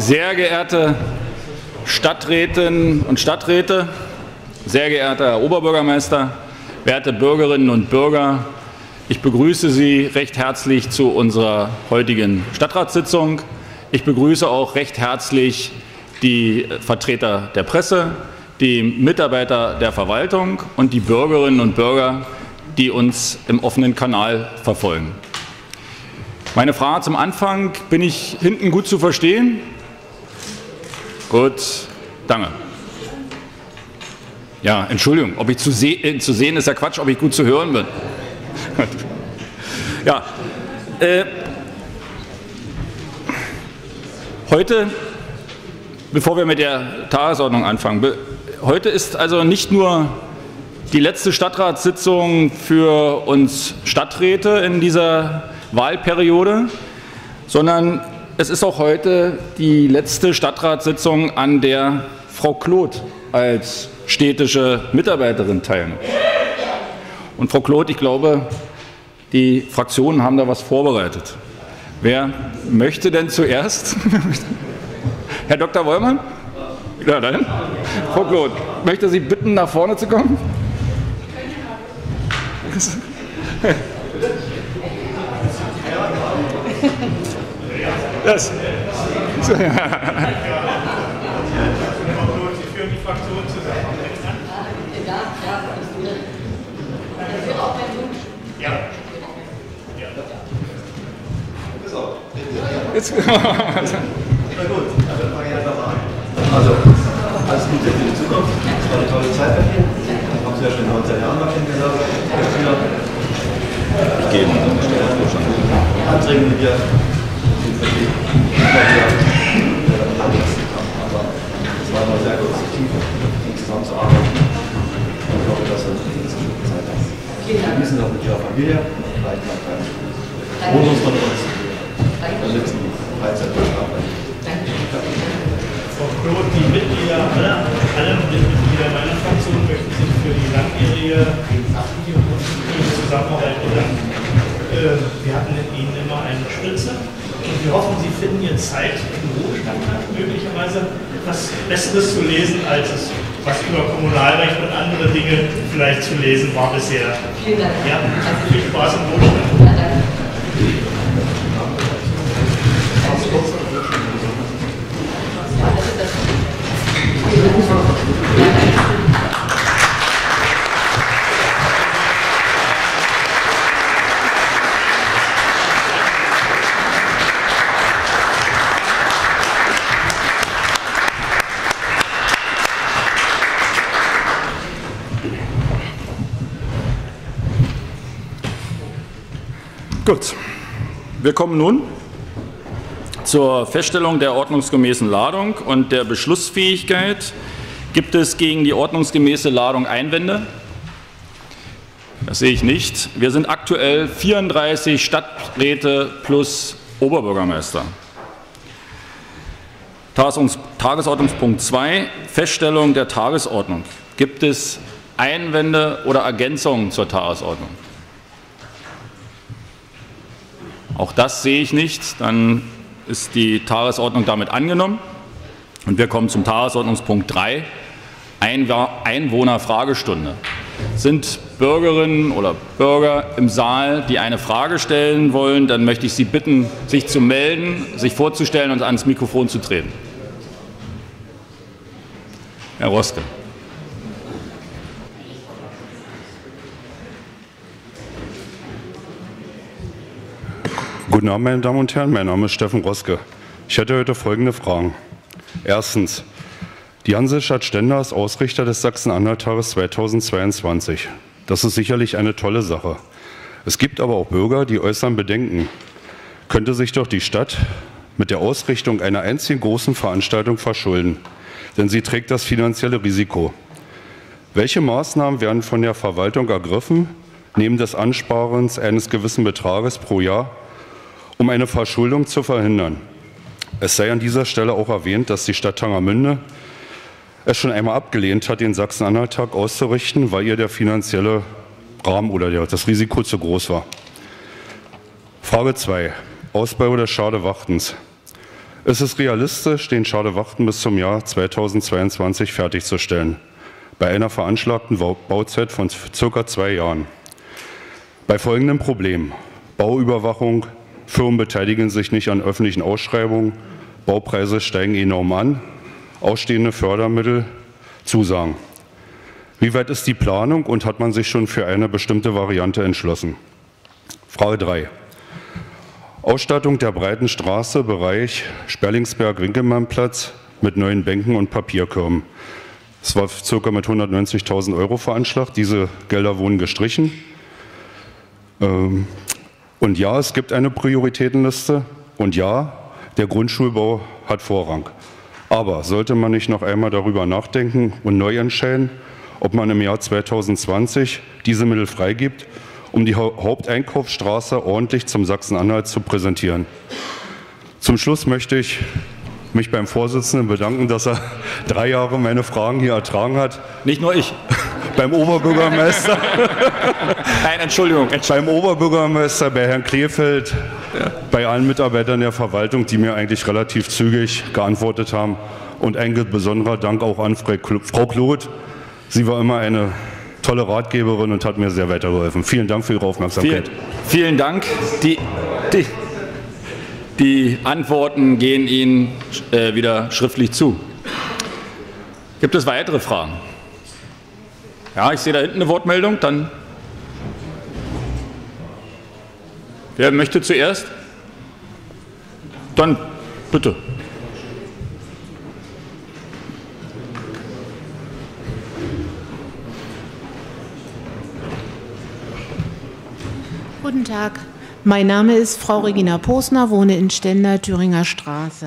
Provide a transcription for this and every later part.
Sehr geehrte Stadträtinnen und Stadträte, sehr geehrter Herr Oberbürgermeister, werte Bürgerinnen und Bürger, ich begrüße Sie recht herzlich zu unserer heutigen Stadtratssitzung. Ich begrüße auch recht herzlich die Vertreter der Presse, die Mitarbeiter der Verwaltung und die Bürgerinnen und Bürger, die uns im offenen Kanal verfolgen. Meine Frage zum Anfang: Bin ich hinten gut zu verstehen? Gut, danke. Ja, Entschuldigung, ob ich zu sehen ist ja Quatsch, ob ich gut zu hören bin. Ja, heute, bevor wir mit der Tagesordnung anfangen, heute ist also nicht nur die letzte Stadtratssitzung für uns Stadträte in dieser Wahlperiode, sondern es ist auch heute die letzte Stadtratssitzung, an der Frau Kloth als städtische Mitarbeiterin teilnimmt. Und Frau Kloth, ich glaube, die Fraktionen haben da was vorbereitet. Wer möchte denn zuerst? Herr Dr. Wollmann? Ja, dann. Frau Kloth, möchte Sie bitten, nach vorne zu kommen? Das. Sie führen die Fraktion zusammen. Ja. Jetzt. Na gut, also fange ich einfach mal an. Also, alles Gute für die Zukunft. Es war eine tolle Zeit bei Ihnen. Ich habe Sie ja schon in 19 Jahren mal kennengelernt. Ich gehe in unsere Stellenvorstand. Anträge, die wir aber es war noch sehr konstruktiv, zusammenzuarbeiten. Ich hoffe, dass wir eine gute Zeit haben. Wir müssen auch mit Ihrer Familie vielleicht mal keinen Bonus von uns, damit Sie Freizeit haben. Frau Kloth, die Mitglieder, alle Mitglieder meiner Fraktion möchten sich für die langjährige Zusammenarbeit bedanken. Wir hatten mit Ihnen immer eine Spitze und wir hoffen, Sie finden jetzt Zeit im Ruhestand möglicherweise etwas Besseres zu lesen, als es, was über Kommunalrecht und andere Dinge vielleicht zu lesen war bisher. Vielen Dank. Ja, viel Spaß im Ruhestand. Ja, danke. Gut, wir kommen nun zur Feststellung der ordnungsgemäßen Ladung und der Beschlussfähigkeit. Gibt es gegen die ordnungsgemäße Ladung Einwände? Das sehe ich nicht. Wir sind aktuell 34 Stadträte plus Oberbürgermeister. Tagesordnungspunkt 2, Feststellung der Tagesordnung. Gibt es Einwände oder Ergänzungen zur Tagesordnung? Auch das sehe ich nicht. Dann ist die Tagesordnung damit angenommen. Und wir kommen zum Tagesordnungspunkt 3, Einwohnerfragestunde. Sind Bürgerinnen oder Bürger im Saal, die eine Frage stellen wollen, dann möchte ich Sie bitten, sich zu melden, sich vorzustellen und ans Mikrofon zu treten. Herr Roske. Guten Abend, meine Damen und Herren, mein Name ist Steffen Roske. Ich hätte heute folgende Fragen. Erstens. Die Hansestadt Stendal ist Ausrichter des Sachsen-Anhalt-Tages 2022. Das ist sicherlich eine tolle Sache. Es gibt aber auch Bürger, die äußern Bedenken. Könnte sich doch die Stadt mit der Ausrichtung einer einzigen großen Veranstaltung verschulden? Denn sie trägt das finanzielle Risiko. Welche Maßnahmen werden von der Verwaltung ergriffen, neben des Ansparens eines gewissen Betrages pro Jahr, um eine Verschuldung zu verhindern? Es sei an dieser Stelle auch erwähnt, dass die Stadt Tangermünde es schon einmal abgelehnt hat, den Sachsen-Anhalt-Tag auszurichten, weil ihr der finanzielle Rahmen oder das Risiko zu groß war. Frage 2. Ausbau des Schadewachtens. Ist es realistisch, den Schadewachten bis zum Jahr 2022 fertigzustellen? Bei einer veranschlagten Bauzeit von ca. 2 Jahren. Bei folgendem Problem: Bauüberwachung, Firmen beteiligen sich nicht an öffentlichen Ausschreibungen, Baupreise steigen enorm an, ausstehende Fördermittel, Zusagen. Wie weit ist die Planung und hat man sich schon für eine bestimmte Variante entschlossen? Frage 3. Ausstattung der breiten Straße, Bereich Sperlingsberg-Winkelmannplatz mit neuen Bänken und Papierkörben. Es war ca. mit 190.000 € veranschlagt. Diese Gelder wurden gestrichen. Und ja, es gibt eine Prioritätenliste. Und ja, der Grundschulbau hat Vorrang. Aber sollte man nicht noch einmal darüber nachdenken und neu entscheiden, ob man im Jahr 2020 diese Mittel freigibt, um die Haupteinkaufsstraße ordentlich zum Sachsen-Anhalt zu präsentieren? Zum Schluss möchte ich mich beim Vorsitzenden bedanken, dass er 3 Jahre meine Fragen hier ertragen hat. Nicht nur ich. Beim Oberbürgermeister. Nein, Entschuldigung. Beim Oberbürgermeister, bei Herrn Kleefeld, ja. Bei allen Mitarbeitern der Verwaltung, die mir eigentlich relativ zügig geantwortet haben. Und ein besonderer Dank auch an Frau Kloth. Sie war immer eine tolle Ratgeberin und hat mir sehr weitergeholfen. Vielen Dank für Ihre Aufmerksamkeit. Vielen Dank. Die Antworten gehen Ihnen wieder schriftlich zu. Gibt es weitere Fragen? Ja, ich sehe da hinten eine Wortmeldung. Dann. Wer möchte zuerst? Dann bitte. Guten Tag, mein Name ist Frau Regina Posner, wohne in Stender, Thüringer Straße.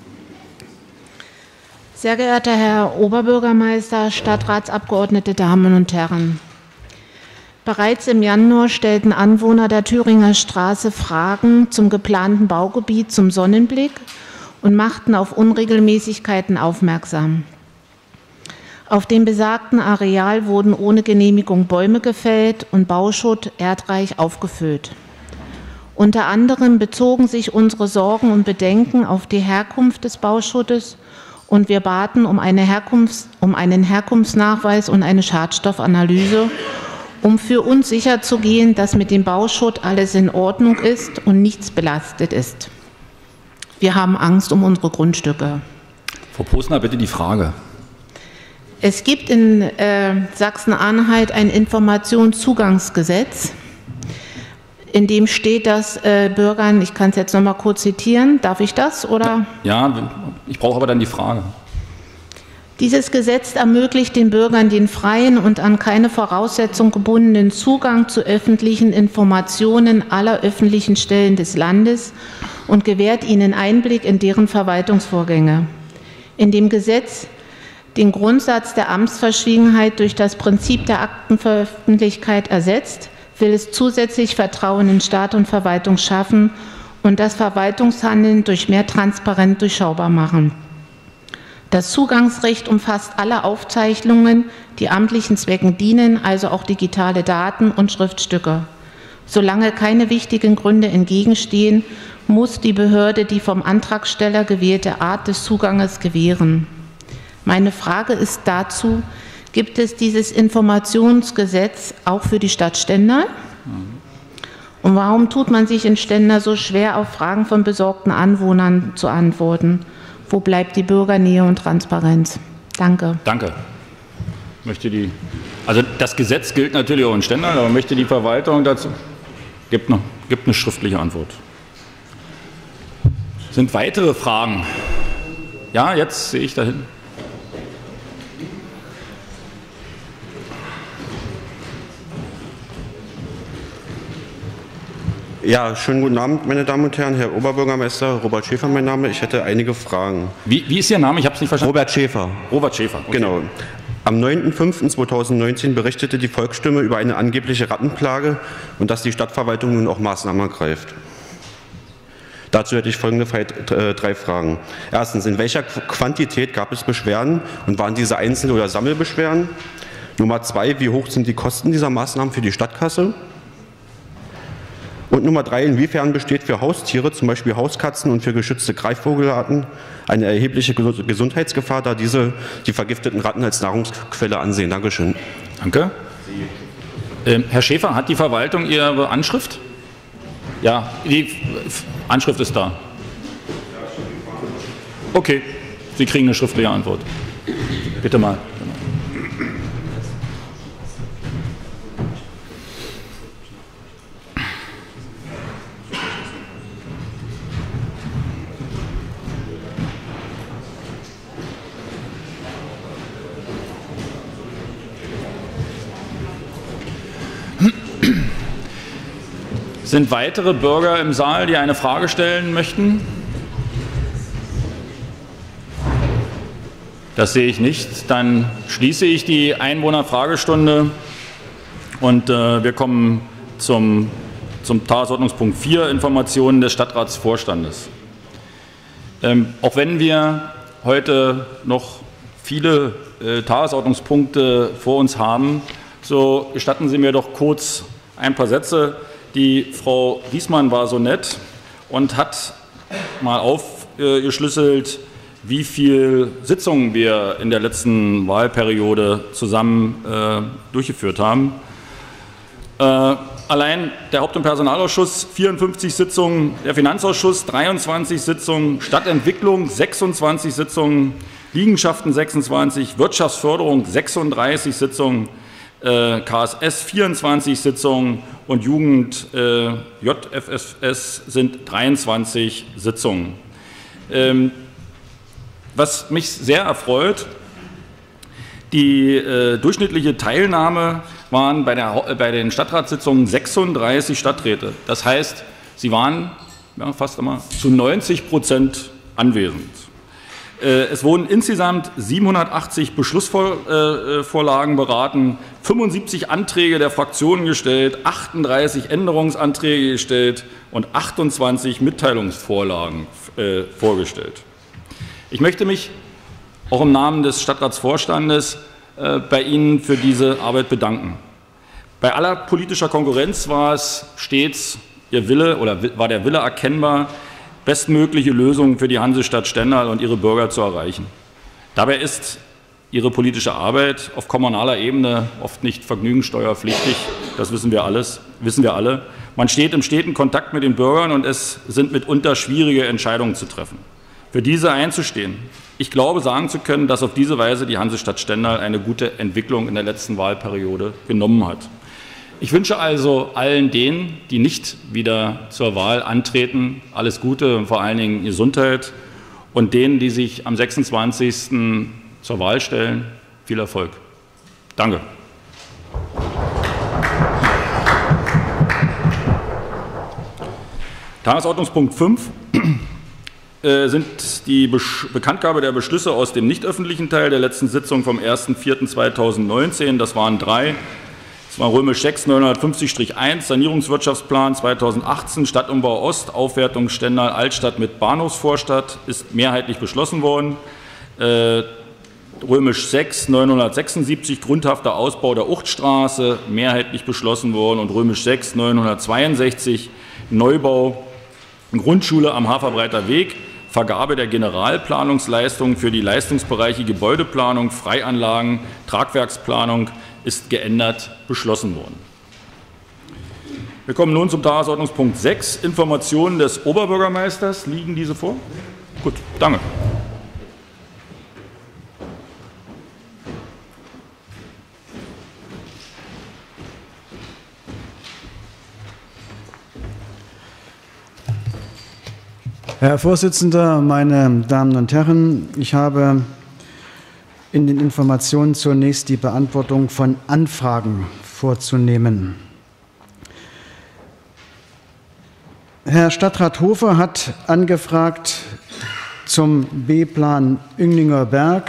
Sehr geehrter Herr Oberbürgermeister, Stadtratsabgeordnete, Damen und Herren. Bereits im Januar stellten Anwohner der Thüringer Straße Fragen zum geplanten Baugebiet zum Sonnenblick und machten auf Unregelmäßigkeiten aufmerksam. Auf dem besagten Areal wurden ohne Genehmigung Bäume gefällt und Bauschutt erdreich aufgefüllt. Unter anderem bezogen sich unsere Sorgen und Bedenken auf die Herkunft des Bauschuttes und wir baten um einen Herkunftsnachweis und eine Schadstoffanalyse, um für uns sicherzugehen, dass mit dem Bauschutt alles in Ordnung ist und nichts belastet ist. Wir haben Angst um unsere Grundstücke. Frau Posner, bitte die Frage. Es gibt in Sachsen-Anhalt ein Informationszugangsgesetz, in dem steht, dass Bürgern, ich kann es jetzt noch mal kurz zitieren, darf ich das? Oder? Ja, ich brauche aber dann die Frage. Dieses Gesetz ermöglicht den Bürgern den freien und an keine Voraussetzung gebundenen Zugang zu öffentlichen Informationen aller öffentlichen Stellen des Landes und gewährt ihnen Einblick in deren Verwaltungsvorgänge. In dem Gesetz den Grundsatz der Amtsverschwiegenheit durch das Prinzip der Aktenveröffentlichkeit ersetzt, will es zusätzlich Vertrauen in Staat und Verwaltung schaffen und das Verwaltungshandeln durch mehr Transparenz durchschaubar machen. Das Zugangsrecht umfasst alle Aufzeichnungen, die amtlichen Zwecken dienen, also auch digitale Daten und Schriftstücke. Solange keine wichtigen Gründe entgegenstehen, muss die Behörde die vom Antragsteller gewählte Art des Zuganges gewähren. Meine Frage ist dazu, gibt es dieses Informationsgesetz auch für die Stadt Stendal? Und warum tut man sich in Stendal so schwer, auf Fragen von besorgten Anwohnern zu antworten? Wo bleibt die Bürgernähe und Transparenz? Danke. Danke. Also das Gesetz gilt natürlich auch in Stendal, aber möchte die Verwaltung dazu? Gibt eine schriftliche Antwort. Sind weitere Fragen? Ja, jetzt sehe ich da hinten. Ja, schönen guten Abend, meine Damen und Herren. Herr Oberbürgermeister, Robert Schäfer mein Name. Ich hätte einige Fragen. Wie ist Ihr Name? Ich habe es nicht verstanden. Robert Schäfer. Robert Schäfer. Okay. Genau. Am 9.05.2019 berichtete die Volksstimme über eine angebliche Rattenplage und dass die Stadtverwaltung nun auch Maßnahmen ergreift. Dazu hätte ich folgende 3 Fragen. Erstens, in welcher Quantität gab es Beschwerden und waren diese Einzel- oder Sammelbeschwerden? Nummer 2, wie hoch sind die Kosten dieser Maßnahmen für die Stadtkasse? Und Nummer 3. Inwiefern besteht für Haustiere, zum Beispiel Hauskatzen und für geschützte Greifvogelarten, eine erhebliche Gesundheitsgefahr, da diese die vergifteten Ratten als Nahrungsquelle ansehen? Dankeschön. Danke. Herr Schäfer, hat die Verwaltung Ihre Anschrift? Ja, die Anschrift ist da. Okay, Sie kriegen eine schriftliche Antwort. Bitte mal. Sind weitere Bürger im Saal, die eine Frage stellen möchten? Das sehe ich nicht. Dann schließe ich die Einwohnerfragestunde und wir kommen zum Tagesordnungspunkt 4, Informationen des Stadtratsvorstandes. Auch wenn wir heute noch viele Tagesordnungspunkte vor uns haben, so gestatten Sie mir doch kurz ein paar Sätze. Die Frau Wiesmann war so nett und hat mal aufgeschlüsselt, wie viele Sitzungen wir in der letzten Wahlperiode zusammen durchgeführt haben. Allein der Haupt- und Personalausschuss 54 Sitzungen, der Finanzausschuss 23 Sitzungen, Stadtentwicklung 26 Sitzungen, Liegenschaften 26, Wirtschaftsförderung 36 Sitzungen, KSS 24 Sitzungen und Jugend JFSS sind 23 Sitzungen. Was mich sehr erfreut, die durchschnittliche Teilnahme waren bei den Stadtratssitzungen 36 Stadträte. Das heißt, sie waren fast immer zu 90% anwesend. Es wurden insgesamt 780 Beschlussvorlagen beraten, 75 Anträge der Fraktionen gestellt, 38 Änderungsanträge gestellt und 28 Mitteilungsvorlagen vorgestellt. Ich möchte mich auch im Namen des Stadtratsvorstandes bei Ihnen für diese Arbeit bedanken. Bei aller politischer Konkurrenz war es stets Ihr Wille oder war der Wille erkennbar, bestmögliche Lösungen für die Hansestadt Stendal und ihre Bürger zu erreichen. Dabei ist Ihre politische Arbeit auf kommunaler Ebene oft nicht vergnügungssteuerpflichtig, das wissen wir alle. Man steht im steten Kontakt mit den Bürgern und es sind mitunter schwierige Entscheidungen zu treffen. Für diese einzustehen. Ich glaube, sagen zu können, dass auf diese Weise die Hansestadt Stendal eine gute Entwicklung in der letzten Wahlperiode genommen hat. Ich wünsche also allen denen, die nicht wieder zur Wahl antreten, alles Gute und vor allen Dingen Gesundheit und denen, die sich am 26. zur Wahl stellen, viel Erfolg. Danke. Tagesordnungspunkt 5 sind die Bekanntgabe der Beschlüsse aus dem nicht öffentlichen Teil der letzten Sitzung vom 1.4.2019. Das waren 3. Das war römisch 6 950-1, Sanierungswirtschaftsplan 2018, Stadtumbau Ost, Aufwertung Stendal Altstadt mit Bahnhofsvorstadt, ist mehrheitlich beschlossen worden. Römisch 6 976, grundhafter Ausbau der Uchtstraße, mehrheitlich beschlossen worden. Und römisch 6 962, Neubau Grundschule am Haferbreiter Weg, Vergabe der Generalplanungsleistungen für die Leistungsbereiche Gebäudeplanung, Freianlagen, Tragwerksplanung ist geändert beschlossen worden. Wir kommen nun zum Tagesordnungspunkt 6, Informationen des Oberbürgermeisters. Liegen diese vor? Gut, danke. Herr Vorsitzender, meine Damen und Herren, ich habe in den Informationen zunächst die Beantwortung von Anfragen vorzunehmen. Herr Stadtrat Hofer hat angefragt zum B-Plan Ünglinger Berg.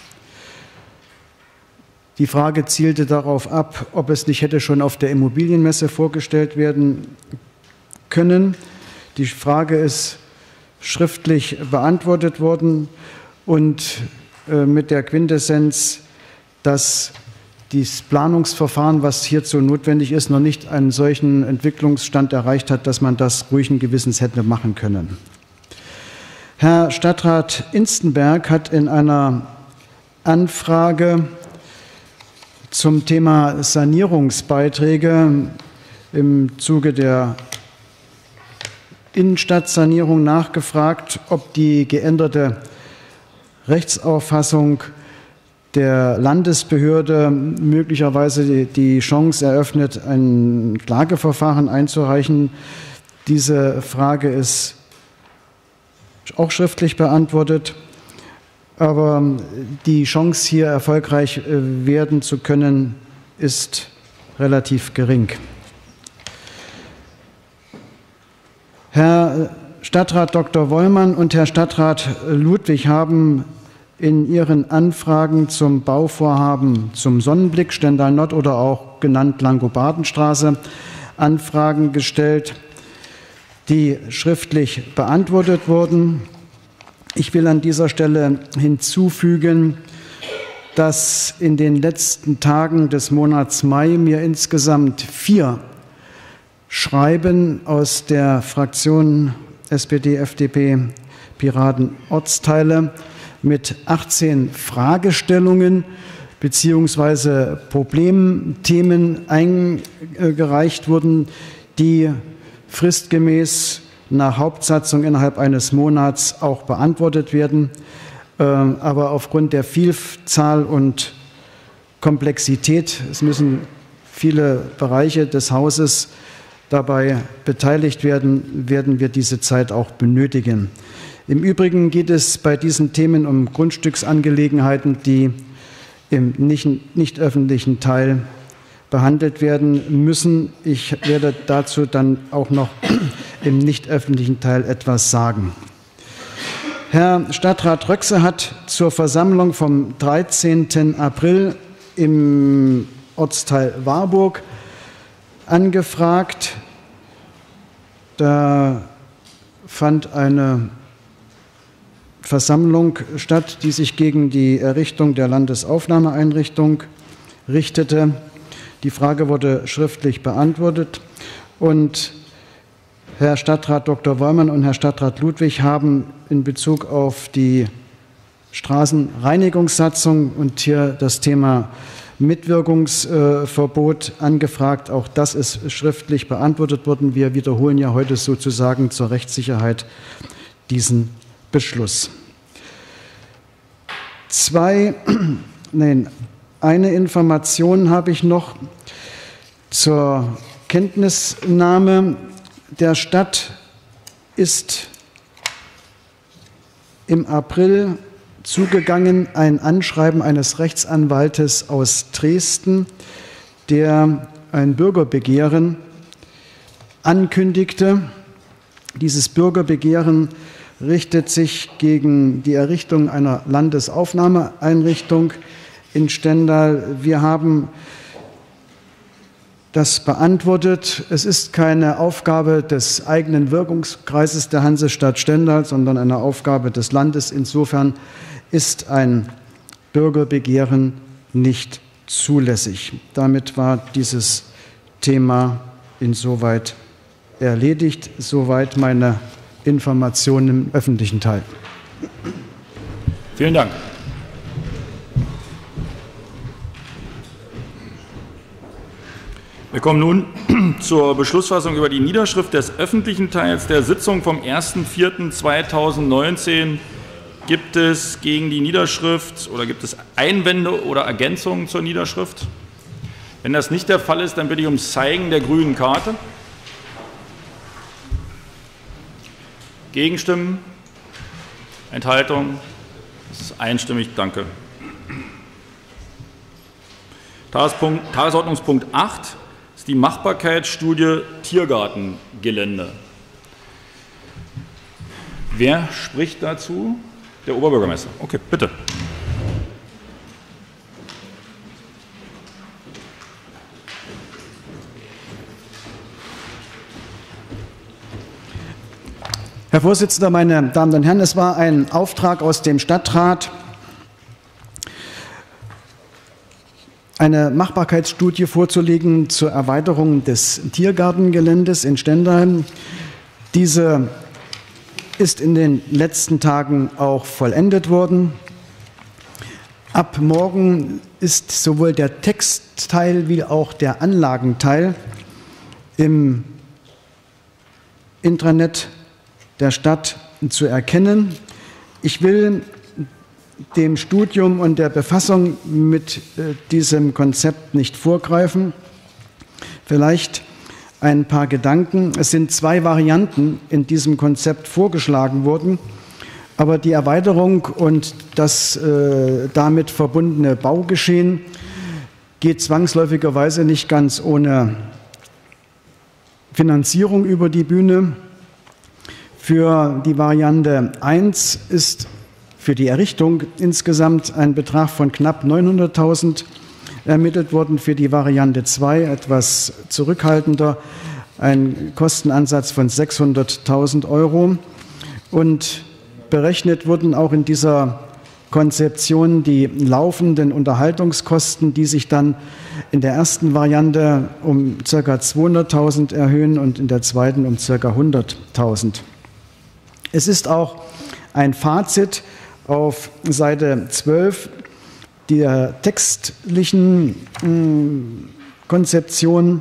Die Frage zielte darauf ab, ob es nicht hätte schon auf der Immobilienmesse vorgestellt werden können. Die Frage ist schriftlich beantwortet worden und mit der Quintessenz, dass das Planungsverfahren, was hierzu notwendig ist, noch nicht einen solchen Entwicklungsstand erreicht hat, dass man das ruhigen Gewissens hätte machen können. Herr Stadtrat Instenberg hat in einer Anfrage zum Thema Sanierungsbeiträge im Zuge der Innenstadtsanierung nachgefragt, ob die geänderte Rechtsauffassung der Landesbehörde möglicherweise die Chance eröffnet, ein Klageverfahren einzureichen. Diese Frage ist auch schriftlich beantwortet, aber die Chance, hier erfolgreich werden zu können, ist relativ gering. Herr Stadtrat Dr. Wollmann und Herr Stadtrat Ludwig haben in ihren Anfragen zum Bauvorhaben zum Sonnenblick Stendal Nord oder auch genannt Langobardenstraße Anfragen gestellt, die schriftlich beantwortet wurden. Ich will an dieser Stelle hinzufügen, dass in den letzten Tagen des Monats Mai mir insgesamt 4 Schreiben aus der Fraktion SPD, FDP, Piraten Ortsteile mit 18 Fragestellungen bzw. Problemthemen eingereicht wurden, die fristgemäß nach Hauptsatzung innerhalb eines Monats auch beantwortet werden. Aber aufgrund der Vielzahl und Komplexität, es müssen viele Bereiche des Hauses dabei beteiligt werden, werden wir diese Zeit auch benötigen. Im Übrigen geht es bei diesen Themen um Grundstücksangelegenheiten, die im nicht öffentlichen Teil behandelt werden müssen. Ich werde dazu dann auch noch im nicht öffentlichen Teil etwas sagen. Herr Stadtrat Röchse hat zur Versammlung vom 13. April im Ortsteil Warburg angefragt. Da fand eine Versammlung statt, die sich gegen die Errichtung der Landesaufnahmeeinrichtung richtete. Die Frage wurde schriftlich beantwortet und Herr Stadtrat Dr. Wollmann und Herr Stadtrat Ludwig haben in Bezug auf die Straßenreinigungssatzung und hier das Thema Mitwirkungsverbot angefragt. Auch das ist schriftlich beantwortet worden. Wir wiederholen ja heute sozusagen zur Rechtssicherheit diesen Beschluss. Eine Information habe ich noch zur Kenntnisnahme. Der Stadt ist im April zugegangen ein Anschreiben eines Rechtsanwaltes aus Dresden, der ein Bürgerbegehren ankündigte. Dieses Bürgerbegehren richtet sich gegen die Errichtung einer Landesaufnahmeeinrichtung in Stendal. Wir haben das beantwortet. Es ist keine Aufgabe des eigenen Wirkungskreises der Hansestadt Stendal, sondern eine Aufgabe des Landes. Insofern ist ein Bürgerbegehren nicht zulässig. Damit war dieses Thema insoweit erledigt. Soweit meine Informationen im öffentlichen Teil. Vielen Dank. Wir kommen nun zur Beschlussfassung über die Niederschrift des öffentlichen Teils der Sitzung vom 1.4.2019. Gibt es gegen die Niederschrift oder gibt es Einwände oder Ergänzungen zur Niederschrift? Wenn das nicht der Fall ist, dann bitte ich ums Zeigen der grünen Karte. Gegenstimmen? Enthaltung? Das ist einstimmig. Danke. Tagesordnungspunkt 8 ist die Machbarkeitsstudie Tiergartengelände. Wer spricht dazu? Der Oberbürgermeister. Okay, bitte. Herr Vorsitzender, meine Damen und Herren, es war ein Auftrag aus dem Stadtrat, eine Machbarkeitsstudie vorzulegen zur Erweiterung des Tiergartengeländes in Stendal. Diese ist in den letzten Tagen auch vollendet worden. Ab morgen ist sowohl der Textteil wie auch der Anlagenteil im Intranet der Stadt zu erkennen. Ich will dem Studium und der Befassung mit diesem Konzept nicht vorgreifen. Vielleicht ein paar Gedanken. Es sind 2 Varianten in diesem Konzept vorgeschlagen worden, aber die Erweiterung und das damit verbundene Baugeschehen geht zwangsläufigerweise nicht ganz ohne Finanzierung über die Bühne. Für die Variante 1 ist für die Errichtung insgesamt ein Betrag von knapp 900.000 ermittelt worden, für die Variante 2 etwas zurückhaltender, ein Kostenansatz von 600.000 € und berechnet wurden auch in dieser Konzeption die laufenden Unterhaltungskosten, die sich dann in der ersten Variante um ca. 200.000 erhöhen und in der zweiten um ca. 100.000. Es ist auch ein Fazit auf Seite 12 der textlichen Konzeption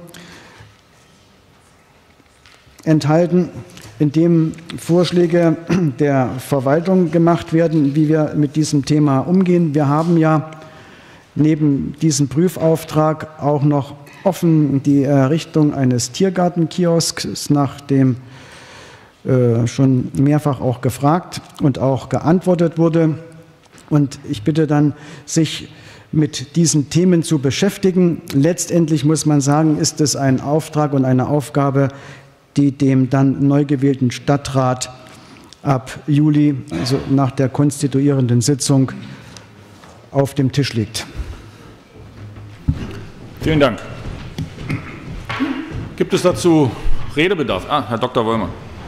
enthalten, in dem Vorschläge der Verwaltung gemacht werden, wie wir mit diesem Thema umgehen. Wir haben ja neben diesem Prüfauftrag auch noch offen die Errichtung eines Tiergartenkiosks, nach dem schon mehrfach auch gefragt und auch geantwortet wurde. Und ich bitte dann, sich mit diesen Themen zu beschäftigen. Letztendlich muss man sagen, ist es ein Auftrag und eine Aufgabe, die dem dann neu gewählten Stadtrat ab Juli, also nach der konstituierenden Sitzung, auf dem Tisch liegt. Vielen Dank. Gibt es dazu Redebedarf? Herr Dr. Wollmann.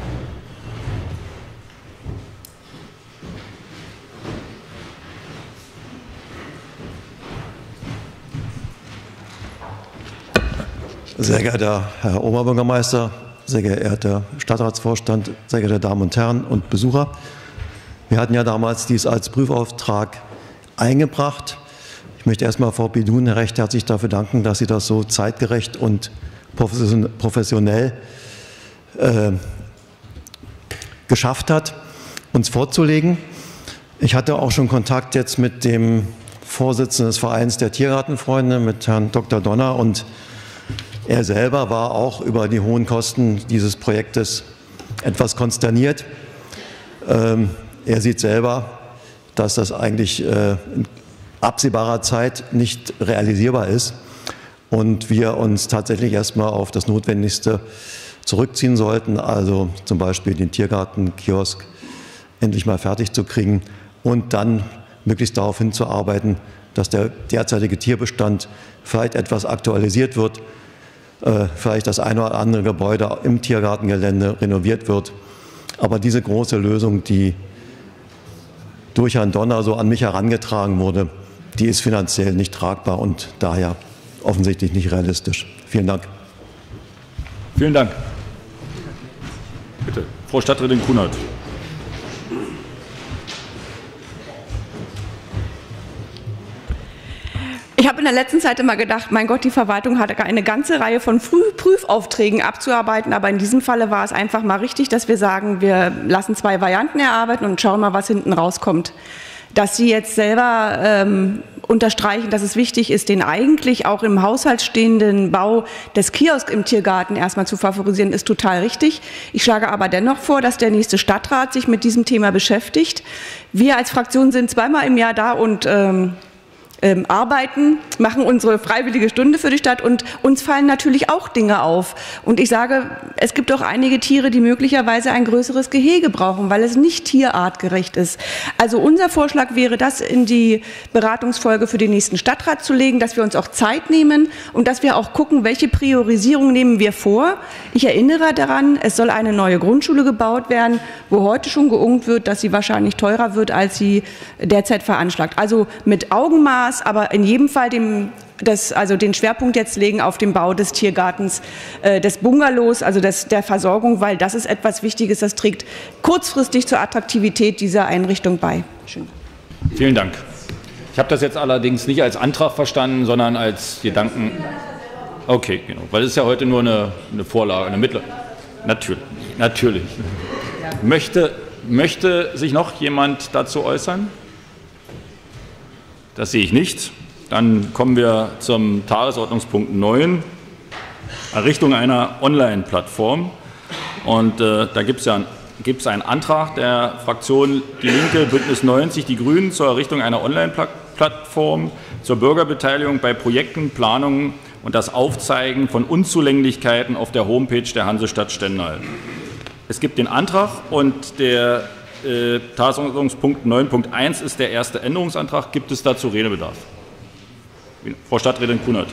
Sehr geehrter Herr Oberbürgermeister, sehr geehrter Stadtratsvorstand, sehr geehrte Damen und Herren und Besucher. Wir hatten ja damals dies als Prüfauftrag eingebracht. Ich möchte erstmal Frau Bidun recht herzlich dafür danken, dass sie das so zeitgerecht und professionell geschafft hat, uns vorzulegen. Ich hatte auch schon Kontakt jetzt mit dem Vorsitzenden des Vereins der Tiergartenfreunde, mit Herrn Dr. Donner, und er selber war auch über die hohen Kosten dieses Projektes etwas konsterniert. Er sieht selber, dass das eigentlich in absehbarer Zeit nicht realisierbar ist und wir uns tatsächlich erstmal auf das Notwendigste zurückziehen sollten, also zum Beispiel den Tiergartenkiosk endlich mal fertig zu kriegen und dann möglichst darauf hinzuarbeiten, dass der derzeitige Tierbestand vielleicht etwas aktualisiert wird, vielleicht das eine oder andere Gebäude im Tiergartengelände renoviert wird. Aber diese große Lösung, die durch Herrn Donner so an mich herangetragen wurde, die ist finanziell nicht tragbar und daher offensichtlich nicht realistisch. Vielen Dank. Vielen Dank. Bitte, Frau Stadträtin Kunert. Ich habe in der letzten Zeit immer gedacht, mein Gott, die Verwaltung hat eine ganze Reihe von Prüfaufträgen abzuarbeiten, aber in diesem Falle war es einfach mal richtig, dass wir sagen, wir lassen 2 Varianten erarbeiten und schauen mal, was hinten rauskommt. Dass Sie jetzt selber unterstreichen, dass es wichtig ist, den eigentlich auch im Haushalt stehenden Bau des Kiosks im Tiergarten erstmal zu favorisieren, ist total richtig. Ich schlage aber dennoch vor, dass der nächste Stadtrat sich mit diesem Thema beschäftigt. Wir als Fraktion sind 2-mal im Jahr da und arbeiten, machen unsere freiwillige Stunde für die Stadt und uns fallen natürlich auch Dinge auf. Und ich sage, es gibt auch einige Tiere, die möglicherweise ein größeres Gehege brauchen, weil es nicht tierartgerecht ist. Also unser Vorschlag wäre, das in die Beratungsfolge für den nächsten Stadtrat zu legen, dass wir uns auch Zeit nehmen und dass wir auch gucken, welche Priorisierung nehmen wir vor. Ich erinnere daran, es soll eine neue Grundschule gebaut werden, wo heute schon geungt wird, dass sie wahrscheinlich teurer wird, als sie derzeit veranschlagt. Also mit Augenmaß, aber in jedem Fall dem also den Schwerpunkt jetzt legen auf den Bau des Tiergartens, des Bungalows, also der Versorgung, weil das ist etwas Wichtiges, das trägt kurzfristig zur Attraktivität dieser Einrichtung bei. Schön. Vielen Dank. Ich habe das jetzt allerdings nicht als Antrag verstanden, sondern als Gedanken. Okay, genau, weil es ist ja heute nur eine Vorlage, eine Mittel. Natürlich. Möchte sich noch jemand dazu äußern? Das sehe ich nicht. Dann kommen wir zum Tagesordnungspunkt 9, Errichtung einer Online-Plattform. Und da gibt es einen Antrag der Fraktion Die Linke, Bündnis 90, die Grünen zur Errichtung einer Online-Plattform zur Bürgerbeteiligung bei Projekten, Planungen und das Aufzeigen von Unzulänglichkeiten auf der Homepage der Hansestadt Stendal. Es gibt den Antrag und der Tagesordnungspunkt 9.1 ist der erste Änderungsantrag. Gibt es dazu Redebedarf? Frau Stadträtin Kunert.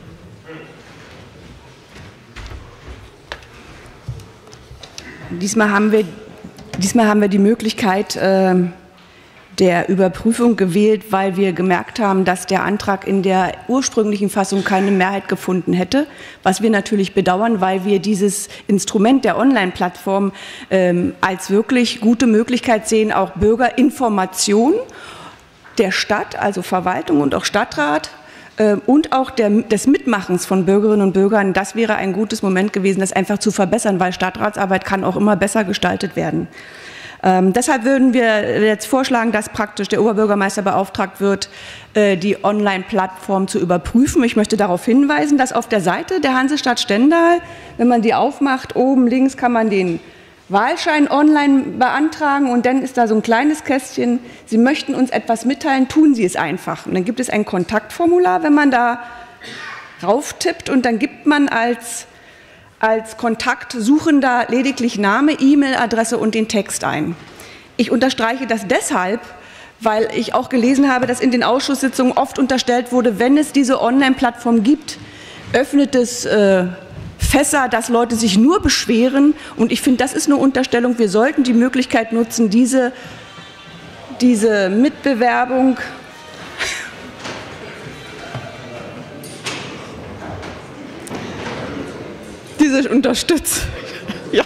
Diesmal haben wir die Möglichkeit der Überprüfung gewählt, weil wir gemerkt haben, dass der Antrag in der ursprünglichen Fassung keine Mehrheit gefunden hätte, was wir natürlich bedauern, weil wir dieses Instrument der Online-Plattform als wirklich gute Möglichkeit sehen, auch Bürgerinformation der Stadt, also Verwaltung und auch Stadtrat, und auch des Mitmachens von Bürgerinnen und Bürgern, das wäre ein gutes Moment gewesen, das einfach zu verbessern, weil Stadtratsarbeit kann auch immer besser gestaltet werden. Deshalb würden wir jetzt vorschlagen, dass praktisch der Oberbürgermeister beauftragt wird, die Online-Plattform zu überprüfen. Ich möchte darauf hinweisen, dass auf der Seite der Hansestadt Stendal, wenn man die aufmacht, oben links kann man den Wahlschein online beantragen und dann ist da so ein kleines Kästchen, Sie möchten uns etwas mitteilen, tun Sie es einfach. Und dann gibt es ein Kontaktformular, wenn man da rauftippt und dann gibt man als Kontaktsuchender lediglich Name, E-Mail-Adresse und den Text ein. Ich unterstreiche das deshalb, weil ich auch gelesen habe, dass in den Ausschusssitzungen oft unterstellt wurde, wenn es diese Online-Plattform gibt, öffnet es Fässer, dass Leute sich nur beschweren. Und ich finde, das ist eine Unterstellung. Wir sollten die Möglichkeit nutzen, diese Mitbewerbung unterstützt. Ja.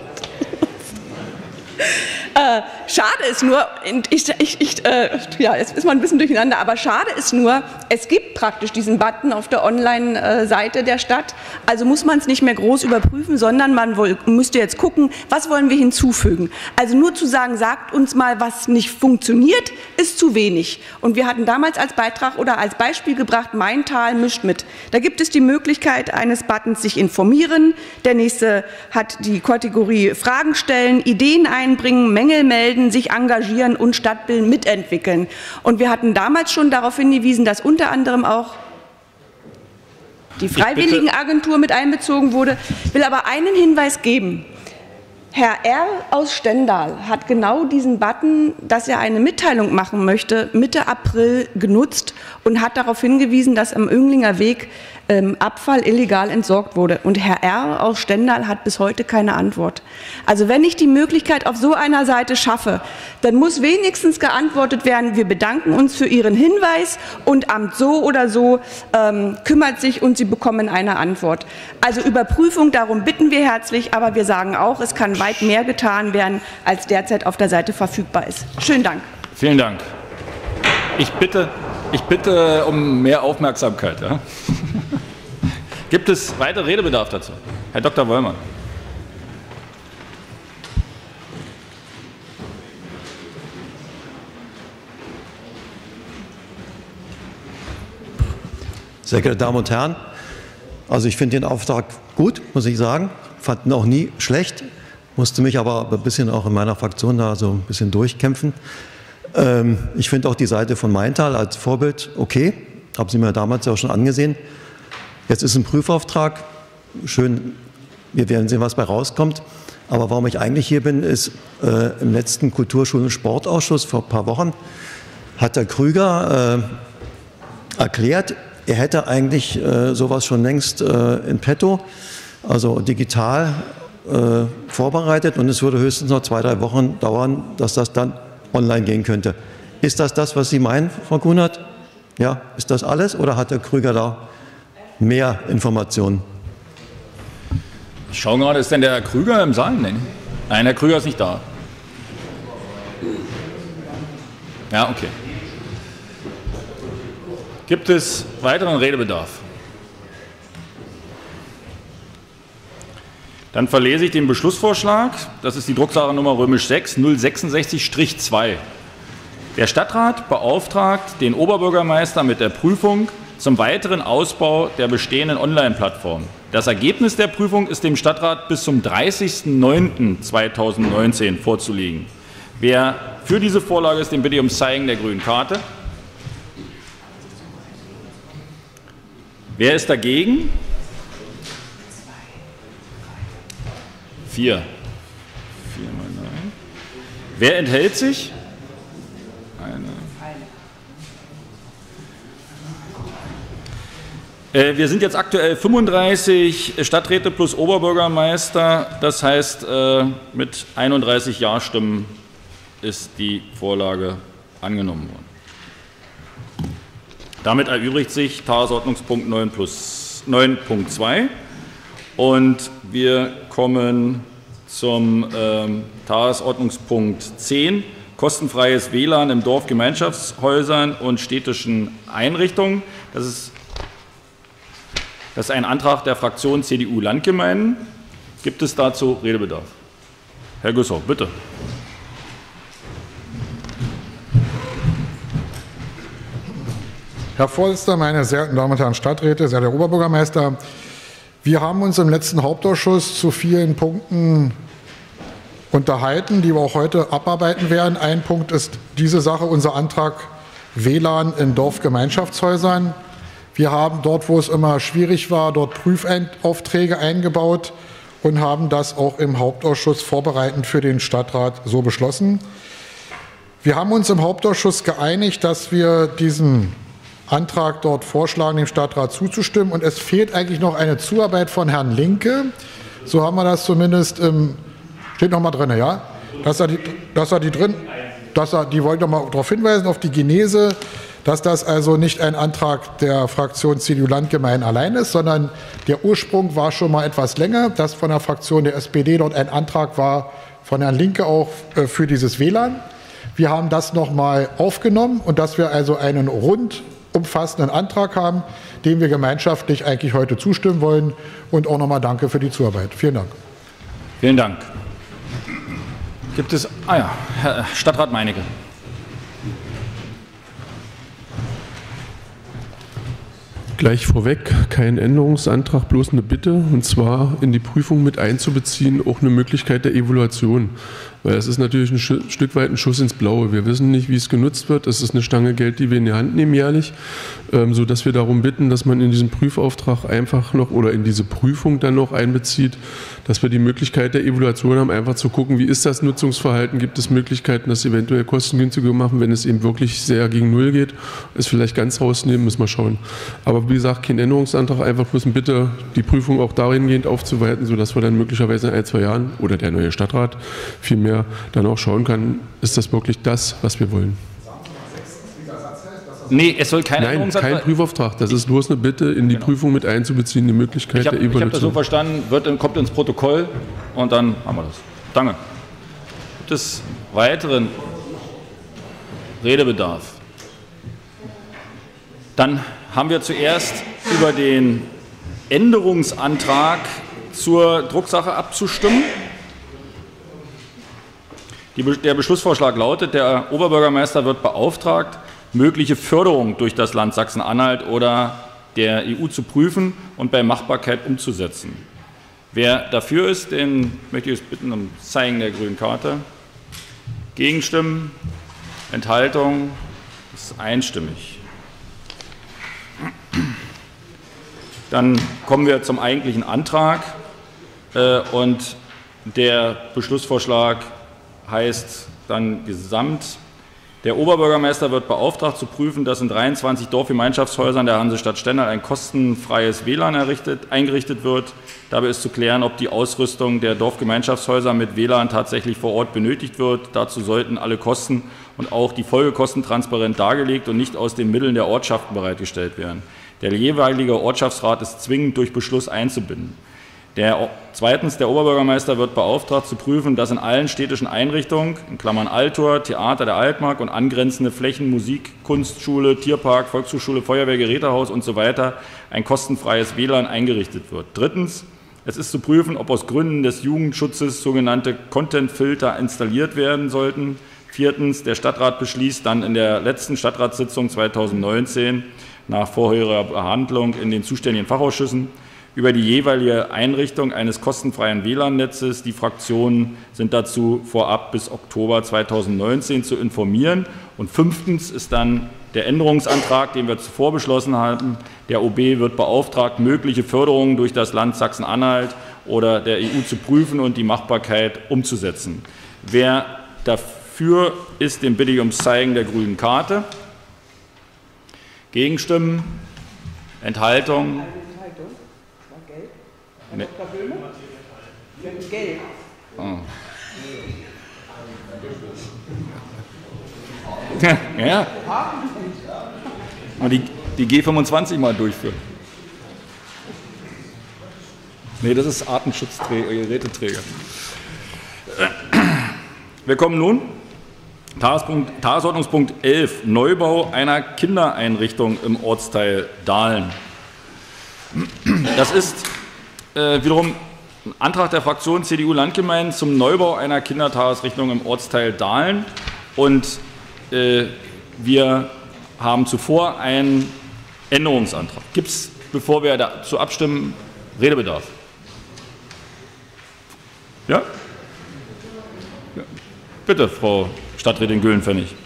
Schade ist nur, jetzt ist man ein bisschen durcheinander, aber schade ist nur, es gibt praktisch diesen Button auf der Online-Seite der Stadt, also muss man es nicht mehr groß überprüfen, sondern man müsste jetzt gucken, was wollen wir hinzufügen. Also nur zu sagen, sagt uns mal, was nicht funktioniert, ist zu wenig. Und wir hatten damals als Beitrag oder als Beispiel gebracht, Maintal mischt mit. Da gibt es die Möglichkeit eines Buttons, sich informieren, der nächste hat die Kategorie Fragen stellen, Ideen einbringen, Mängel melden, sich engagieren und Stadtbild mitentwickeln. Und wir hatten damals schon darauf hingewiesen, dass unter anderem auch die Freiwilligenagentur mit einbezogen wurde. Ich will aber einen Hinweis geben. Herr R. aus Stendal hat genau diesen Button, dass er eine Mitteilung machen möchte, Mitte April genutzt und hat darauf hingewiesen, dass am Öngelinger Weg Abfall illegal entsorgt wurde. Und Herr R. aus Stendal hat bis heute keine Antwort. Also wenn ich die Möglichkeit auf so einer Seite schaffe, dann muss wenigstens geantwortet werden, wir bedanken uns für Ihren Hinweis und Amt so oder so kümmert sich und Sie bekommen eine Antwort. Also Überprüfung, darum bitten wir herzlich, aber wir sagen auch, es kann weit mehr getan werden, als derzeit auf der Seite verfügbar ist. Schönen Dank. Vielen Dank. Ich bitte um mehr Aufmerksamkeit. Ja? Gibt es weitere Redebedarf dazu? Herr Dr. Wollmann. Sehr geehrte Damen und Herren, also ich finde den Auftrag gut, muss ich sagen, fand ihn auch nie schlecht, musste mich aber ein bisschen auch in meiner Fraktion da so ein bisschen durchkämpfen. Ich finde auch die Seite von Maintal als Vorbild okay, habe sie mir damals ja auch schon angesehen. Jetzt ist ein Prüfauftrag, schön, wir werden sehen, was bei rauskommt. Aber warum ich eigentlich hier bin, ist im letzten Kultur-, Schul- und Sportausschuss vor ein paar Wochen hat der Krüger erklärt, er hätte eigentlich sowas schon längst in petto, also digital vorbereitet und es würde höchstens noch 2, 3 Wochen dauern, dass das dann online gehen könnte. Ist das das, was Sie meinen, Frau Kunert? Ja, ist das alles oder hat Herr Krüger da mehr Informationen? Ich schaue gerade, ist denn der Herr Krüger im Saal? Nein, Herr Krüger ist nicht da. Ja, okay. Gibt es weiteren Redebedarf? Dann verlese ich den Beschlussvorschlag. Das ist die Drucksache Nummer römisch 6 066-2. Der Stadtrat beauftragt den Oberbürgermeister mit der Prüfung zum weiteren Ausbau der bestehenden Online-Plattform. Das Ergebnis der Prüfung ist dem Stadtrat bis zum 30.09.2019 vorzulegen. Wer für diese Vorlage ist, den bitte ich um Zeigen der grünen Karte. Wer ist dagegen? 4. 4 mal nein. Wer enthält sich? Wir sind jetzt aktuell 35 Stadträte plus Oberbürgermeister. Das heißt, mit 31 Ja-Stimmen ist die Vorlage angenommen worden. Damit erübrigt sich Tagesordnungspunkt 9.2 und wir kommen zum Tagesordnungspunkt 10, kostenfreies WLAN im Dorfgemeinschaftshäusern und städtischen Einrichtungen. Das ist ein Antrag der Fraktion CDU Landgemeinden. Gibt es dazu Redebedarf? Herr Güssow, bitte. Herr Vorsitzender, meine sehr geehrten Damen und Herren Stadträte, sehr geehrter Oberbürgermeister, wir haben uns im letzten Hauptausschuss zu vielen Punkten unterhalten, die wir auch heute abarbeiten werden. Ein Punkt ist diese Sache, unser Antrag WLAN in Dorfgemeinschaftshäusern. Wir haben dort, wo es immer schwierig war, dort Prüfaufträge eingebaut und haben das auch im Hauptausschuss vorbereitend für den Stadtrat so beschlossen. Wir haben uns im Hauptausschuss geeinigt, dass wir diesen Antrag dort vorschlagen, dem Stadtrat zuzustimmen. Und es fehlt eigentlich noch eine Zuarbeit von Herrn Linke. So haben wir das zumindest steht noch mal drin, ja? Die wollte noch mal darauf hinweisen, auf die Genese, dass das also nicht ein Antrag der Fraktion CDU Landgemeinden allein ist, sondern der Ursprung war schon mal etwas länger, dass von der Fraktion der SPD dort ein Antrag war, von Herrn Linke auch für dieses WLAN. Wir haben das noch mal aufgenommen und dass wir also einen umfassenden Antrag haben, dem wir gemeinschaftlich eigentlich heute zustimmen wollen. Und auch nochmal danke für die Zuarbeit. Vielen Dank. Vielen Dank. Gibt es, Herr Stadtrat Meinecke. Gleich vorweg, kein Änderungsantrag, bloß eine Bitte, und zwar in die Prüfung mit einzubeziehen, auch eine Möglichkeit der Evaluation. Weil es ist natürlich ein Stück weit ein Schuss ins Blaue. Wir wissen nicht, wie es genutzt wird. Es ist eine Stange Geld, die wir in die Hand nehmen jährlich, sodass wir darum bitten, dass man in diesen Prüfauftrag einfach noch oder in diese Prüfung dann noch einbezieht, dass wir die Möglichkeit der Evaluation haben, einfach zu gucken, wie ist das Nutzungsverhalten, gibt es Möglichkeiten, das eventuell kostengünstiger machen, wenn es eben wirklich sehr gegen Null geht, es vielleicht ganz rausnehmen, müssen wir schauen. Aber wie gesagt, kein Änderungsantrag, einfach bloß eine Bitte, die Prüfung auch dahingehend aufzuweiten, sodass wir dann möglicherweise in 1-2 Jahren oder der neue Stadtrat vielmehr dann auch schauen kann, ist das wirklich das, was wir wollen. Nee, es soll kein kein Prüfauftrag. Das ist bloß eine Bitte, in die Prüfung mit einzubeziehen, die Möglichkeit der Evaluation. Ich habe das so verstanden, kommt ins Protokoll und dann haben wir das. Danke. Gibt es weiteren Redebedarf? Dann haben wir zuerst über den Änderungsantrag zur Drucksache abzustimmen. Der Beschlussvorschlag lautet, der Oberbürgermeister wird beauftragt, mögliche Förderung durch das Land Sachsen-Anhalt oder der EU zu prüfen und bei Machbarkeit umzusetzen. Wer dafür ist, den möchte ich bitten um Zeigen der grünen Karte. Gegenstimmen, Enthaltung, das ist einstimmig. Dann kommen wir zum eigentlichen Antrag und der Beschlussvorschlag heißt dann gesamt, Der Oberbürgermeister wird beauftragt zu prüfen, dass in 23 Dorfgemeinschaftshäusern der Hansestadt Stendal ein kostenfreies WLAN eingerichtet wird. Dabei ist zu klären, ob die Ausrüstung der Dorfgemeinschaftshäuser mit WLAN tatsächlich vor Ort benötigt wird. Dazu sollten alle Kosten und auch die Folgekosten transparent dargelegt und nicht aus den Mitteln der Ortschaften bereitgestellt werden. Der jeweilige Ortschaftsrat ist zwingend durch Beschluss einzubinden. Zweitens, der Oberbürgermeister wird beauftragt zu prüfen, dass in allen städtischen Einrichtungen, in Klammern Altor, Theater der Altmark und angrenzende Flächen, Musik, Kunstschule, Tierpark, Volkshochschule, Feuerwehr, Gerätehaus und so weiter, ein kostenfreies WLAN eingerichtet wird. Drittens, es ist zu prüfen, ob aus Gründen des Jugendschutzes sogenannte Content-Filter installiert werden sollten. Viertens, der Stadtrat beschließt dann in der letzten Stadtratssitzung 2019 nach vorheriger Behandlung in den zuständigen Fachausschüssen über die jeweilige Einrichtung eines kostenfreien WLAN-Netzes. Die Fraktionen sind dazu vorab bis Oktober 2019 zu informieren. Und fünftens ist dann der Änderungsantrag, den wir zuvor beschlossen haben. Der OB wird beauftragt, mögliche Förderungen durch das Land Sachsen-Anhalt oder der EU zu prüfen und die Machbarkeit umzusetzen. Wer dafür ist, den bitte ich ums Zeigen der grünen Karte. Gegenstimmen? Enthaltung? Nee. Gelb. Oh. Ja. Und die G25 mal durchführen. Nee, das ist Artenschutzgeräteträger. Wir kommen nun Tagesordnungspunkt 11, Neubau einer Kindereinrichtung im Ortsteil Dahlen. Das ist wiederum ein Antrag der Fraktion CDU-Landgemeinden zum Neubau einer Kindertagesrichtung im Ortsteil Dahlen. Und wir haben zuvor einen Änderungsantrag. Gibt es, bevor wir dazu abstimmen, Redebedarf? Ja? Ja. Bitte, Frau Stadträtin Güllenpfennig.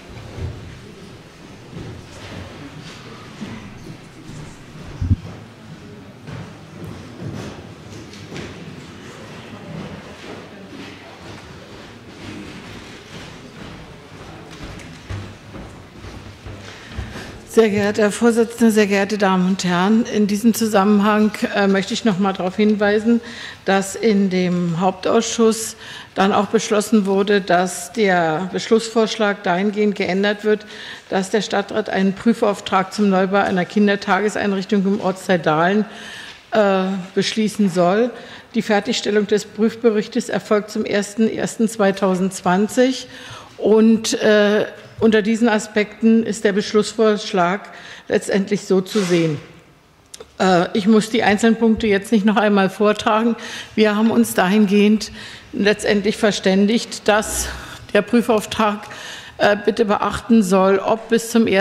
Sehr geehrter Herr Vorsitzender, sehr geehrte Damen und Herren, in diesem Zusammenhang möchte ich noch mal darauf hinweisen, dass in dem Hauptausschuss dann auch beschlossen wurde, dass der Beschlussvorschlag dahingehend geändert wird, dass der Stadtrat einen Prüfauftrag zum Neubau einer Kindertageseinrichtung im Ortsteil Dahlen beschließen soll. Die Fertigstellung des Prüfberichtes erfolgt zum 01.01.2020 und unter diesen Aspekten ist der Beschlussvorschlag letztendlich so zu sehen. Ich muss die einzelnen Punkte jetzt nicht noch einmal vortragen. Wir haben uns dahingehend letztendlich verständigt, dass der Prüfauftrag bitte beachten soll, ob bis zum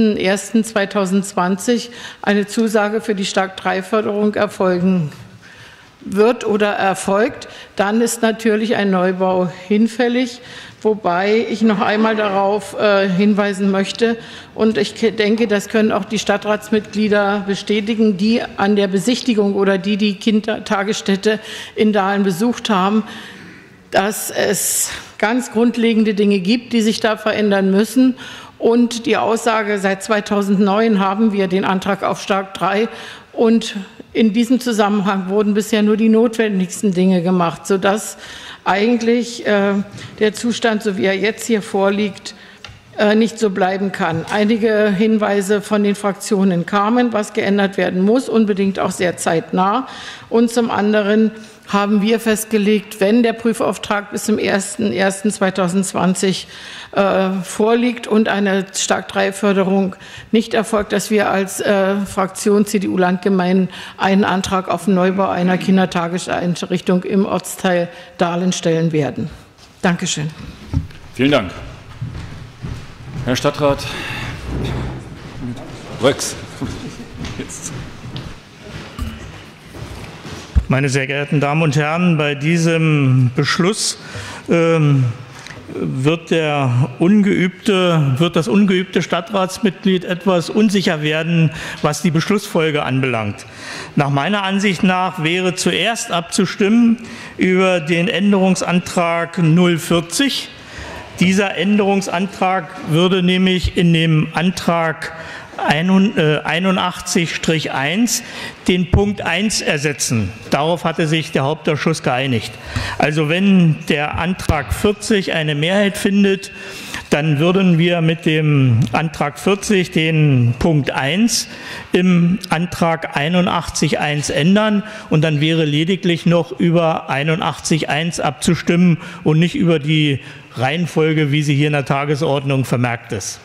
01.01.2020 eine Zusage für die Stark-3-Förderung erfolgen wird oder erfolgt. Dann ist natürlich ein Neubau hinfällig. Wobei ich noch einmal darauf hinweisen möchte, und ich denke, das können auch die Stadtratsmitglieder bestätigen, die an der Besichtigung oder die Kindertagesstätte in Dahlen besucht haben, dass es ganz grundlegende Dinge gibt, die sich da verändern müssen. Und die Aussage, seit 2009 haben wir den Antrag auf Stark 3 und in diesem Zusammenhang wurden bisher nur die notwendigsten Dinge gemacht, sodass eigentlich der Zustand, so wie er jetzt hier vorliegt, nicht so bleiben kann. Einige Hinweise von den Fraktionen kamen, was geändert werden muss, unbedingt auch sehr zeitnah. Und zum anderen haben wir festgelegt, wenn der Prüfauftrag bis zum 01.01.2020 vorliegt und eine Stark-3-Förderung nicht erfolgt, dass wir als Fraktion CDU-Landgemeinden einen Antrag auf den Neubau einer Kindertageseinrichtung im Ortsteil Dahlen stellen werden. Dankeschön. Vielen Dank. Herr Stadtrat Röcks. Jetzt. Meine sehr geehrten Damen und Herren, bei diesem Beschluss wird das ungeübte Stadtratsmitglied etwas unsicher werden, was die Beschlussfolge anbelangt. Nach meiner Ansicht nach wäre zuerst abzustimmen über den Änderungsantrag 040. Dieser Änderungsantrag würde nämlich in dem Antrag 81-1 den Punkt 1 ersetzen. Darauf hatte sich der Hauptausschuss geeinigt. Also wenn der Antrag 40 eine Mehrheit findet, dann würden wir mit dem Antrag 40 den Punkt 1 im Antrag 81.1 ändern und dann wäre lediglich noch über 81.1 abzustimmen und nicht über die Reihenfolge, wie sie hier in der Tagesordnung vermerkt ist.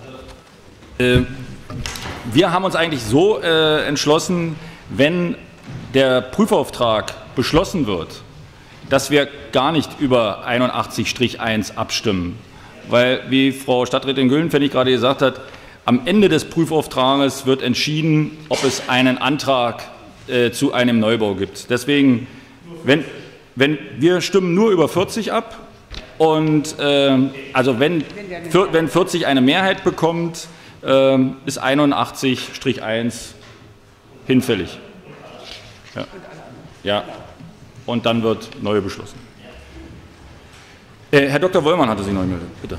Wir haben uns eigentlich so entschlossen, wenn der Prüfauftrag beschlossen wird, dass wir gar nicht über 81-1 abstimmen. Weil, wie Frau Stadträtin Güldenpfennig gerade gesagt hat, am Ende des Prüfauftrages wird entschieden, ob es einen Antrag zu einem Neubau gibt. Deswegen, wenn wir stimmen nur über 40 ab und also wenn 40 eine Mehrheit bekommt, ist 81-1 hinfällig. Ja. Ja. Und dann wird neu beschlossen. Herr Dr. Wollmann hatte sich neu gemeldet. Bitte.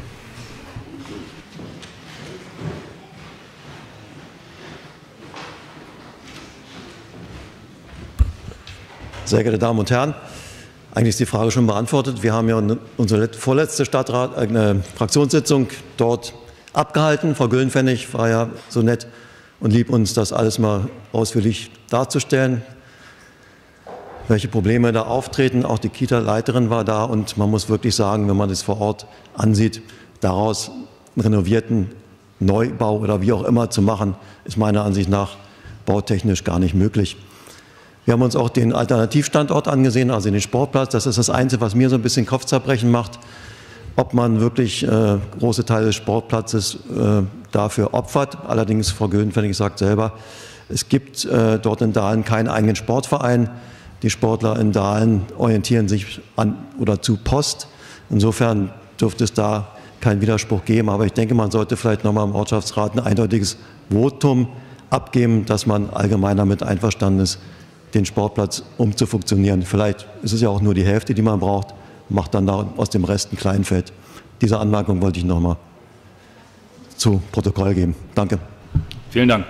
Sehr geehrte Damen und Herren, eigentlich ist die Frage schon beantwortet. Wir haben ja unsere vorletzte Fraktionssitzung dort abgehalten. Frau Güldenpfennig war ja so nett und lieb, uns das alles mal ausführlich darzustellen, welche Probleme da auftreten. Auch die Kita-Leiterin war da und man muss wirklich sagen, wenn man das vor Ort ansieht, daraus einen renovierten Neubau oder wie auch immer zu machen, ist meiner Ansicht nach bautechnisch gar nicht möglich. Wir haben uns auch den Alternativstandort angesehen, also den Sportplatz. Das ist das Einzige, was mir so ein bisschen Kopfzerbrechen macht, ob man wirklich große Teile des Sportplatzes dafür opfert. Allerdings, Frau Güldenpfennig sagt selber, es gibt dort in Dahlen keinen eigenen Sportverein. Die Sportler in Dahlen orientieren sich an oder zu Post. Insofern dürfte es da keinen Widerspruch geben. Aber ich denke, man sollte vielleicht noch mal im Ortschaftsrat ein eindeutiges Votum abgeben, dass man allgemein damit einverstanden ist, den Sportplatz umzufunktionieren. Vielleicht ist es ja auch nur die Hälfte, die man braucht, macht dann da aus dem Rest ein Kleinfeld. Diese Anmerkung wollte ich noch mal zu Protokoll geben. Danke. Vielen Dank.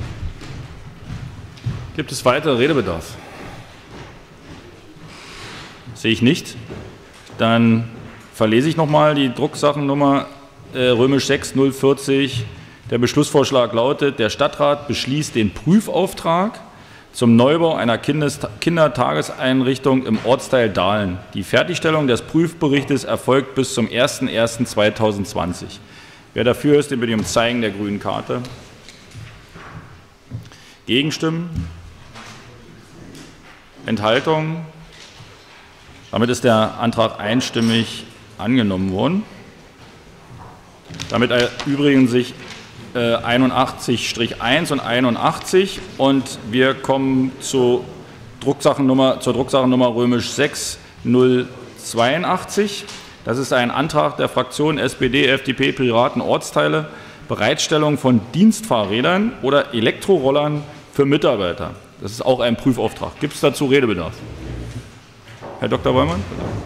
Gibt es weitere Redebedarf? Sehe ich nicht. Dann verlese ich noch mal die Drucksachennummer römisch 6 040. Der Beschlussvorschlag lautet: Der Stadtrat beschließt den Prüfauftrag zum Neubau einer Kindertageseinrichtung im Ortsteil Dahlen. Die Fertigstellung des Prüfberichtes erfolgt bis zum 01.01.2020. Wer dafür ist, den bitte ich um Zeigen der grünen Karte. Gegenstimmen? Enthaltungen? Damit ist der Antrag einstimmig angenommen worden. Damit erübrigen sich 81-1 und 81 und wir kommen zur Drucksachennummer römisch 6 082. Das ist ein Antrag der Fraktionen SPD, FDP, Piraten, Ortsteile, Bereitstellung von Dienstfahrrädern oder Elektrorollern für Mitarbeiter. Das ist auch ein Prüfauftrag. Gibt es dazu Redebedarf? Herr Dr. Wollmann?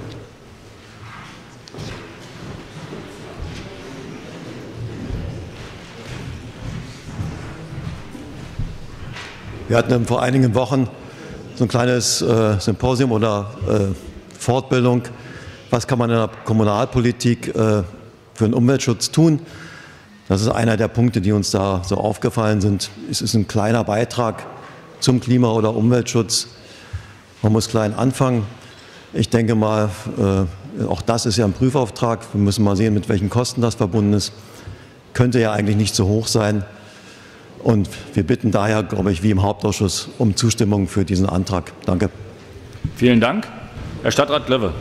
Wir hatten vor einigen Wochen so ein kleines Symposium oder Fortbildung. Was kann man in der Kommunalpolitik für den Umweltschutz tun? Das ist einer der Punkte, die uns da so aufgefallen sind. Es ist ein kleiner Beitrag zum Klima- oder Umweltschutz. Man muss klein anfangen. Ich denke mal, auch das ist ja ein Prüfauftrag. Wir müssen mal sehen, mit welchen Kosten das verbunden ist. Könnte ja eigentlich nicht so hoch sein. Und wir bitten daher, glaube ich, wie im Hauptausschuss, um Zustimmung für diesen Antrag. Danke. Vielen Dank. Herr Stadtrat Kleve.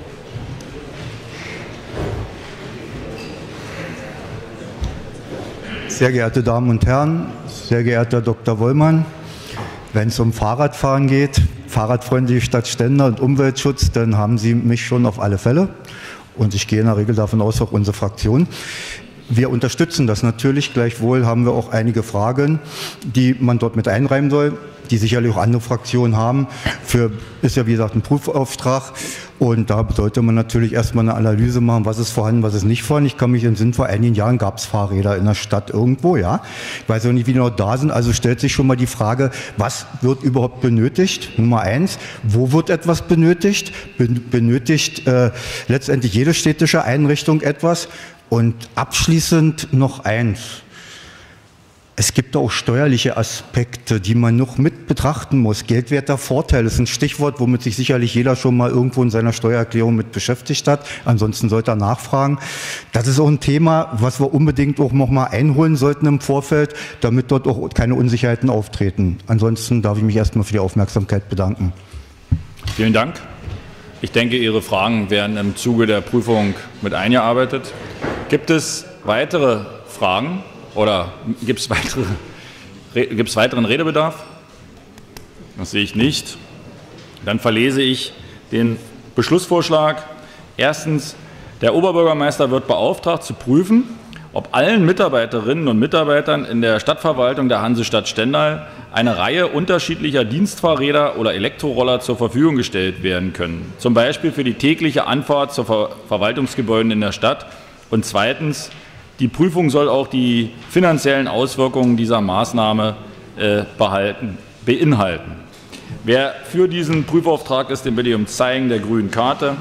Sehr geehrte Damen und Herren, sehr geehrter Herr Dr. Wollmann, wenn es um Fahrradfahren geht, fahrradfreundliche Stadt Stendal und Umweltschutz, dann haben Sie mich schon auf alle Fälle. Und ich gehe in der Regel davon aus, auch unsere Fraktion. wir unterstützen das natürlich. Gleichwohl haben wir auch einige Fragen, die man dort mit einreimen soll, die sicherlich auch andere Fraktionen haben. Ist ja wie gesagt ein Prüfauftrag und da sollte man natürlich erstmal eine Analyse machen, was ist vorhanden, was ist nicht vorhanden. Ich kann mich entsinnen, vor einigen Jahren gab es Fahrräder in der Stadt irgendwo, ja. Ich weiß auch nicht, wie die noch da sind, also stellt sich schon mal die Frage, was wird überhaupt benötigt? Nummer eins, wo wird etwas benötigt? Benötigt letztendlich jede städtische Einrichtung etwas? Und abschließend noch eins. Es gibt auch steuerliche Aspekte, die man noch mit betrachten muss. Geldwerter Vorteil ist ein Stichwort, womit sich sicherlich jeder schon mal irgendwo in seiner Steuererklärung mit beschäftigt hat. Ansonsten sollte er nachfragen. Das ist auch ein Thema, was wir unbedingt auch noch mal einholen sollten im Vorfeld, damit dort auch keine Unsicherheiten auftreten. Ansonsten darf ich mich erstmal für die Aufmerksamkeit bedanken. Vielen Dank. Ich denke, Ihre Fragen werden im Zuge der Prüfung mit eingearbeitet. Gibt es weitere Fragen oder gibt es weiteren Redebedarf? Das sehe ich nicht. Dann verlese ich den Beschlussvorschlag. Erstens, der Oberbürgermeister wird beauftragt zu prüfen, ob allen Mitarbeiterinnen und Mitarbeitern in der Stadtverwaltung der Hansestadt Stendal eine Reihe unterschiedlicher Dienstfahrräder oder Elektroroller zur Verfügung gestellt werden können. Zum Beispiel für die tägliche Anfahrt zu Verwaltungsgebäuden in der Stadt. Und zweitens, die Prüfung soll auch die finanziellen Auswirkungen dieser Maßnahme beinhalten. Wer für diesen Prüfauftrag ist, den bitte ich um Zeigen der grünen Karte.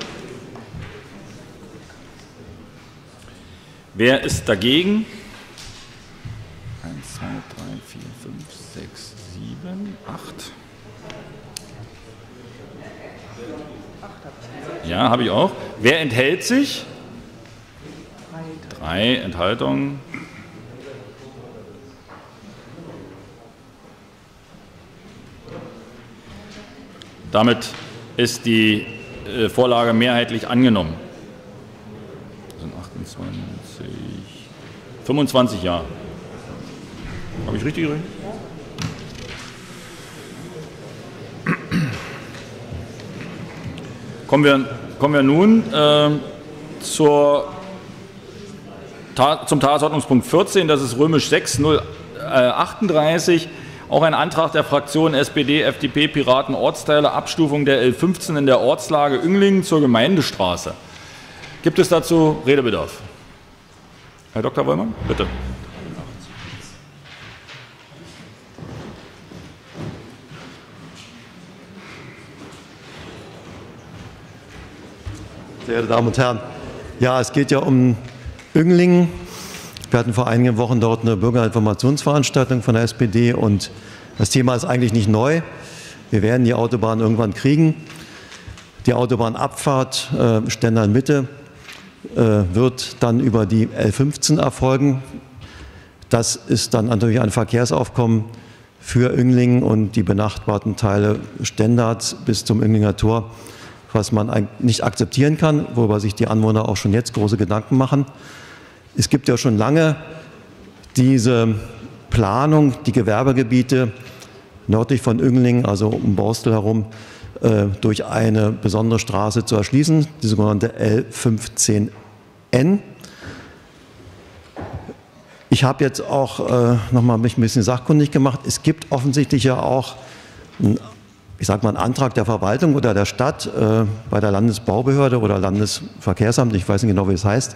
Wer ist dagegen? 1, 2, 3, 4, 5, 6, 7, 8. Ja, habe ich auch. Wer enthält sich? 3 Enthaltungen. Damit ist die Vorlage mehrheitlich angenommen. Das sind 28, 25 Jahre. Habe ich richtig gerechnet? Kommen wir nun zum Tagesordnungspunkt 14, das ist römisch 6.038, auch ein Antrag der Fraktionen SPD, FDP, Piraten, Ortsteile, Abstufung der L15 in der Ortslage Önglingen zur Gemeindestraße. Gibt es dazu Redebedarf? Herr Dr. Wollmann, bitte. Sehr geehrte Damen und Herren, ja, es geht ja um Önglingen. Wir hatten vor einigen Wochen dort eine Bürgerinformationsveranstaltung von der SPD und das Thema ist eigentlich nicht neu. Wir werden die Autobahn irgendwann kriegen. Die Autobahnabfahrt Stendal-Mitte wird dann über die L15 erfolgen. Das ist dann natürlich ein Verkehrsaufkommen für Önglingen und die benachbarten Teile Stendals bis zum Önglinger Tor, was man nicht akzeptieren kann, worüber sich die Anwohner auch schon jetzt große Gedanken machen. Es gibt ja schon lange diese Planung, die Gewerbegebiete nördlich von Önglingen, also um Borstel herum, durch eine besondere Straße zu erschließen, die sogenannte L15N. Ich habe jetzt auch noch mal mich ein bisschen sachkundig gemacht. Es gibt offensichtlich ja auch einen Antrag der Verwaltung oder der Stadt bei der Landesbaubehörde oder Landesverkehrsamt, ich weiß nicht genau, wie es heißt,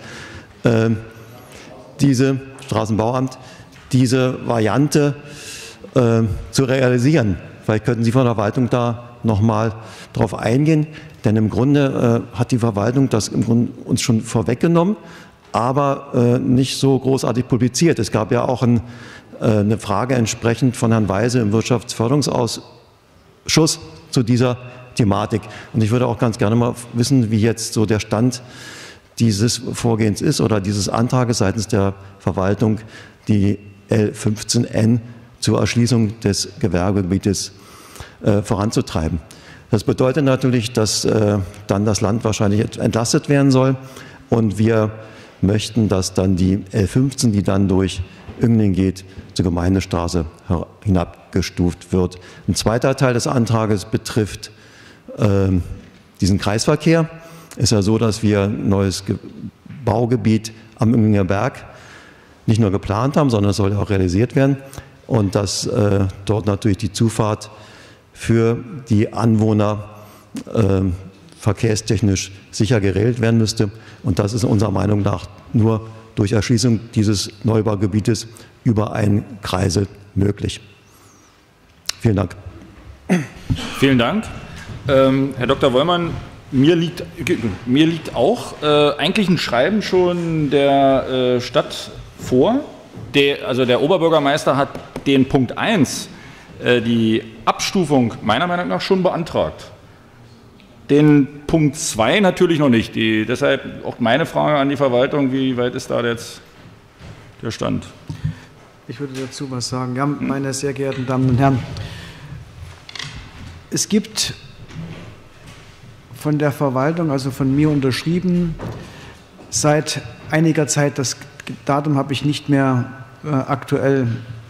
Straßenbauamt, diese Variante zu realisieren. Vielleicht könnten Sie von der Verwaltung da noch mal drauf eingehen, denn im Grunde hat die Verwaltung das im Grunde uns schon vorweggenommen, aber nicht so großartig publiziert. Es gab ja auch eine Frage entsprechend von Herrn Weise im Wirtschaftsförderungsausschuss zu dieser Thematik. Und ich würde auch ganz gerne mal wissen, wie jetzt so der Stand dieses Vorgehens ist oder dieses Antrages seitens der Verwaltung, die L15N zur Erschließung des Gewerbegebietes voranzutreiben. Das bedeutet natürlich, dass dann das Land wahrscheinlich entlastet werden soll und wir möchten, dass dann die L15, die dann durch Önglingen geht, zur Gemeindestraße hinabgestuft wird. Ein zweiter Teil des Antrages betrifft diesen Kreisverkehr. Es ist ja so, dass wir ein neues Baugebiet am Önglinger Berg nicht nur geplant haben, sondern es soll auch realisiert werden. Und dass dort natürlich die Zufahrt für die Anwohner verkehrstechnisch sicher geregelt werden müsste. Und das ist unserer Meinung nach nur durch Erschließung dieses Neubaugebietes über einen Kreisel möglich. Vielen Dank. Vielen Dank. Herr Dr. Wollmann, mir liegt auch eigentlich ein Schreiben schon der Stadt vor. Also der Oberbürgermeister hat den Punkt 1, die Abstufung, meiner Meinung nach schon beantragt. Den Punkt 2 natürlich noch nicht. Deshalb auch meine Frage an die Verwaltung, wie weit ist da jetzt der Stand? Ich würde dazu was sagen. Ja, meine sehr geehrten Damen und Herren, es gibt von der Verwaltung, also von mir unterschrieben, seit einiger Zeit, das Datum habe ich nicht mehr aktuell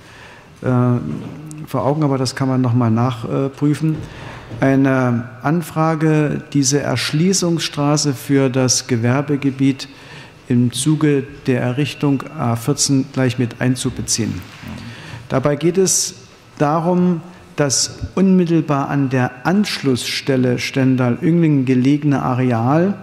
vor Augen, aber das kann man noch mal nachprüfen, eine Anfrage, diese Erschließungsstraße für das Gewerbegebiet im Zuge der Errichtung A14 gleich mit einzubeziehen. Dabei geht es darum, das unmittelbar an der Anschlussstelle Stendal-Öngling gelegene Areal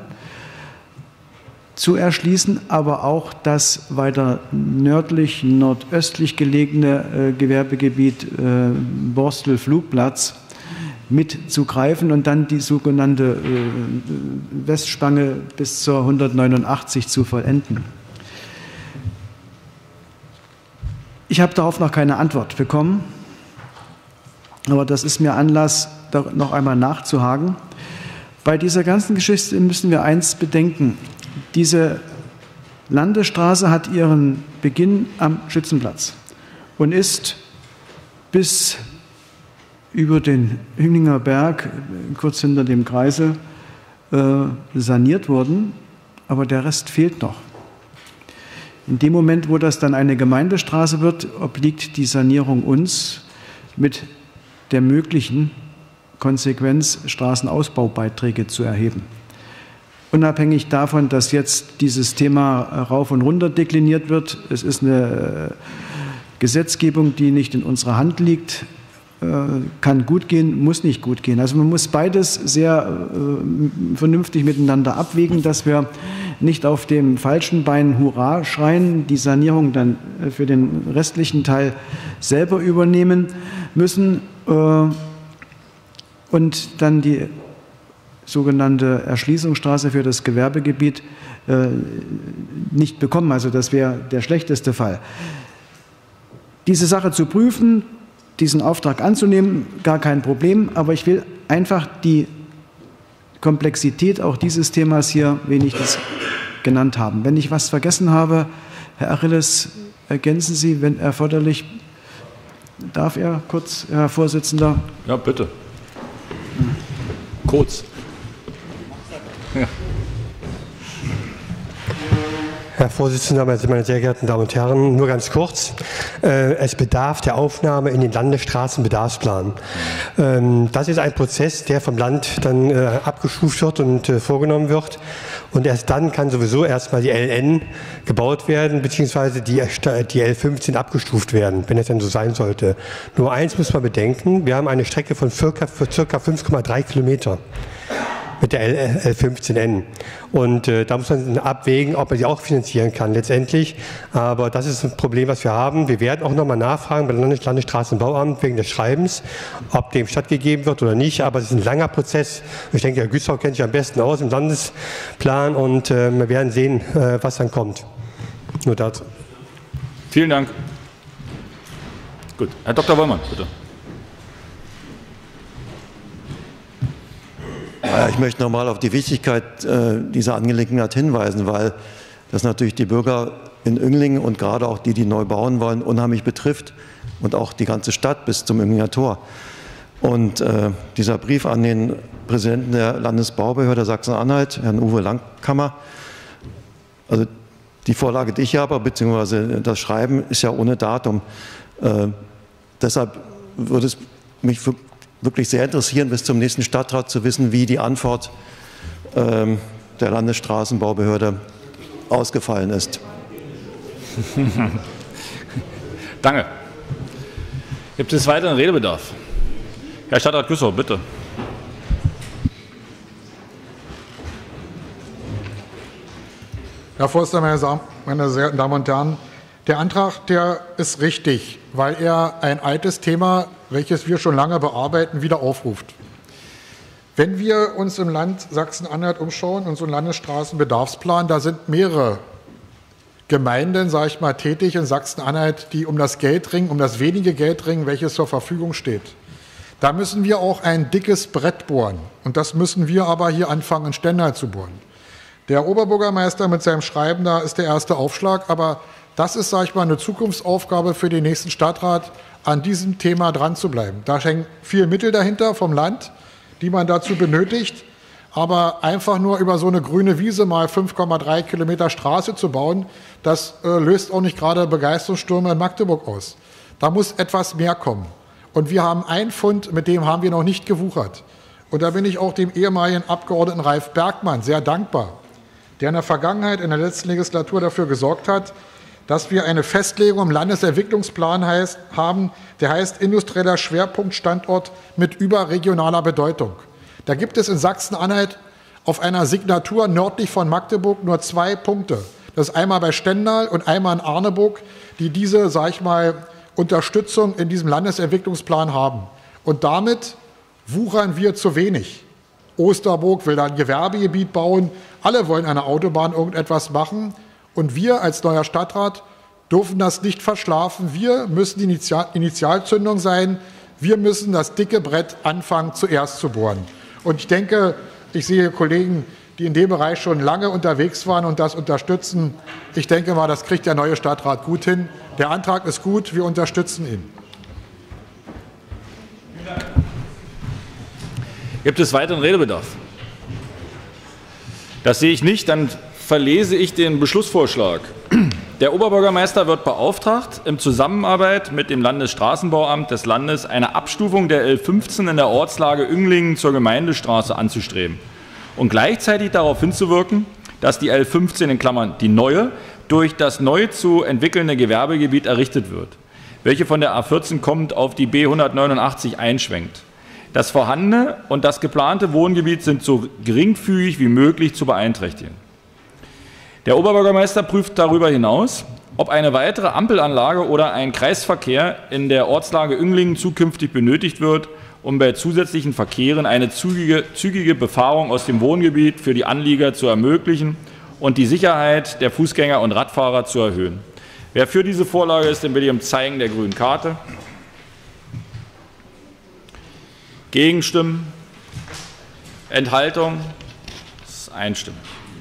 zu erschließen, aber auch das weiter nördlich, nordöstlich gelegene Gewerbegebiet Borstel-Flugplatz mitzugreifen und dann die sogenannte Westspange bis zur 189 zu vollenden. Ich habe darauf noch keine Antwort bekommen, aber das ist mir Anlass, da noch einmal nachzuhaken. Bei dieser ganzen Geschichte müssen wir eins bedenken. Diese Landesstraße hat ihren Beginn am Schützenplatz und ist bis über den Hünglinger Berg, kurz hinter dem Kreisel, saniert worden, aber der Rest fehlt noch. In dem Moment, wo das dann eine Gemeindestraße wird, obliegt die Sanierung uns mit der möglichen Konsequenz, Straßenausbaubeiträge zu erheben. Unabhängig davon, dass jetzt dieses Thema rauf und runter dekliniert wird, es ist eine Gesetzgebung, die nicht in unserer Hand liegt, kann gut gehen, muss nicht gut gehen. Also man muss beides sehr vernünftig miteinander abwägen, dass wir nicht auf dem falschen Bein Hurra schreien, die Sanierung dann für den restlichen Teil selber übernehmen müssen und dann die sogenannte Erschließungsstraße für das Gewerbegebiet nicht bekommen. Also das wäre der schlechteste Fall. Diese Sache zu prüfen, diesen Auftrag anzunehmen, gar kein Problem, aber ich will einfach die Komplexität auch dieses Themas hier wenigstens genannt haben. Wenn ich was vergessen habe, Herr Achilles, ergänzen Sie, wenn erforderlich. Darf er kurz, Herr Vorsitzender? Ja, bitte. Kurz. Ja. Herr Vorsitzender, meine sehr geehrten Damen und Herren, nur ganz kurz. Es bedarf der Aufnahme in den Landesstraßenbedarfsplan. Das ist ein Prozess, der vom Land dann abgestuft wird und vorgenommen wird. Und erst dann kann sowieso erstmal die LN gebaut werden, beziehungsweise die L15 abgestuft werden, wenn es denn so sein sollte. Nur eins muss man bedenken, wir haben eine Strecke von circa 5,3 Kilometer. Mit der L15N. Und da muss man abwägen, ob man sie auch finanzieren kann letztendlich. Aber das ist ein Problem, was wir haben. Wir werden auch nochmal nachfragen beim Landesstraßenbauamt wegen des Schreibens, ob dem stattgegeben wird oder nicht. Aber es ist ein langer Prozess. Ich denke, Herr Güssau kennt sich am besten aus im Landesplan und wir werden sehen, was dann kommt. Nur dazu. Vielen Dank. Gut, Herr Dr. Wollmann, bitte. Ich möchte nochmal auf die Wichtigkeit dieser Angelegenheit hinweisen, weil das natürlich die Bürger in Önglingen und gerade auch die neu bauen wollen, unheimlich betrifft und auch die ganze Stadt bis zum Önglinger Tor. Und dieser Brief an den Präsidenten der Landesbaubehörde Sachsen-Anhalt, Herrn Uwe Langkammer, also die Vorlage, die ich habe, beziehungsweise das Schreiben, ist ja ohne Datum. Deshalb würde es mich wirklich sehr interessieren, bis zum nächsten Stadtrat zu wissen, wie die Antwort der Landesstraßenbaubehörde ausgefallen ist. Danke. Gibt es weiteren Redebedarf? Herr Stadtrat Güssow, bitte. Herr Vorsitzender, meine sehr geehrten Damen und Herren, der Antrag, der ist richtig, weil er ein altes Thema, welches wir schon lange bearbeiten, wieder aufruft. Wenn wir uns im Land Sachsen-Anhalt umschauen, unseren Landesstraßenbedarfsplan, da sind mehrere Gemeinden, sage ich mal, tätig in Sachsen-Anhalt, die um das Geld ringen, um das wenige Geld ringen, welches zur Verfügung steht. Da müssen wir auch ein dickes Brett bohren. Und das müssen wir aber hier anfangen, in Stendal zu bohren. Der Oberbürgermeister mit seinem Schreiben, da ist der erste Aufschlag, aber das ist, sage ich mal, eine Zukunftsaufgabe für den nächsten Stadtrat, an diesem Thema dran zu bleiben. Da hängen viel Mittel dahinter vom Land, die man dazu benötigt, aber einfach nur über so eine grüne Wiese mal 5,3 Kilometer Straße zu bauen, das löst auch nicht gerade Begeisterungsstürme in Magdeburg aus. Da muss etwas mehr kommen. Und wir haben einen Fund, mit dem haben wir noch nicht gewuchert. Und da bin ich auch dem ehemaligen Abgeordneten Ralf Bergmann sehr dankbar, der in der Vergangenheit, in der letzten Legislatur dafür gesorgt hat, dass wir eine Festlegung im Landesentwicklungsplan haben, der heißt industrieller Schwerpunktstandort mit überregionaler Bedeutung. Da gibt es in Sachsen-Anhalt auf einer Signatur nördlich von Magdeburg nur 2 Punkte. Das ist einmal bei Stendal und einmal in Arneburg, die diese, sage ich mal, Unterstützung in diesem Landesentwicklungsplan haben. Und damit wuchern wir zu wenig. Osterburg will da ein Gewerbegebiet bauen, alle wollen an der Autobahn irgendetwas machen. Und wir als neuer Stadtrat dürfen das nicht verschlafen. Wir müssen die Initialzündung sein. Wir müssen das dicke Brett anfangen, zuerst zu bohren. Und ich denke, ich sehe Kollegen, die in dem Bereich schon lange unterwegs waren und das unterstützen. Ich denke mal, das kriegt der neue Stadtrat gut hin. Der Antrag ist gut, wir unterstützen ihn. Gibt es weiteren Redebedarf? Das sehe ich nicht, dann verlese ich den Beschlussvorschlag. Der Oberbürgermeister wird beauftragt, in Zusammenarbeit mit dem Landesstraßenbauamt des Landes eine Abstufung der L15 in der Ortslage Ünglingen zur Gemeindestraße anzustreben und gleichzeitig darauf hinzuwirken, dass die L15 in Klammern die neue durch das neu zu entwickelnde Gewerbegebiet errichtet wird, welche von der A14 kommend auf die B189 einschwenkt. Das vorhandene und das geplante Wohngebiet sind so geringfügig wie möglich zu beeinträchtigen. Der Oberbürgermeister prüft darüber hinaus, ob eine weitere Ampelanlage oder ein Kreisverkehr in der Ortslage Ünglingen zukünftig benötigt wird, um bei zusätzlichen Verkehren eine zügige Befahrung aus dem Wohngebiet für die Anlieger zu ermöglichen und die Sicherheit der Fußgänger und Radfahrer zu erhöhen. Wer für diese Vorlage ist, den bitte ich um Zeigen der grünen Karte. Gegenstimmen? Enthaltung? Das ist einstimmig.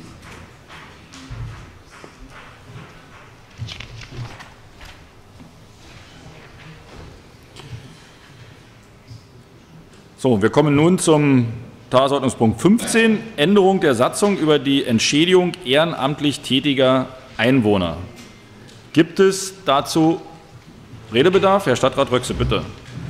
So, wir kommen nun zum Tagesordnungspunkt 15, Änderung der Satzung über die Entschädigung ehrenamtlich tätiger Einwohner. Gibt es dazu Redebedarf? Herr Stadtrat Röchse, bitte.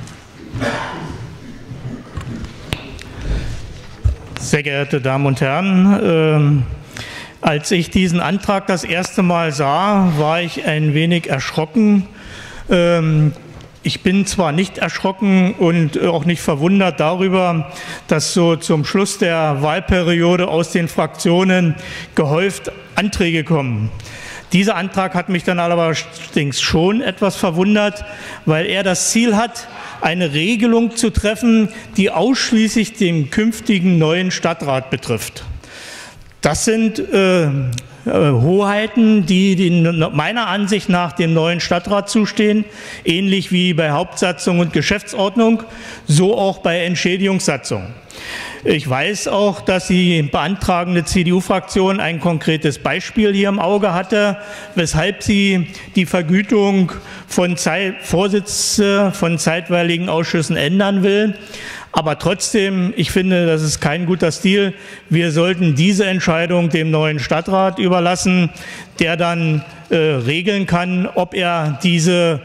Sehr geehrte Damen und Herren, als ich diesen Antrag das erste Mal sah, war ich ein wenig erschrocken. Ich bin zwar nicht erschrocken und auch nicht verwundert darüber, dass so zum Schluss der Wahlperiode aus den Fraktionen gehäuft Anträge kommen. Dieser Antrag hat mich dann allerdings schon etwas verwundert, weil er das Ziel hat, eine Regelung zu treffen, die ausschließlich den künftigen neuen Stadtrat betrifft. Das sind Hoheiten, die meiner Ansicht nach dem neuen Stadtrat zustehen, ähnlich wie bei Hauptsatzung und Geschäftsordnung, so auch bei Entschädigungssatzung. Ich weiß auch, dass die beantragende CDU-Fraktion ein konkretes Beispiel hier im Auge hatte, weshalb sie die Vergütung von Vorsitzenden von zeitweiligen Ausschüssen ändern will. Aber trotzdem, ich finde, das ist kein guter Stil. Wir sollten diese Entscheidung dem neuen Stadtrat überlassen, der dann regeln kann, ob er diese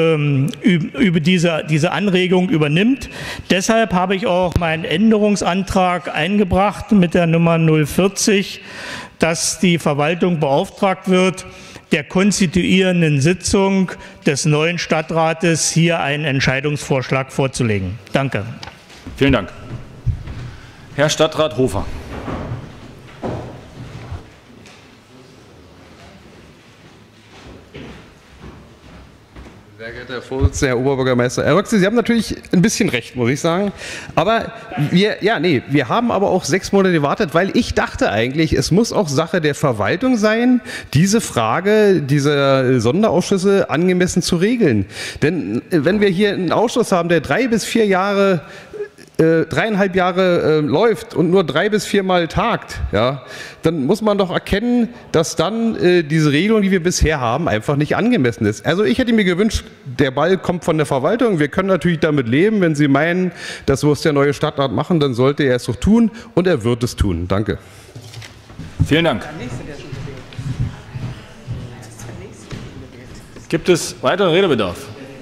Anregung übernimmt. Deshalb habe ich auch meinen Änderungsantrag eingebracht mit der Nummer 040, dass die Verwaltung beauftragt wird, der konstituierenden Sitzung des neuen Stadtrates hier einen Entscheidungsvorschlag vorzulegen. Danke. Vielen Dank. Herr Stadtrat Hofer. Sehr geehrter Herr Vorsitzender, Herr Oberbürgermeister Erwachse, Sie haben natürlich ein bisschen recht, muss ich sagen. Aber wir haben aber auch 6 Monate gewartet, weil ich dachte eigentlich, es muss auch Sache der Verwaltung sein, diese Frage dieser Sonderausschüsse angemessen zu regeln. Denn wenn wir hier einen Ausschuss haben, der 3 bis 4 Jahre 3,5 Jahre läuft und nur 3 bis 4 Mal tagt, ja, dann muss man doch erkennen, dass dann diese Regelung, die wir bisher haben, einfach nicht angemessen ist. Also ich hätte mir gewünscht, der Ball kommt von der Verwaltung. Wir können natürlich damit leben, wenn Sie meinen, das muss der neue Stadtrat machen, dann sollte er es doch tun und er wird es tun. Danke. Vielen Dank. Gibt es weiteren Redebedarf?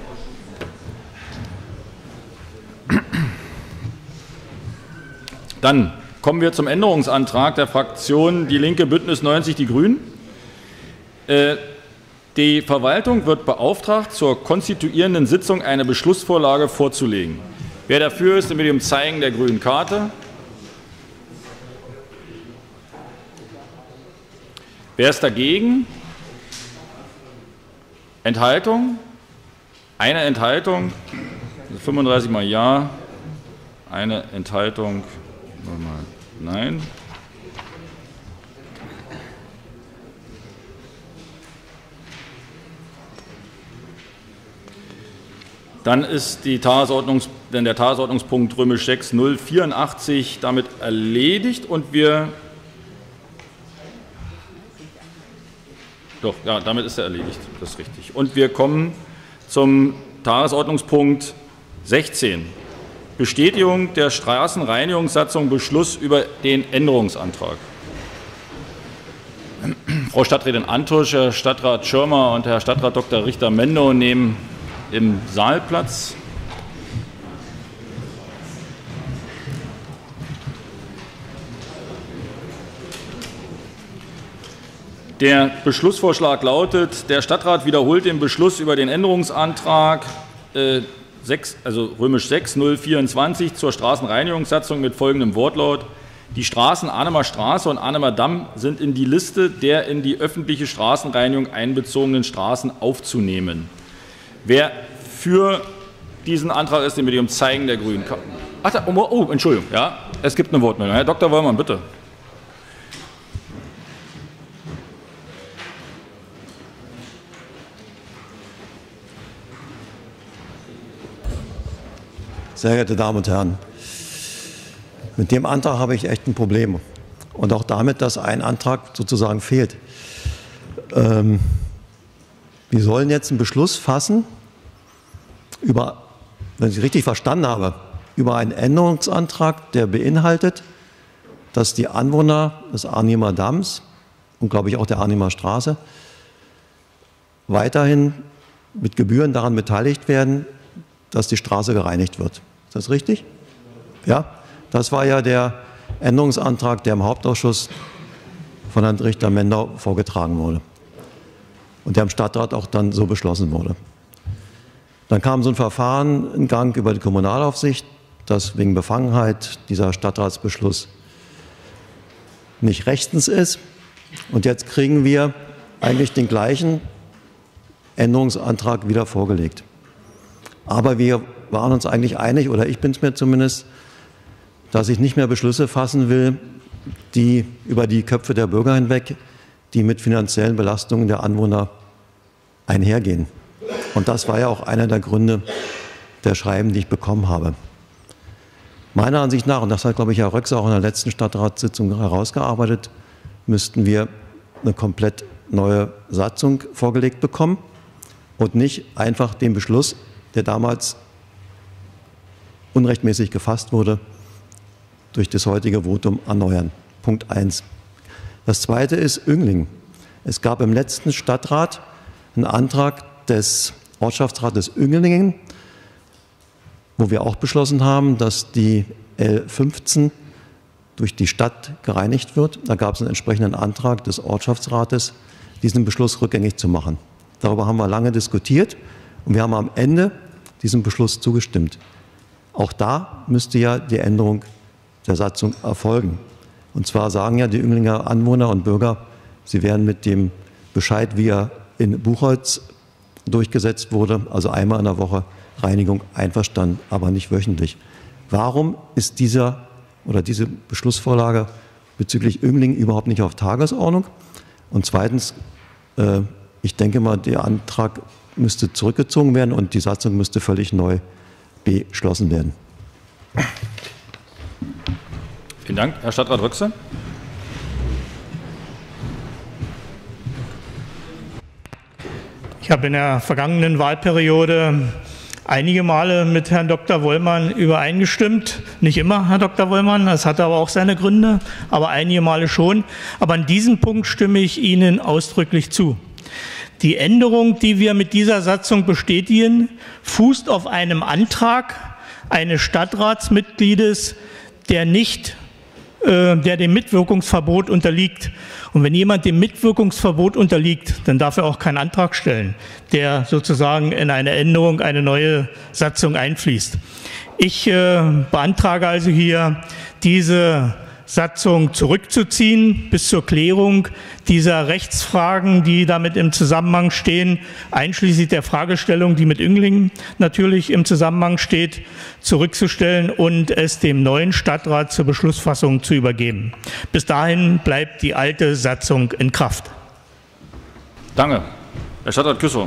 Dann kommen wir zum Änderungsantrag der Fraktion Die Linke, Bündnis 90, Die Grünen. Die Verwaltung wird beauftragt, zur konstituierenden Sitzung eine Beschlussvorlage vorzulegen. Wer dafür ist, mit dem Zeigen der grünen Karte. Wer ist dagegen? Enthaltung? Eine Enthaltung. 35 mal Ja. Eine Enthaltung. Nein. Dann ist der Tagesordnungspunkt römisch 6.084 damit erledigt und damit ist er erledigt, das ist richtig. Und wir kommen zum Tagesordnungspunkt 16. Bestätigung der Straßenreinigungssatzung, Beschluss über den Änderungsantrag. Frau Stadträtin Antusch, Herr Stadtrat Schirmer und Herr Stadtrat Dr. Richter-Mendow nehmen im Saal Platz. Der Beschlussvorschlag lautet, der Stadtrat wiederholt den Beschluss über den Änderungsantrag römisch 6.024 zur Straßenreinigungssatzung mit folgendem Wortlaut. Die Straßen Arnhemer Straße und Arnhemer Damm sind in die Liste der in die öffentliche Straßenreinigung einbezogenen Straßen aufzunehmen. Wer für diesen Antrag ist, den mit dem Zeigen der grünen Karte. Entschuldigung, ja, es gibt eine Wortmeldung. Herr Dr. Wollmann, bitte. Sehr geehrte Damen und Herren, mit dem Antrag habe ich echt ein Problem. Und auch damit, dass ein Antrag sozusagen fehlt. Wir sollen jetzt einen Beschluss fassen über, wenn ich es richtig verstanden habe, über einen Änderungsantrag, der beinhaltet, dass die Anwohner des Arnhemer Damms und, glaube ich, auch der Arnhemer Straße weiterhin mit Gebühren daran beteiligt werden, dass die Straße gereinigt wird. Ist das richtig? Ja, das war ja der Änderungsantrag, der im Hauptausschuss von Herrn Richter-Mendow vorgetragen wurde und der im Stadtrat auch dann so beschlossen wurde. Dann kam so ein Verfahren in Gang über die Kommunalaufsicht, dass wegen Befangenheit dieser Stadtratsbeschluss nicht rechtens ist. Und jetzt kriegen wir eigentlich den gleichen Änderungsantrag wieder vorgelegt. Aber wir waren uns eigentlich einig, oder ich bin es mir zumindest, dass ich nicht mehr Beschlüsse fassen will, die über die Köpfe der Bürger hinweg, die mit finanziellen Belastungen der Anwohner einhergehen. Und das war ja auch einer der Gründe der Schreiben, die ich bekommen habe. Meiner Ansicht nach, und das hat, glaube ich, Herr Röckse auch in der letzten Stadtratssitzung herausgearbeitet, müssten wir eine komplett neue Satzung vorgelegt bekommen und nicht einfach den Beschluss, der damals unrechtmäßig gefasst wurde, durch das heutige Votum erneuern. Punkt 1. Das Zweite ist Önglingen. Es gab im letzten Stadtrat einen Antrag des Ortschaftsrates Önglingen, wo wir auch beschlossen haben, dass die L15 durch die Stadt gereinigt wird. Da gab es einen entsprechenden Antrag des Ortschaftsrates, diesen Beschluss rückgängig zu machen. Darüber haben wir lange diskutiert und wir haben am Ende diesem Beschluss zugestimmt. Auch da müsste ja die Änderung der Satzung erfolgen. Und zwar sagen ja die Üinglinger Anwohner und Bürger, sie wären mit dem Bescheid, wie er in Buchholz durchgesetzt wurde, also einmal in der Woche Reinigung, einverstanden, aber nicht wöchentlich. Warum ist diese Beschlussvorlage bezüglich Üinglingen überhaupt nicht auf Tagesordnung? Und zweitens, ich denke mal, der Antrag müsste zurückgezogen werden und die Satzung müsste völlig neu beschlossen werden. Vielen Dank. Herr Stadtrat Röchse. Ich habe in der vergangenen Wahlperiode einige Male mit Herrn Dr. Wollmann übereingestimmt. Nicht immer, Herr Dr. Wollmann, das hatte aber auch seine Gründe, aber einige Male schon. Aber an diesem Punkt stimme ich Ihnen ausdrücklich zu. Die Änderung, die wir mit dieser Satzung bestätigen, fußt auf einem Antrag eines Stadtratsmitgliedes, der dem Mitwirkungsverbot unterliegt. Und wenn jemand dem Mitwirkungsverbot unterliegt, dann darf er auch keinen Antrag stellen, der sozusagen in eine Änderung, eine neue Satzung einfließt. Ich beantrage also hier, diese Satzung zurückzuziehen bis zur Klärung dieser Rechtsfragen, die damit im Zusammenhang stehen, einschließlich der Fragestellung, die mit Üinglingen natürlich im Zusammenhang steht, zurückzustellen und es dem neuen Stadtrat zur Beschlussfassung zu übergeben. Bis dahin bleibt die alte Satzung in Kraft. Danke. Herr Stadtrat Küssow.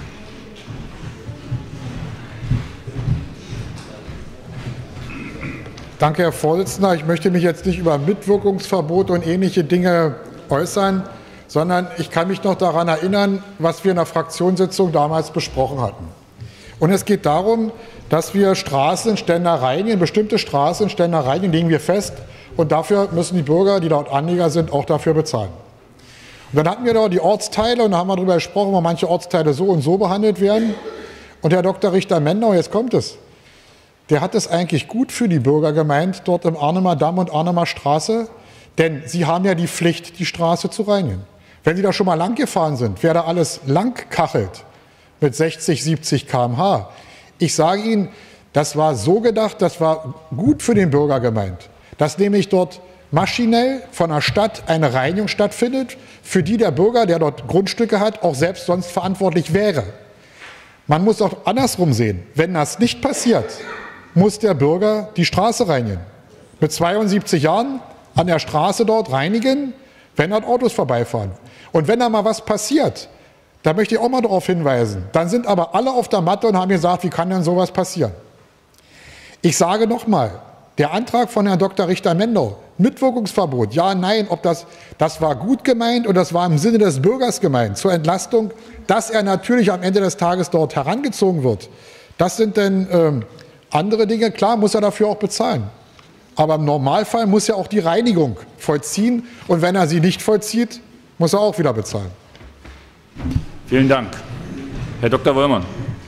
Danke, Herr Vorsitzender. Ich möchte mich jetzt nicht über Mitwirkungsverbot und ähnliche Dinge äußern, sondern ich kann mich noch daran erinnern, was wir in der Fraktionssitzung damals besprochen hatten. Und es geht darum, dass wir Straßenständer reinigen, bestimmte Straßenständer reinigen, legen wir fest. Und dafür müssen die Bürger, die dort Anlieger sind, auch dafür bezahlen. Und dann hatten wir da die Ortsteile und da haben wir darüber gesprochen, wo manche Ortsteile so und so behandelt werden. Und Herr Dr. Richter-Mendau, jetzt kommt es. Der hat es eigentlich gut für die Bürger gemeint, dort im Arnhemer Damm und Arnhemer Straße, denn sie haben ja die Pflicht, die Straße zu reinigen. Wenn Sie da schon mal lang gefahren sind, wer da alles lang kachelt mit 60, 70 km/h, ich sage Ihnen, das war so gedacht, das war gut für den Bürger gemeint, dass nämlich dort maschinell von der Stadt eine Reinigung stattfindet, für die der Bürger, der dort Grundstücke hat, auch selbst sonst verantwortlich wäre. Man muss auch andersrum sehen, wenn das nicht passiert, muss der Bürger die Straße reinigen. Mit 72 Jahren an der Straße dort reinigen, wenn dort Autos vorbeifahren. Und wenn da mal was passiert, da möchte ich auch mal darauf hinweisen, dann sind aber alle auf der Matte und haben gesagt, wie kann denn sowas passieren? Ich sage nochmal, der Antrag von Herrn Dr. Richter-Mendau, Mitwirkungsverbot, ja, nein, das war gut gemeint und das war im Sinne des Bürgers gemeint, zur Entlastung, dass er natürlich am Ende des Tages dort herangezogen wird. Das sind denn andere Dinge, klar, muss er dafür auch bezahlen. Aber im Normalfall muss er auch die Reinigung vollziehen. Und wenn er sie nicht vollzieht, muss er auch wieder bezahlen. Vielen Dank. Herr Dr. Wollmann.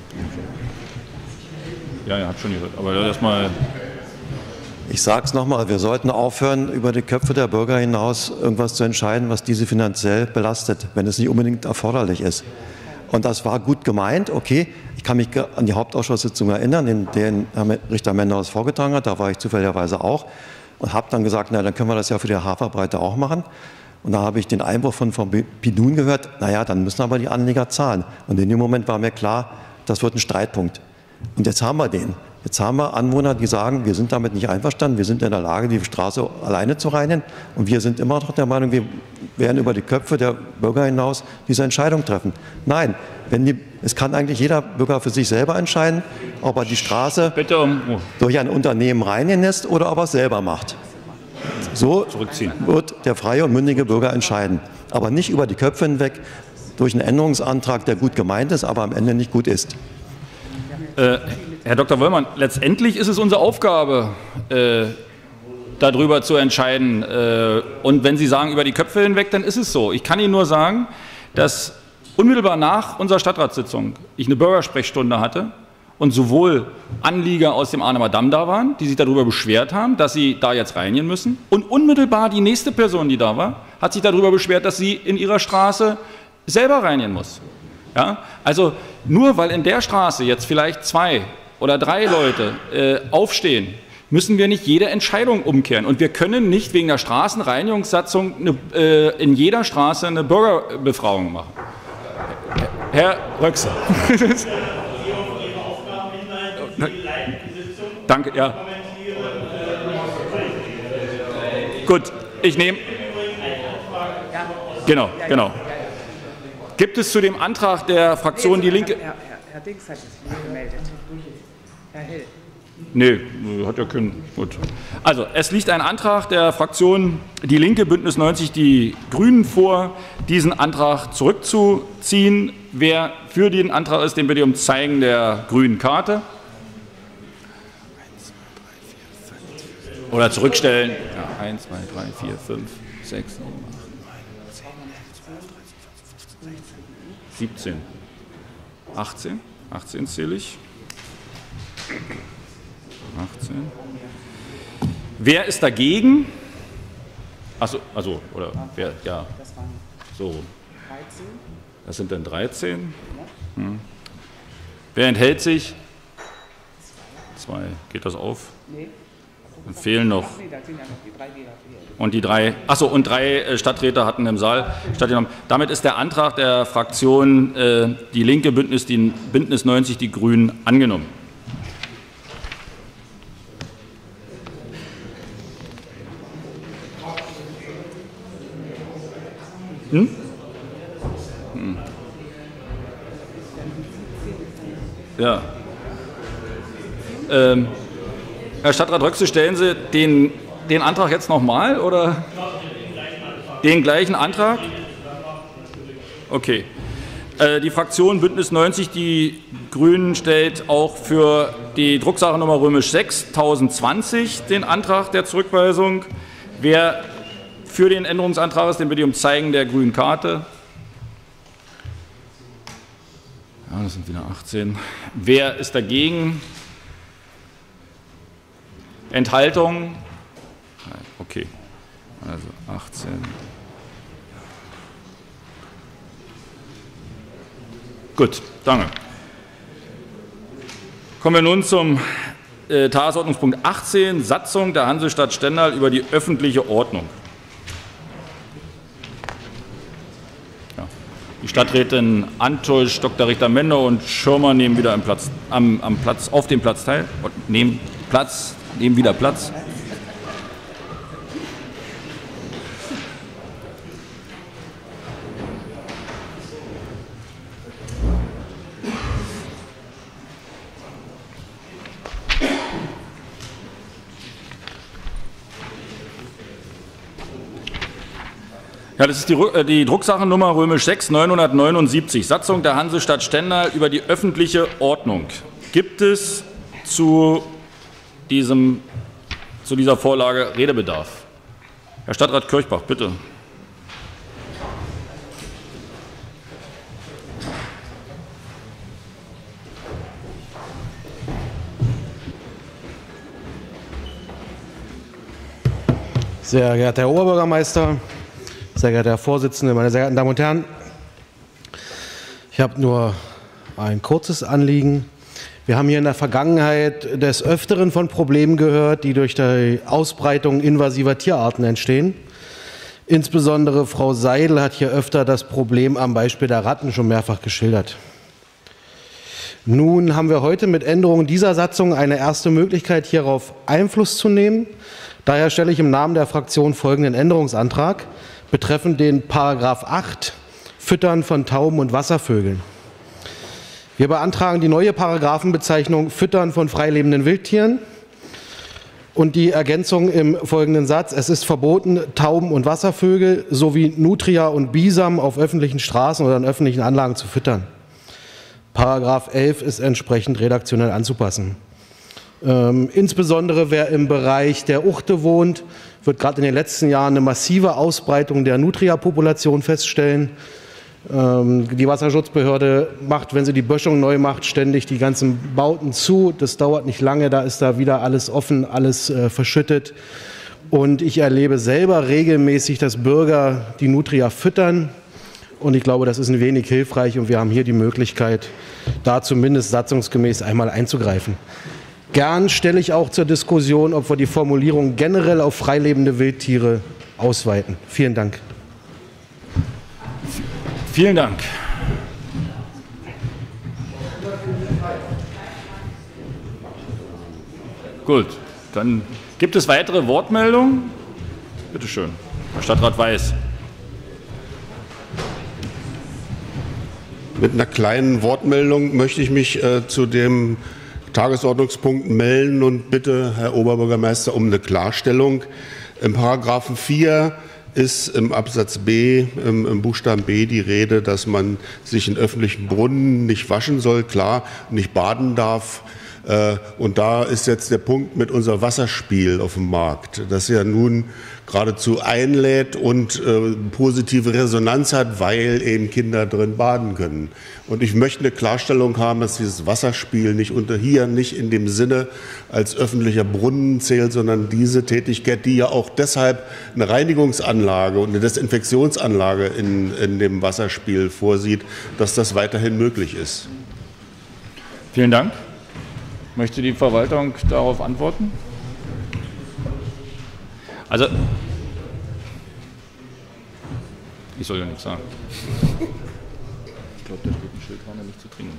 Ja, er hat schon gehört, aber erstmal. Ich sage es nochmal, wir sollten aufhören, über die Köpfe der Bürger hinaus irgendwas zu entscheiden, was diese finanziell belastet, wenn es nicht unbedingt erforderlich ist. Und das war gut gemeint, okay. Ich kann mich an die Hauptausschusssitzung erinnern, in der Herr Richter-Mendau es vorgetragen hat. Da war ich zufälligerweise auch und habe dann gesagt, na, dann können wir das ja für die Haferbreite auch machen. Und da habe ich den Einwurf von Frau Pidun gehört, naja, dann müssen aber die Anleger zahlen. Und in dem Moment war mir klar, das wird ein Streitpunkt. Und jetzt haben wir den. Jetzt haben wir Anwohner, die sagen, wir sind damit nicht einverstanden, wir sind in der Lage, die Straße alleine zu reinigen. Und wir sind immer noch der Meinung, wir werden über die Köpfe der Bürger hinaus diese Entscheidung treffen. Nein, es kann eigentlich jeder Bürger für sich selber entscheiden, ob er die Straße durch ein Unternehmen reinigen lässt oder ob er es selber macht. So wird der freie und mündige Bürger entscheiden. Aber nicht über die Köpfe hinweg durch einen Änderungsantrag, der gut gemeint ist, aber am Ende nicht gut ist. Herr Dr. Wollmann, letztendlich ist es unsere Aufgabe, darüber zu entscheiden. Und wenn Sie sagen, über die Köpfe hinweg, dann ist es so. Ich kann Ihnen nur sagen, dass unmittelbar nach unserer Stadtratssitzung ich eine Bürgersprechstunde hatte und sowohl Anlieger aus dem Arnhemer Damm da waren, die sich darüber beschwert haben, dass sie da jetzt reinigen müssen. Und unmittelbar die nächste Person, die da war, hat sich darüber beschwert, dass sie in ihrer Straße selber reinigen muss. Ja? Also nur weil in der Straße jetzt vielleicht 2 oder 3 Leute aufstehen, müssen wir nicht jede Entscheidung umkehren. Und wir können nicht wegen der Straßenreinigungssatzung in jeder Straße eine Bürgerbefragung machen. Herr Röckse. Danke, ja. Gut, ich nehme... Genau. Gibt es zu dem Antrag der Fraktion Die Linke... Herr Dings hat sich gemeldet. Herr Hill. Nee, hat ja keinen. Gut. Also, es liegt ein Antrag der Fraktion Die Linke, Bündnis 90, die Grünen vor, diesen Antrag zurückzuziehen. Wer für den Antrag ist, den bitte um Zeigen der grünen Karte. Oder zurückstellen. Ja, 1, 2, 3, 4, 5, 6, 7, 8, 17. 18. 18 zähle ich. 18. Wer ist dagegen? Also, oder wer, ja. So. Das sind dann 13. Wer enthält sich? 2. Geht das auf? Dann fehlen noch. Und die 3, achso, und 3 Stadträte hatten im Saal stattgenommen. Damit ist der Antrag der Fraktion Die Linke, Bündnis 90, die Grünen angenommen. Ja. Herr Stadtrat Röckse, stellen Sie den Antrag jetzt nochmal oder den gleichen Antrag? Okay. Die Fraktion Bündnis 90, die Grünen, stellt auch für die Drucksache Nummer römisch 6 1020 den Antrag der Zurückweisung. Wer für den Änderungsantrag ist, den bitte ich um Zeigen der grünen Karte. Ja, das sind wieder 18. Wer ist dagegen? Enthaltung? Okay, also 18. Gut, danke. Kommen wir nun zum Tagesordnungspunkt 18, Satzung der Hansestadt Stendal über die öffentliche Ordnung. Ja. Die Stadträtin Antusch, Dr. Richter-Mende und Schirmer nehmen wieder auf dem Platz teil und nehmen wieder Platz. Ja, das ist die Drucksachennummer römisch 6 979, Satzung der Hansestadt Stendal über die öffentliche Ordnung. Gibt es zu dieser Vorlage Redebedarf? Herr Stadtrat Kirchbach, bitte. Sehr geehrter Herr Oberbürgermeister, sehr geehrter Herr Vorsitzender, meine sehr geehrten Damen und Herren, ich habe nur ein kurzes Anliegen. Wir haben hier in der Vergangenheit des Öfteren von Problemen gehört, die durch die Ausbreitung invasiver Tierarten entstehen. Insbesondere Frau Seidel hat hier öfter das Problem am Beispiel der Ratten schon mehrfach geschildert. Nun haben wir heute mit Änderungen dieser Satzung eine erste Möglichkeit, hierauf Einfluss zu nehmen. Daher stelle ich im Namen der Fraktion folgenden Änderungsantrag betreffend den § 8 Füttern von Tauben und Wasservögeln. Wir beantragen die neue Paragraphenbezeichnung Füttern von freilebenden Wildtieren und die Ergänzung im folgenden Satz: Es ist verboten, Tauben und Wasservögel sowie Nutria und Bisam auf öffentlichen Straßen oder in öffentlichen Anlagen zu füttern. § 11 ist entsprechend redaktionell anzupassen. Insbesondere wer im Bereich der Uchte wohnt, wird gerade in den letzten Jahren eine massive Ausbreitung der Nutria-Population feststellen. Die Wasserschutzbehörde macht, wenn sie die Böschung neu macht, ständig die ganzen Bauten zu. Das dauert nicht lange, da ist da wieder alles offen, alles verschüttet. Und ich erlebe selber regelmäßig, dass Bürger die Nutria füttern Und ich glaube, das ist ein wenig hilfreich und wir haben hier die Möglichkeit, da zumindest satzungsgemäß einmal einzugreifen. Gern stelle ich auch zur Diskussion, ob wir die Formulierung generell auf freilebende Wildtiere ausweiten. Vielen Dank. Vielen Dank. Gut, dann gibt es weitere Wortmeldungen? Bitte schön, Herr Stadtrat Weiß. Mit einer kleinen Wortmeldung möchte ich mich zu dem Tagesordnungspunkt melden und bitte, Herr Oberbürgermeister, um eine Klarstellung. Im Paragraphen 4 ist im Absatz B, im Buchstaben B die Rede, dass man sich in öffentlichen Brunnen nicht waschen soll, klar, nicht baden darf. Und da ist jetzt der Punkt mit unser Wasserspiel auf dem Markt, das ja nun geradezu einlädt und positive Resonanz hat, weil eben Kinder drin baden können. Und ich möchte eine Klarstellung haben, dass dieses Wasserspiel nicht in dem Sinne als öffentlicher Brunnen zählt, sondern diese Tätigkeit, die ja auch deshalb eine Reinigungsanlage und eine Desinfektionsanlage in dem Wasserspiel vorsieht, dass das weiterhin möglich ist. Vielen Dank. Möchte die Verwaltung darauf antworten? Also, ich soll ja nichts sagen. Ich glaube, da steht ein Schild dran, nicht zu trinken.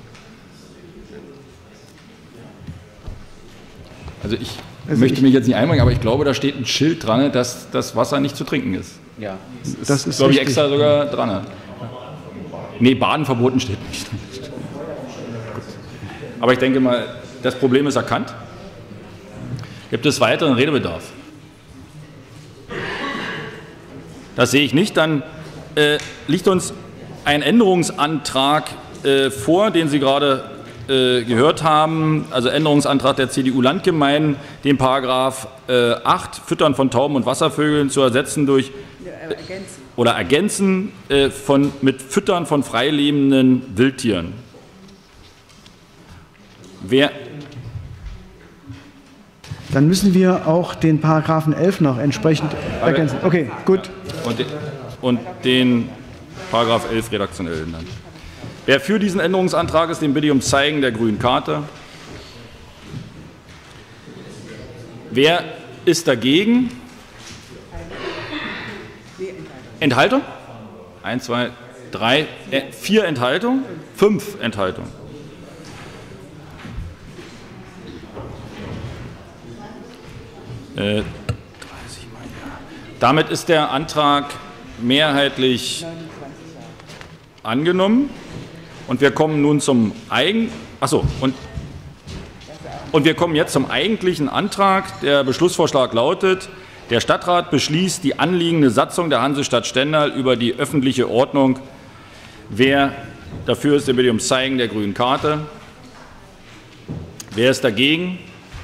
Also ich möchte mich jetzt nicht einbringen, aber ich glaube, da steht ein Schild dran, dass das Wasser nicht zu trinken ist. Ja, das ist glaube ich extra sogar dran. Nee, Baden verboten steht nicht. Aber ich denke mal, das Problem ist erkannt. Gibt es weiteren Redebedarf? Das sehe ich nicht. Dann liegt uns ein Änderungsantrag vor, den Sie gerade gehört haben, also Änderungsantrag der CDU-Landgemeinden, den Paragraph 8, Füttern von Tauben und Wasservögeln zu ersetzen durch ergänzen mit Füttern von freilebenden Wildtieren. Dann müssen wir auch den Paragraphen 11 noch entsprechend ergänzen. Okay, gut. Und den Paragraph 11 redaktionell ändern. Wer für diesen Änderungsantrag ist, den bitte ich um Zeigen der grünen Karte. Wer ist dagegen? Enthaltung? 1, 2, 3, 4 Enthaltungen, 5 Enthaltungen. Damit ist der Antrag mehrheitlich angenommen und wir kommen nun zum und wir kommen jetzt zum eigentlichen Antrag. Der Beschlussvorschlag lautet: Der Stadtrat beschließt die anliegende Satzung der Hansestadt Stendal über die öffentliche Ordnung. Wer dafür ist, der bitte um Zeigen der grünen Karte. Wer ist dagegen?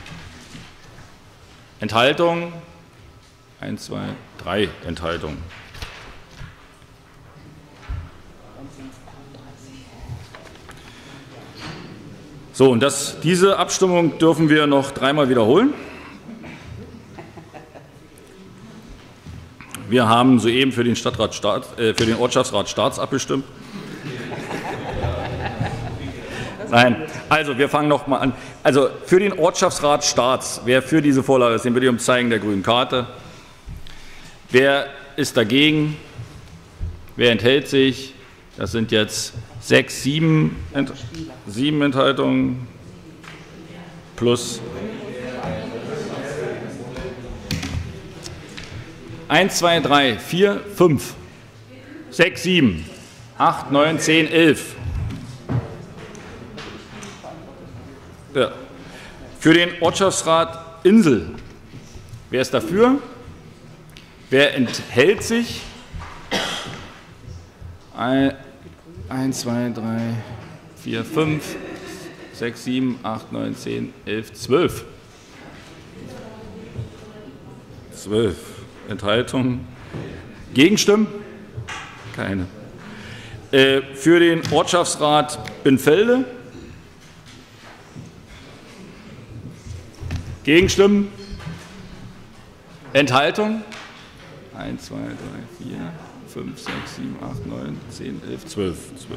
Enthaltung? 1, 2, 3 Enthaltungen. So, und diese Abstimmung dürfen wir noch dreimal wiederholen. Wir haben soeben für den Ortschaftsrat Staats abgestimmt. Nein, also wir fangen noch mal an. Also für den Ortschaftsrat Staats, wer für diese Vorlage ist, den bitte ich um Zeigen der grünen Karte. Wer ist dagegen? Wer enthält sich? Das sind jetzt 6, 7 Enthaltungen plus 1, 2, 3, 4, 5, 6, 7, 8, 9, 10, 11. Ja. Für den Ortschaftsrat Insel. Wer ist dafür? Wer enthält sich? 1, 2, 3, 4, 5, 6, 7, 8, 9, 10, 11, 12. 12 Enthaltungen. Gegenstimmen? Keine. Für den Ortschaftsrat Binfelde? Gegenstimmen? Enthaltung? 1, 2, 3, 4, 5, 6, 7, 8, 9, 10, 11, 12.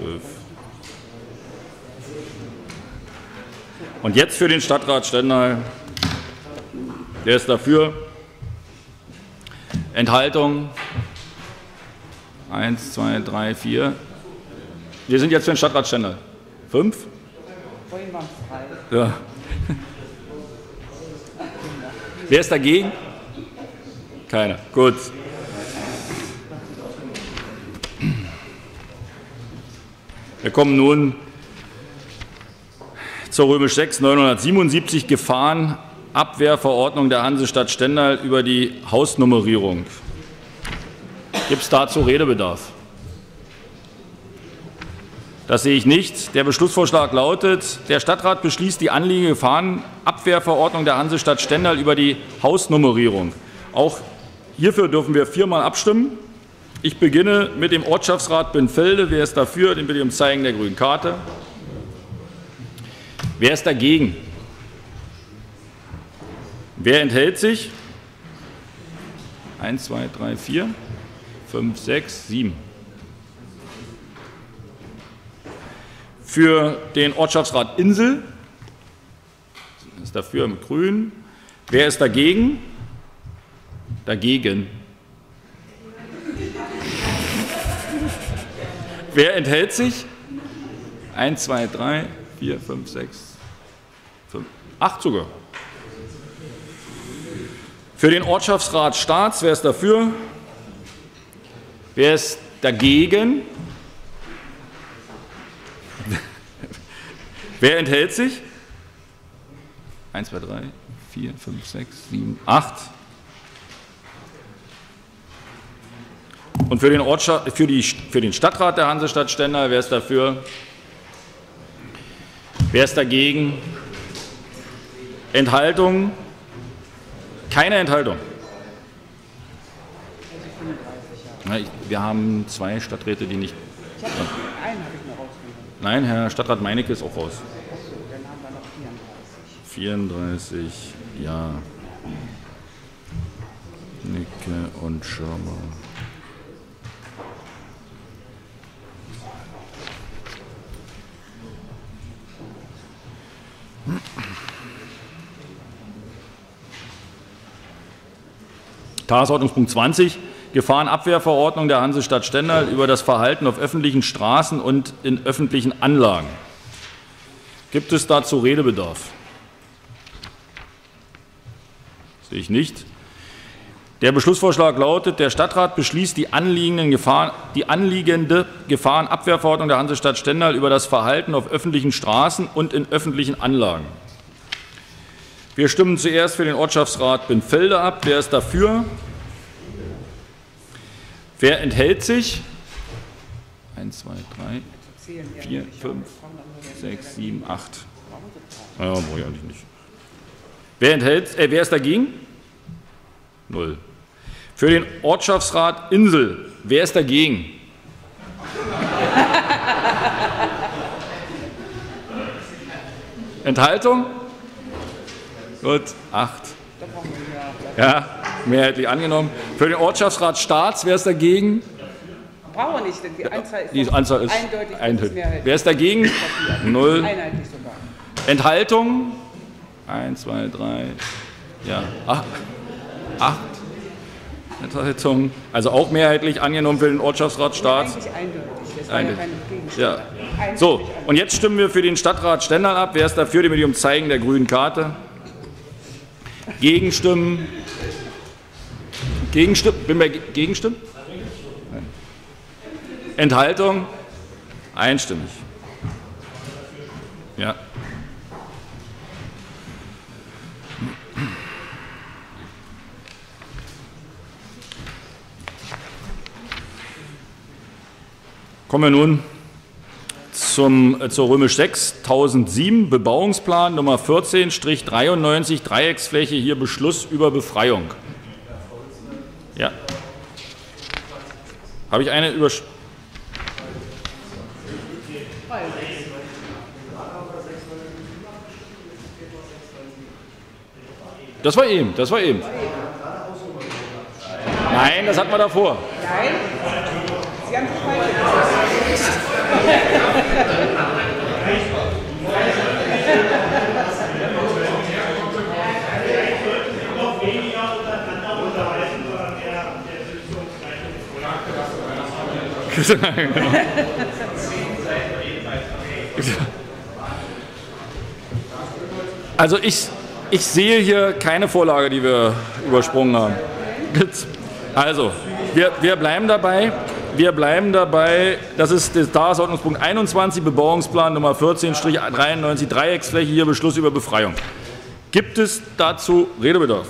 Und jetzt für den Stadtrat Stendal. Wer ist dafür? Enthaltung? 1, 2, 3, 4. Wir sind jetzt für den Stadtrat Stendal. 5? Vorhin waren es 3. Ja. Wer ist dagegen? Keiner. Gut. Wir kommen nun zur Römisch 6, 977 Gefahrenabwehrverordnung der Hansestadt Stendal über die Hausnummerierung. Gibt es dazu Redebedarf? Das sehe ich nicht. Der Beschlussvorschlag lautet, der Stadtrat beschließt die anliegende Gefahrenabwehrverordnung der Hansestadt Stendal über die Hausnummerierung. Auch hierfür dürfen wir 4-mal abstimmen. Ich beginne mit dem Ortschaftsrat Binnfelde. Wer ist dafür? Den bitte ich um Zeigen der grünen Karte. Wer ist dagegen? Wer enthält sich? 1, 2, 3, 4, 5, 6, 7. Für den Ortschaftsrat Insel ist dafür mit Grün. Wer ist dagegen? Dagegen. Wer enthält sich? 1, 2, 3, 4, 5, 6, 5, 8 sogar. Für den Ortschaftsrat Staats, wer ist dafür? Wer ist dagegen? Wer enthält sich? 1, 2, 3, 4, 5, 6, 7, 8. Und für den Stadtrat der Hansestadt Stendal, wer ist dafür? Wer ist dagegen? Enthaltung? Keine Enthaltung. Wir haben 2 Stadträte, die nicht. Einen habe ich noch rausgenommen. Nein, Herr Stadtrat Meinecke ist auch raus. Achso, dann haben wir noch 34. 34, ja. Nicke und Schirmer. Tagesordnungspunkt 20, Gefahrenabwehrverordnung der Hansestadt Stendal über das Verhalten auf öffentlichen Straßen und in öffentlichen Anlagen. Gibt es dazu Redebedarf? Sehe ich nicht. Der Beschlussvorschlag lautet, der Stadtrat beschließt die anliegende Gefahrenabwehrverordnung der Hansestadt Stendal über das Verhalten auf öffentlichen Straßen und in öffentlichen Anlagen. Wir stimmen zuerst für den Ortschaftsrat Binnfelde ab. Wer ist dafür? Wer enthält sich? 1, 2, 3, 4, 5, 6, 7, 8. Ja, brauche ich eigentlich nicht. Wer ist dagegen? 0. Für den Ortschaftsrat Insel. Wer ist dagegen? Enthaltung? Gut, 8. Ja, mehrheitlich angenommen. Für den Ortschaftsrat Staats, wer ist dagegen? Brauchen wir nicht, denn die Anzahl ist eindeutig. Wer ist dagegen? 0. Einheitlich sogar. Enthaltung? 1, 2, 3, ja, 8. Enthaltung. Also auch mehrheitlich angenommen für den Ortschaftsrat Staats. Eigentlich eindeutig. Das war ja keine Ja. So, und jetzt stimmen wir für den Stadtrat Stendal ab. Wer ist dafür, den wir die um Zeigen der grünen Karte? Gegenstimmen? Bin bei Gegenstimmen? Nein. Enthaltung? Einstimmig. Ja. Kommen wir nun zur Römisch 6, 1007, Bebauungsplan Nummer 14-93, Dreiecksfläche, hier Beschluss über Befreiung. Ja. Habe ich eine Das war eben. Nein, das hatten wir davor. Nein, Sie haben sich falsch Also ich sehe hier keine Vorlage, die wir übersprungen haben. Also, wir bleiben dabei. Das ist der Tagesordnungspunkt 21, Bebauungsplan Nummer 14-93, Dreiecksfläche, hier Beschluss über Befreiung. Gibt es dazu Redebedarf?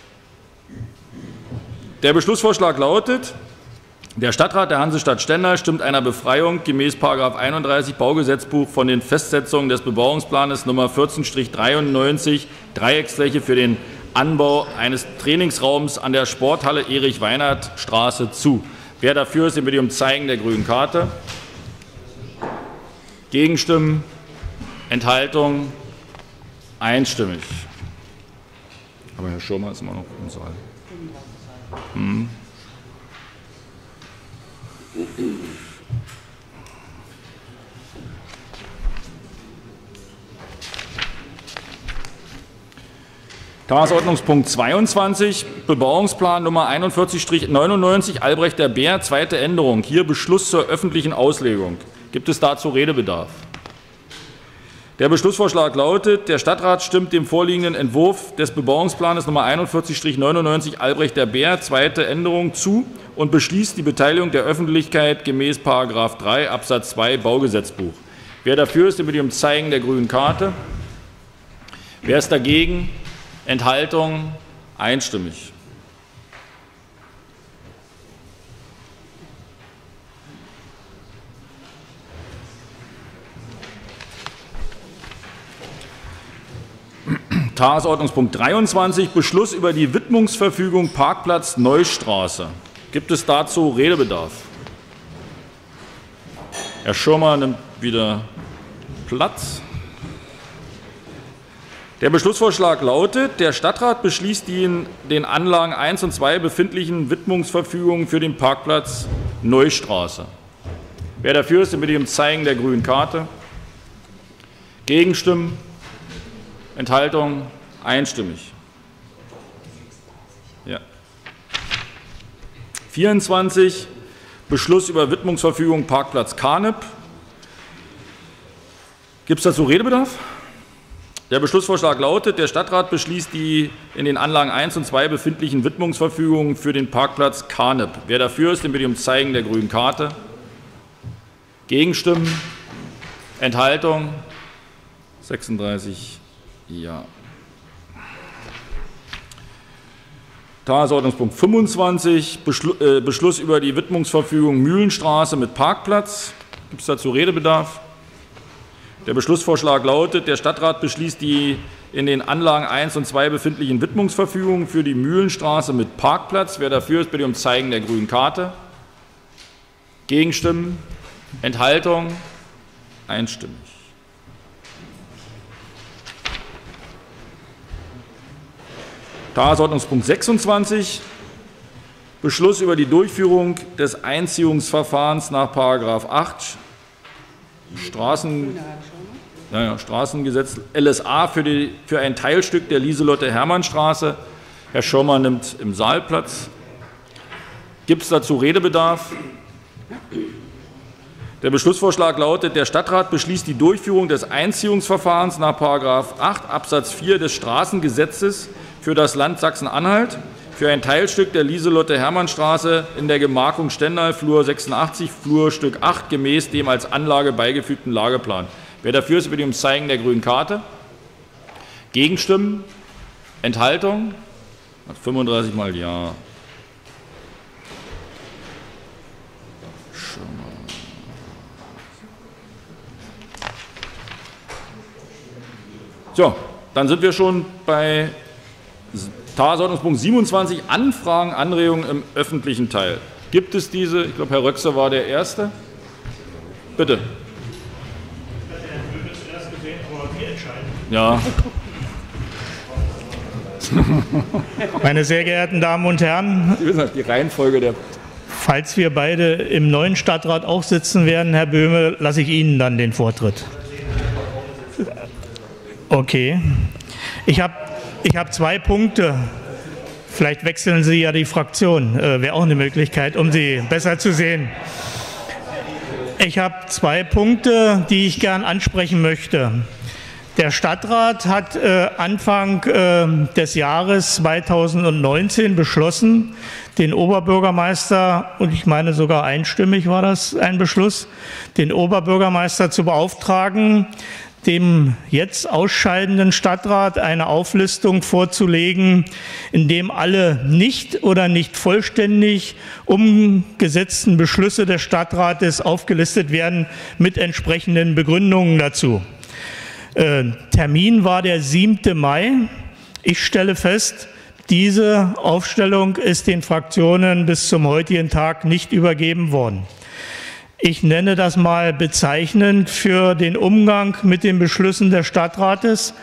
Der Beschlussvorschlag lautet: Der Stadtrat der Hansestadt Stendal stimmt einer Befreiung gemäß § 31 Baugesetzbuch von den Festsetzungen des Bebauungsplanes Nummer 14-93 Dreiecksfläche für den Anbau eines Trainingsraums an der Sporthalle Erich-Weinert-Straße zu. Wer dafür ist, den bitte ich um Zeigen der grünen Karte. Gegenstimmen, Enthaltung, einstimmig. Aber Herr Schirmer ist immer noch im Saal. Tagesordnungspunkt 22, Bebauungsplan Nummer 41-99, Albrechter Bär, zweite Änderung. Hier Beschluss zur öffentlichen Auslegung. Gibt es dazu Redebedarf? Der Beschlussvorschlag lautet: Der Stadtrat stimmt dem vorliegenden Entwurf des Bebauungsplanes Nummer 41-99 Albrechter Bär, zweite Änderung zu und beschließt die Beteiligung der Öffentlichkeit gemäß § 3 Absatz 2 Baugesetzbuch. Wer dafür ist, den bitte ich um Zeigen der grünen Karte. Wer ist dagegen? Enthaltung? Einstimmig. Tagesordnungspunkt 23, Beschluss über die Widmungsverfügung Parkplatz Neustraße. Gibt es dazu Redebedarf? Herr Schirmer nimmt wieder Platz. Der Beschlussvorschlag lautet: Der Stadtrat beschließt die in den Anlagen 1 und 2 befindlichen Widmungsverfügungen für den Parkplatz Neustraße. Wer dafür ist, den bitte ich um Zeigen der grünen Karte. Gegenstimmen? Enthaltung? Einstimmig. Ja. 24, Beschluss über Widmungsverfügung Parkplatz Karnep. Gibt es dazu Redebedarf? Der Beschlussvorschlag lautet: Der Stadtrat beschließt die in den Anlagen 1 und 2 befindlichen Widmungsverfügungen für den Parkplatz Karnep. Wer dafür ist, den bitte ich um Zeigen der grünen Karte. Gegenstimmen? Enthaltung? 36 Ja. Tagesordnungspunkt 25, Beschluss über die Widmungsverfügung Mühlenstraße mit Parkplatz. Gibt es dazu Redebedarf? Der Beschlussvorschlag lautet: Der Stadtrat beschließt die in den Anlagen 1 und 2 befindlichen Widmungsverfügungen für die Mühlenstraße mit Parkplatz. Wer dafür ist, bitte um Zeigen der grünen Karte. Gegenstimmen? Enthaltung? Einstimmig. Tagesordnungspunkt 26, Beschluss über die Durchführung des Einziehungsverfahrens nach § 8 Straßengesetz LSA für ein Teilstück der Lieselotte-Hermann-Straße. Herr Schirmer nimmt im Saal Platz. Gibt es dazu Redebedarf? Der Beschlussvorschlag lautet: Der Stadtrat beschließt die Durchführung des Einziehungsverfahrens nach § 8 Absatz 4 des Straßengesetzes für das Land Sachsen-Anhalt für ein Teilstück der Lieselotte-Hermann-Straße in der Gemarkung Stendal, Flur 86, Flurstück 8, gemäß dem als Anlage beigefügten Lageplan. Wer dafür ist, bitte ich um Zeigen der grünen Karte. Gegenstimmen? Enthaltung? 35 mal Ja. So, dann sind wir schon bei Tagesordnungspunkt 27, Anfragen, Anregungen im öffentlichen Teil. Gibt es diese? Ich glaube, Herr Röxer war der Erste. Bitte. Ich hatte Herrn Böhme zuerst gesehen, aber wir entscheiden. Ja. Meine sehr geehrten Damen und Herren, Sie wissen die Reihenfolge der. Falls wir beide im neuen Stadtrat auch sitzen werden, Herr Böhme, lasse ich Ihnen dann den Vortritt. Okay. Ich hab 2 Punkte. Vielleicht wechseln Sie ja die Fraktion. Wäre auch eine Möglichkeit, um Sie besser zu sehen. Ich habe 2 Punkte, die ich gern ansprechen möchte. Der Stadtrat hat Anfang des Jahres 2019 beschlossen, den Oberbürgermeister, und ich meine sogar einstimmig war das ein Beschluss, den Oberbürgermeister zu beauftragen, dem jetzt ausscheidenden Stadtrat eine Auflistung vorzulegen, in dem alle nicht oder nicht vollständig umgesetzten Beschlüsse des Stadtrates aufgelistet werden mit entsprechenden Begründungen dazu. Termin war der 7. Mai. Ich stelle fest, diese Aufstellung ist den Fraktionen bis zum heutigen Tag nicht übergeben worden. Ich nenne das mal bezeichnend für den Umgang mit den Beschlüssen des Stadtrates.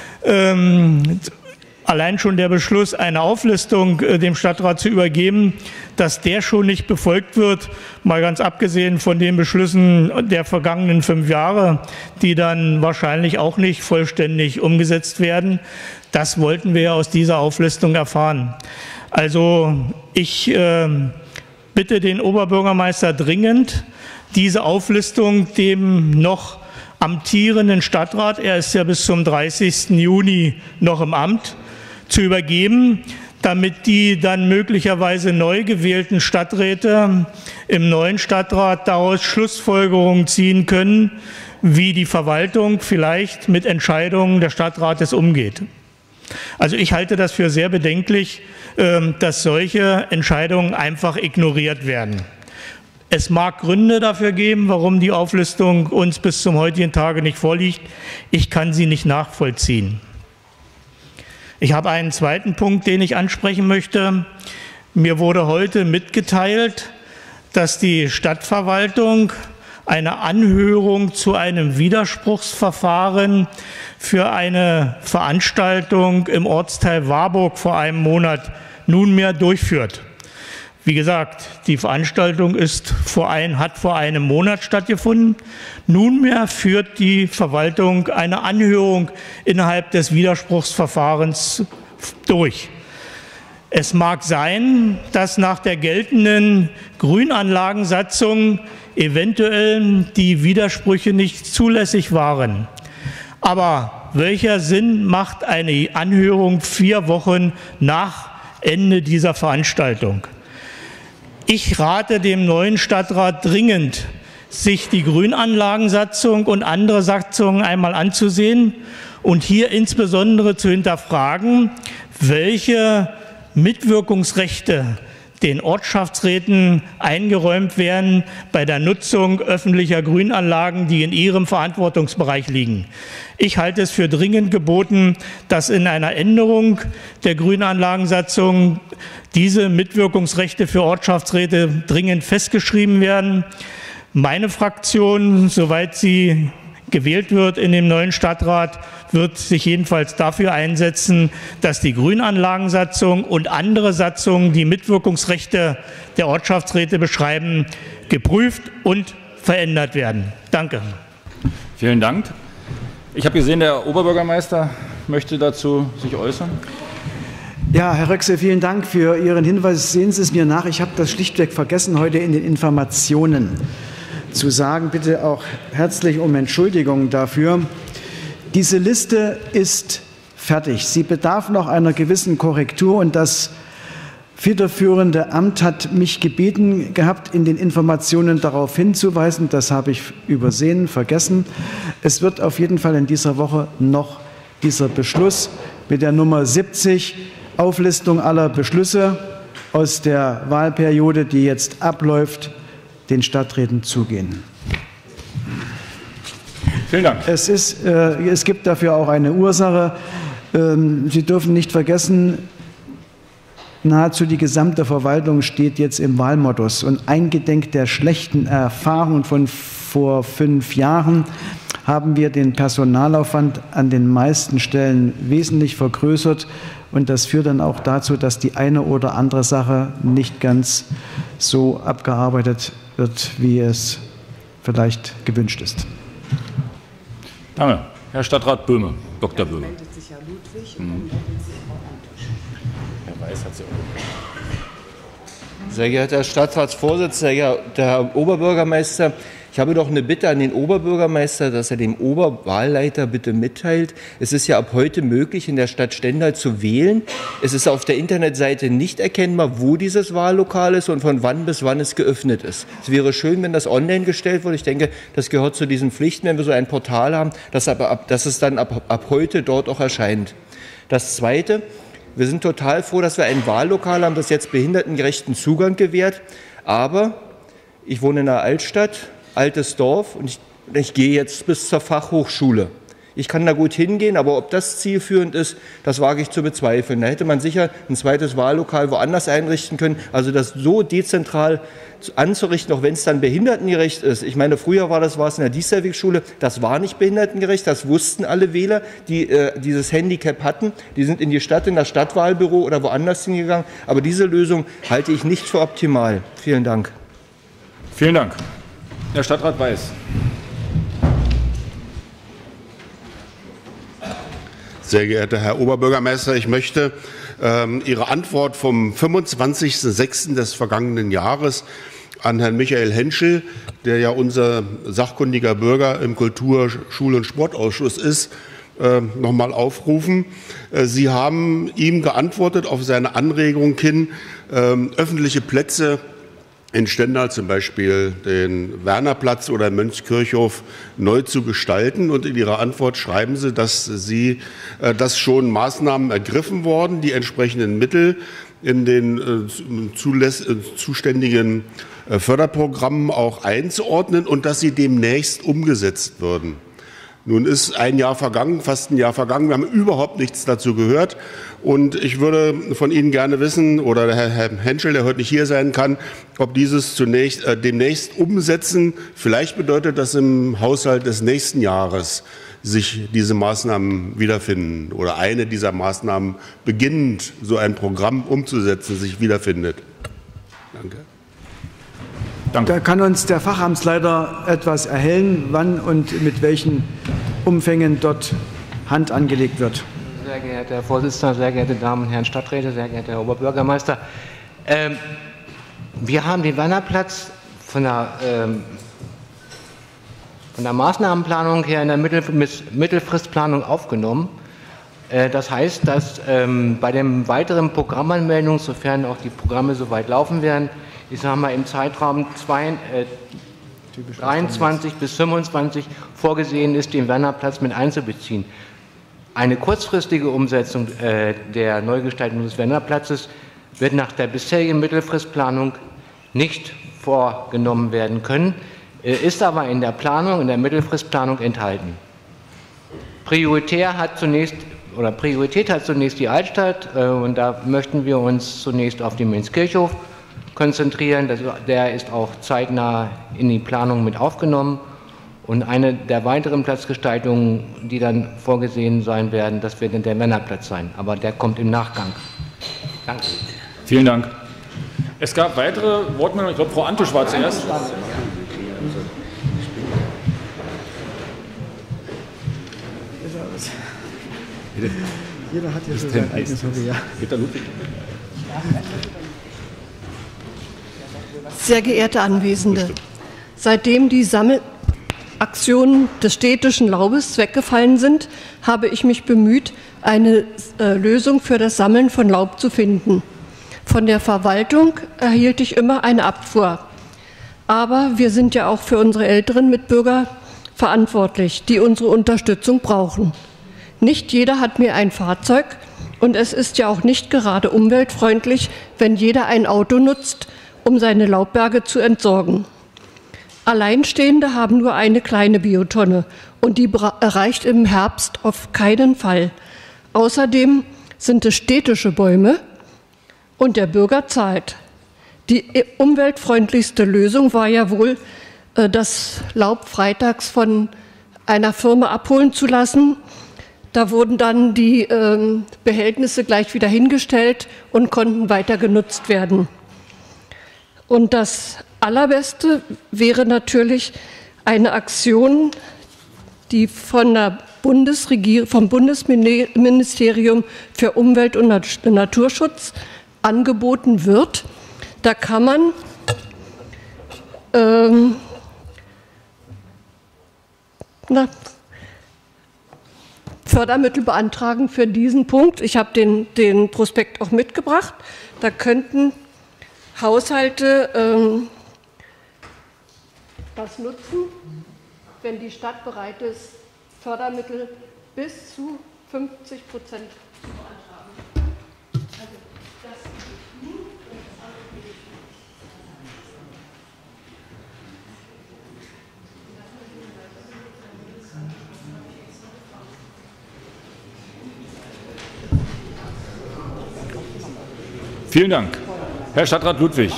Allein schon der Beschluss, eine Auflistung dem Stadtrat zu übergeben, dass der schon nicht befolgt wird, mal ganz abgesehen von den Beschlüssen der vergangenen 5 Jahre, die dann wahrscheinlich auch nicht vollständig umgesetzt werden. Das wollten wir aus dieser Auflistung erfahren. Also ich bitte den Oberbürgermeister dringend, diese Auflistung dem noch amtierenden Stadtrat, er ist ja bis zum 30. Juni noch im Amt, zu übergeben, damit die dann möglicherweise neu gewählten Stadträte im neuen Stadtrat daraus Schlussfolgerungen ziehen können, wie die Verwaltung vielleicht mit Entscheidungen des Stadtrates umgeht. Also ich halte das für sehr bedenklich, dass solche Entscheidungen einfach ignoriert werden. Es mag Gründe dafür geben, warum die Auflistung uns bis zum heutigen Tage nicht vorliegt. Ich kann sie nicht nachvollziehen. Ich habe einen zweiten Punkt, den ich ansprechen möchte. Mir wurde heute mitgeteilt, dass die Stadtverwaltung eine Anhörung zu einem Widerspruchsverfahren für eine Veranstaltung im Ortsteil Warburg vor einem Monat nunmehr durchführt. Wie gesagt, die Veranstaltung hat vor einem Monat stattgefunden. Nunmehr führt die Verwaltung eine Anhörung innerhalb des Widerspruchsverfahrens durch. Es mag sein, dass nach der geltenden Grünanlagensatzung eventuell die Widersprüche nicht zulässig waren. Aber welcher Sinn macht eine Anhörung 4 Wochen nach Ende dieser Veranstaltung? Ich rate dem neuen Stadtrat dringend, sich die Grünanlagensatzung und andere Satzungen einmal anzusehen und hier insbesondere zu hinterfragen, welche Mitwirkungsrechte den Ortschaftsräten eingeräumt werden bei der Nutzung öffentlicher Grünanlagen, die in ihrem Verantwortungsbereich liegen. Ich halte es für dringend geboten, dass in einer Änderung der Grünanlagensatzung diese Mitwirkungsrechte für Ortschaftsräte dringend festgeschrieben werden. Meine Fraktion, soweit sie gewählt wird in dem neuen Stadtrat, wird sich jedenfalls dafür einsetzen, dass die Grünanlagensatzung und andere Satzungen, die Mitwirkungsrechte der Ortschaftsräte beschreiben, geprüft und verändert werden. Danke. Vielen Dank. Ich habe gesehen, der Oberbürgermeister möchte dazu sich äußern. Ja, Herr Röckse, vielen Dank für Ihren Hinweis. Sehen Sie es mir nach, ich habe das schlichtweg vergessen, heute in den Informationen zu sagen. Bitte auch herzlich um Entschuldigung dafür. Diese Liste ist fertig. Sie bedarf noch einer gewissen Korrektur und das federführende Amt hat mich gebeten gehabt, in den Informationen darauf hinzuweisen. Das habe ich übersehen, vergessen. Es wird auf jeden Fall in dieser Woche noch dieser Beschluss mit der Nummer 70, Auflistung aller Beschlüsse aus der Wahlperiode, die jetzt abläuft, den Stadträten zugehen. Vielen Dank. Es gibt dafür auch eine Ursache. Sie dürfen nicht vergessen, nahezu die gesamte Verwaltung steht jetzt im Wahlmodus. Und eingedenk der schlechten Erfahrungen von vor 5 Jahren haben wir den Personalaufwand an den meisten Stellen wesentlich vergrößert. Und das führt dann auch dazu, dass die eine oder andere Sache nicht ganz so abgearbeitet wird, wie es vielleicht gewünscht ist. Danke. Herr Stadtrat Böhme, Dr. Böhme. Herr Weiß hat sie auch. Sehr geehrter Herr Stadtratsvorsitzender, sehr geehrter Herr Oberbürgermeister, ich habe doch eine Bitte an den Oberbürgermeister, dass er dem Oberwahlleiter bitte mitteilt. Es ist ja ab heute möglich, in der Stadt Stendal zu wählen. Es ist auf der Internetseite nicht erkennbar, wo dieses Wahllokal ist und von wann bis wann es geöffnet ist. Es wäre schön, wenn das online gestellt wird. Ich denke, das gehört zu diesen Pflichten, wenn wir so ein Portal haben, dass es dann ab heute dort auch erscheint. Das Zweite, wir sind total froh, dass wir ein Wahllokal haben, das jetzt behindertengerechten Zugang gewährt. Aber ich wohne in der Altstadt, altes Dorf, und ich gehe jetzt bis zur Fachhochschule. Ich kann da gut hingehen, aber ob das zielführend ist, das wage ich zu bezweifeln. Da hätte man sicher ein zweites Wahllokal woanders einrichten können. Also das so dezentral anzurichten, auch wenn es dann behindertengerecht ist. Ich meine, früher war es in der Diesterwegschule, das war nicht behindertengerecht, das wussten alle Wähler, die dieses Handicap hatten. Die sind in die Stadt, in das Stadtwahlbüro oder woanders hingegangen. Aber diese Lösung halte ich nicht für optimal. Vielen Dank. Vielen Dank. Herr Stadtrat Weiß. Sehr geehrter Herr Oberbürgermeister, ich möchte Ihre Antwort vom 25.06. des vergangenen Jahres an Herrn Michael Henschel, der ja unser sachkundiger Bürger im Kultur-, Schul- und Sportausschuss ist, noch mal aufrufen. Sie haben ihm geantwortet auf seine Anregung hin, öffentliche Plätze in Stendal, zum Beispiel den Wernerplatz oder Mönchskirchhof, neu zu gestalten. Und in Ihrer Antwort schreiben Sie, dass schon Maßnahmen ergriffen worden, die entsprechenden Mittel in den zuständigen Förderprogrammen auch einzuordnen und dass sie demnächst umgesetzt würden. Nun ist ein Jahr vergangen, fast ein Jahr vergangen. Wir haben überhaupt nichts dazu gehört. Und ich würde von Ihnen gerne wissen, oder der Herr Henschel, der heute nicht hier sein kann, ob dieses demnächst umsetzen vielleicht bedeutet, dass im Haushalt des nächsten Jahres sich diese Maßnahmen wiederfinden oder eine dieser Maßnahmen beginnend, so ein Programm umzusetzen, sich wiederfindet. Danke. Da kann uns der Fachamtsleiter etwas erhellen, wann und mit welchen Umfängen dort Hand angelegt wird. Sehr geehrter Herr Vorsitzender, sehr geehrte Damen und Herren Stadträte, sehr geehrter Herr Oberbürgermeister. Wir haben den Wernerplatz von der Maßnahmenplanung her in der Mittelfristplanung aufgenommen. Das heißt, dass bei den weiteren Programmanmeldungen, sofern auch die Programme soweit laufen werden, ich sage mal im Zeitraum 23 bis 25 vorgesehen ist, den Wernerplatz mit einzubeziehen. Eine kurzfristige Umsetzung der Neugestaltung des Wernerplatzes wird nach der bisherigen Mittelfristplanung nicht vorgenommen werden können, ist aber in der Planung, in der Mittelfristplanung enthalten. Priorität hat zunächst die Altstadt und da möchten wir uns zunächst auf den Mönchskirchhof konzentrieren. Der ist auch zeitnah in die Planung mit aufgenommen. Und eine der weiteren Platzgestaltungen, die dann vorgesehen sein werden, das wird der Wernerplatz sein. Aber der kommt im Nachgang. Danke. Vielen Dank. Es gab weitere Wortmeldungen. Ich glaube, Frau Antusch war zuerst. Jeder hat hier so sein eigenes Hobby, ja. Peter Ludwig. Sehr geehrte Anwesende, seitdem die Sammelaktionen des städtischen Laubes weggefallen sind, habe ich mich bemüht, eine Lösung für das Sammeln von Laub zu finden. Von der Verwaltung erhielt ich immer eine Abfuhr. Aber wir sind ja auch für unsere älteren Mitbürger verantwortlich, die unsere Unterstützung brauchen. Nicht jeder hat mehr ein Fahrzeug und es ist ja auch nicht gerade umweltfreundlich, wenn jeder ein Auto nutzt, um seine Laubberge zu entsorgen. Alleinstehende haben nur eine kleine Biotonne und die erreicht im Herbst auf keinen Fall. Außerdem sind es städtische Bäume und der Bürger zahlt. Die umweltfreundlichste Lösung war ja wohl, das Laub freitags von einer Firma abholen zu lassen. Da wurden dann die Behältnisse gleich wieder hingestellt und konnten weiter genutzt werden. Und das Allerbeste wäre natürlich eine Aktion, die vom Bundesministerium für Umwelt und Naturschutz angeboten wird. Da kann man Fördermittel beantragen für diesen Punkt. Ich habe den Prospekt auch mitgebracht. Da könnten Haushalte das nutzen, wenn die Stadt bereit ist, Fördermittel bis zu 50% zu beantragen. Also das Vielen Dank. Herr Stadtrat Ludwig.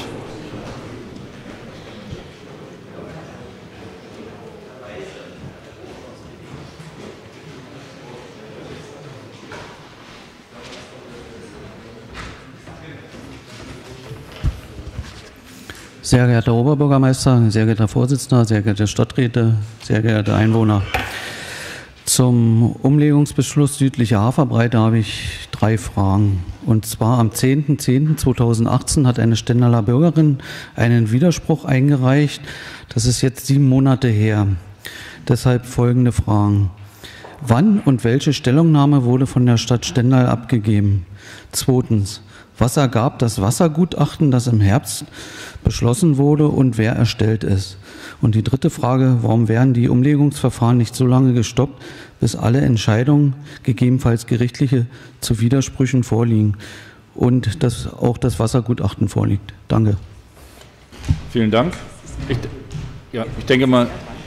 Sehr geehrter Herr Oberbürgermeister, sehr geehrter Herr Vorsitzender, sehr geehrte Stadträte, sehr geehrte Einwohner. Zum Umlegungsbeschluss südliche Haferbreite habe ich 3 Fragen. Und zwar am 10.10.2018 hat eine Stendaler Bürgerin einen Widerspruch eingereicht. Das ist jetzt 7 Monate her. Deshalb folgende Fragen. Wann und welche Stellungnahme wurde von der Stadt Stendal abgegeben? 2. Was ergab das Wassergutachten, das im Herbst beschlossen wurde, und wer erstellt es? Und die 3. Frage, warum werden die Umlegungsverfahren nicht so lange gestoppt, bis alle Entscheidungen, gegebenenfalls gerichtliche, zu Widersprüchen vorliegen und auch das Wassergutachten vorliegt? Danke. Vielen Dank. Ich denke mal,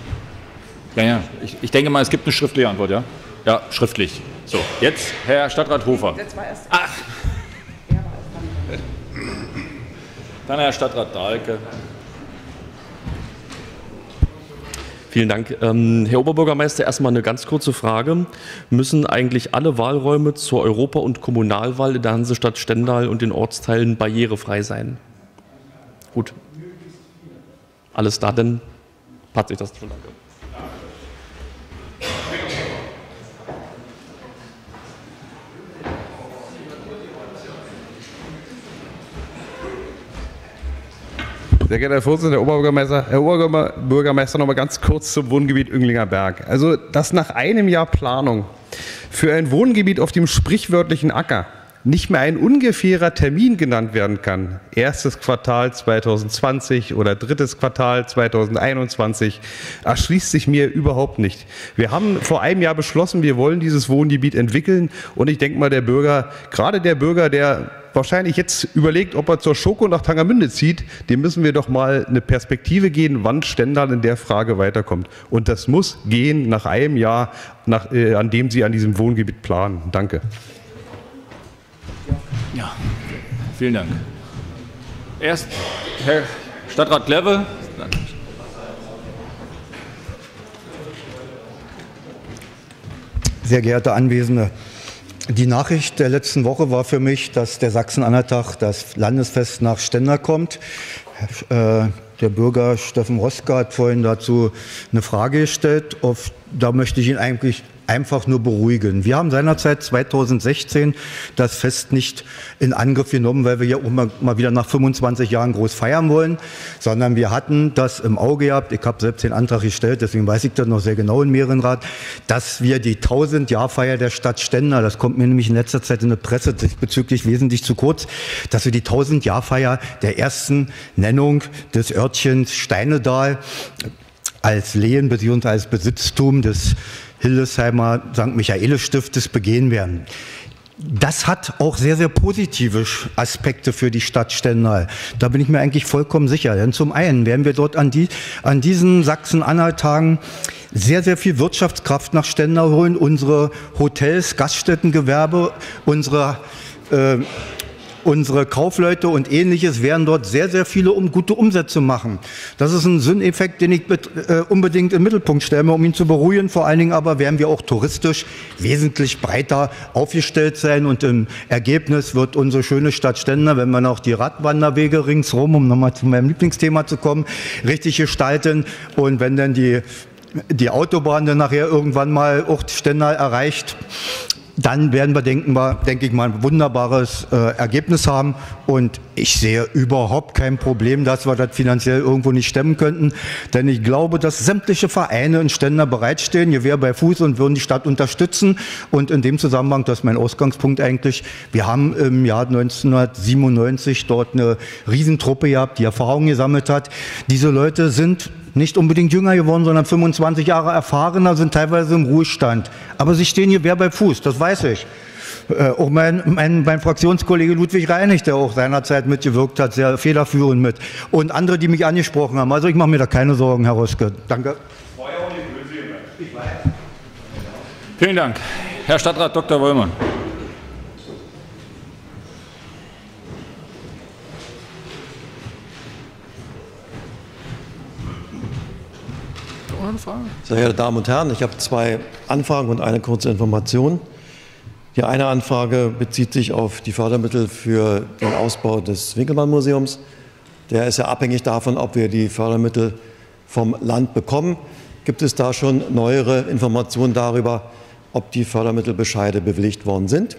ich denke mal, es gibt eine schriftliche Antwort, ja? Ja, schriftlich. So, jetzt Herr Stadtrat Hofer. Ach. Dann Herr Stadtrat Dahlke. Vielen Dank. Herr Oberbürgermeister, erstmal eine ganz kurze Frage. Müssen eigentlich alle Wahlräume zur Europa- und Kommunalwahl in der Hansestadt Stendal und den Ortsteilen barrierefrei sein? Gut. Alles da, dann hat sich das schon. Danke. Sehr geehrter Herr Vorsitzender, Herr Oberbürgermeister, noch mal ganz kurz zum Wohngebiet Önglinger Berg. Also, dass nach einem Jahr Planung für ein Wohngebiet auf dem sprichwörtlichen Acker nicht mehr ein ungefährer Termin genannt werden kann, 1. Quartal 2020 oder 3. Quartal 2021, erschließt sich mir überhaupt nicht. Wir haben vor einem Jahr beschlossen, wir wollen dieses Wohngebiet entwickeln, und ich denke mal, der Bürger, gerade der Bürger, der wahrscheinlich jetzt überlegt, ob er zur Schoko nach Tangermünde zieht, dem müssen wir doch mal eine Perspektive geben, wann Stendal in der Frage weiterkommt. Und das muss gehen nach einem Jahr, an dem Sie an diesem Wohngebiet planen. Danke. Ja, vielen Dank. Erst Herr Stadtrat Kleve. Sehr geehrte Anwesende, die Nachricht der letzten Woche war für mich, dass der Sachsen-Anhalt-Tag, das Landesfest, nach Stendal kommt. Der Bürger Steffen Roska hat vorhin dazu eine Frage gestellt. Da möchte ich ihn eigentlich einfach nur beruhigen. Wir haben seinerzeit 2016 das Fest nicht in Angriff genommen, weil wir ja auch mal wieder nach 25 Jahren groß feiern wollen, sondern wir hatten das im Auge gehabt. Ich habe selbst den Antrag gestellt, deswegen weiß ich das noch sehr genau im Mehrenrat, dass wir die 1000-Jahr-Feier der Stadt Stendal, das kommt mir nämlich in letzter Zeit in der Presse diesbezüglich wesentlich zu kurz, dass wir die 1000-Jahr-Feier der ersten Nennung des Örtchens Steinedal als Lehen bzw. als Besitztum des Hildesheimer St. Michaelis-Stiftes begehen werden. Das hat auch sehr, sehr positive Aspekte für die Stadt Stendal. Da bin ich mir eigentlich vollkommen sicher. Denn zum einen werden wir dort an diesen Sachsen-Anhalt-Tagen sehr, sehr viel Wirtschaftskraft nach Stendal holen. Unsere Hotels, Gaststättengewerbe, unsere unsere Kaufleute und Ähnliches werden dort sehr, sehr viele gute Umsätze machen. Das ist ein Sinneffekt, den ich unbedingt im Mittelpunkt stelle, um ihn zu beruhigen. Vor allen Dingen aber werden wir auch touristisch wesentlich breiter aufgestellt sein und im Ergebnis wird unsere schöne Stadt Stendal, wenn wir noch die Radwanderwege ringsrum, um nochmal zu meinem Lieblingsthema zu kommen, richtig gestalten und wenn dann die Autobahn dann nachher irgendwann mal auch Stendal erreicht, dann werden wir, denke ich mal, ein wunderbares Ergebnis haben. Und ich sehe überhaupt kein Problem, dass wir das finanziell irgendwo nicht stemmen könnten. Denn ich glaube, dass sämtliche Vereine in Stendal bereitstehen, Gewehr bei Fuß und würden die Stadt unterstützen. Und in dem Zusammenhang, das ist mein Ausgangspunkt eigentlich, wir haben im Jahr 1997 dort eine Riesentruppe gehabt, die Erfahrungen gesammelt hat. Diese Leute sind nicht unbedingt jünger geworden, sondern 25 Jahre erfahrener, sind teilweise im Ruhestand. Aber sie stehen Gewehr bei Fuß, das weiß ich. Auch mein Fraktionskollege Ludwig Reinig, der auch seinerzeit mitgewirkt hat, sehr federführend mit. Und andere, die mich angesprochen haben. Also ich mache mir da keine Sorgen, Herr Roske. Danke. Vielen Dank. Herr Stadtrat Dr. Wollmann. Sehr geehrte Damen und Herren, ich habe 2 Anfragen und eine kurze Information. Die eine Anfrage bezieht sich auf die Fördermittel für den Ausbau des Winkelmann-Museums. Der ist ja abhängig davon, ob wir die Fördermittel vom Land bekommen. Gibt es da schon neuere Informationen darüber, ob die Fördermittelbescheide bewilligt worden sind?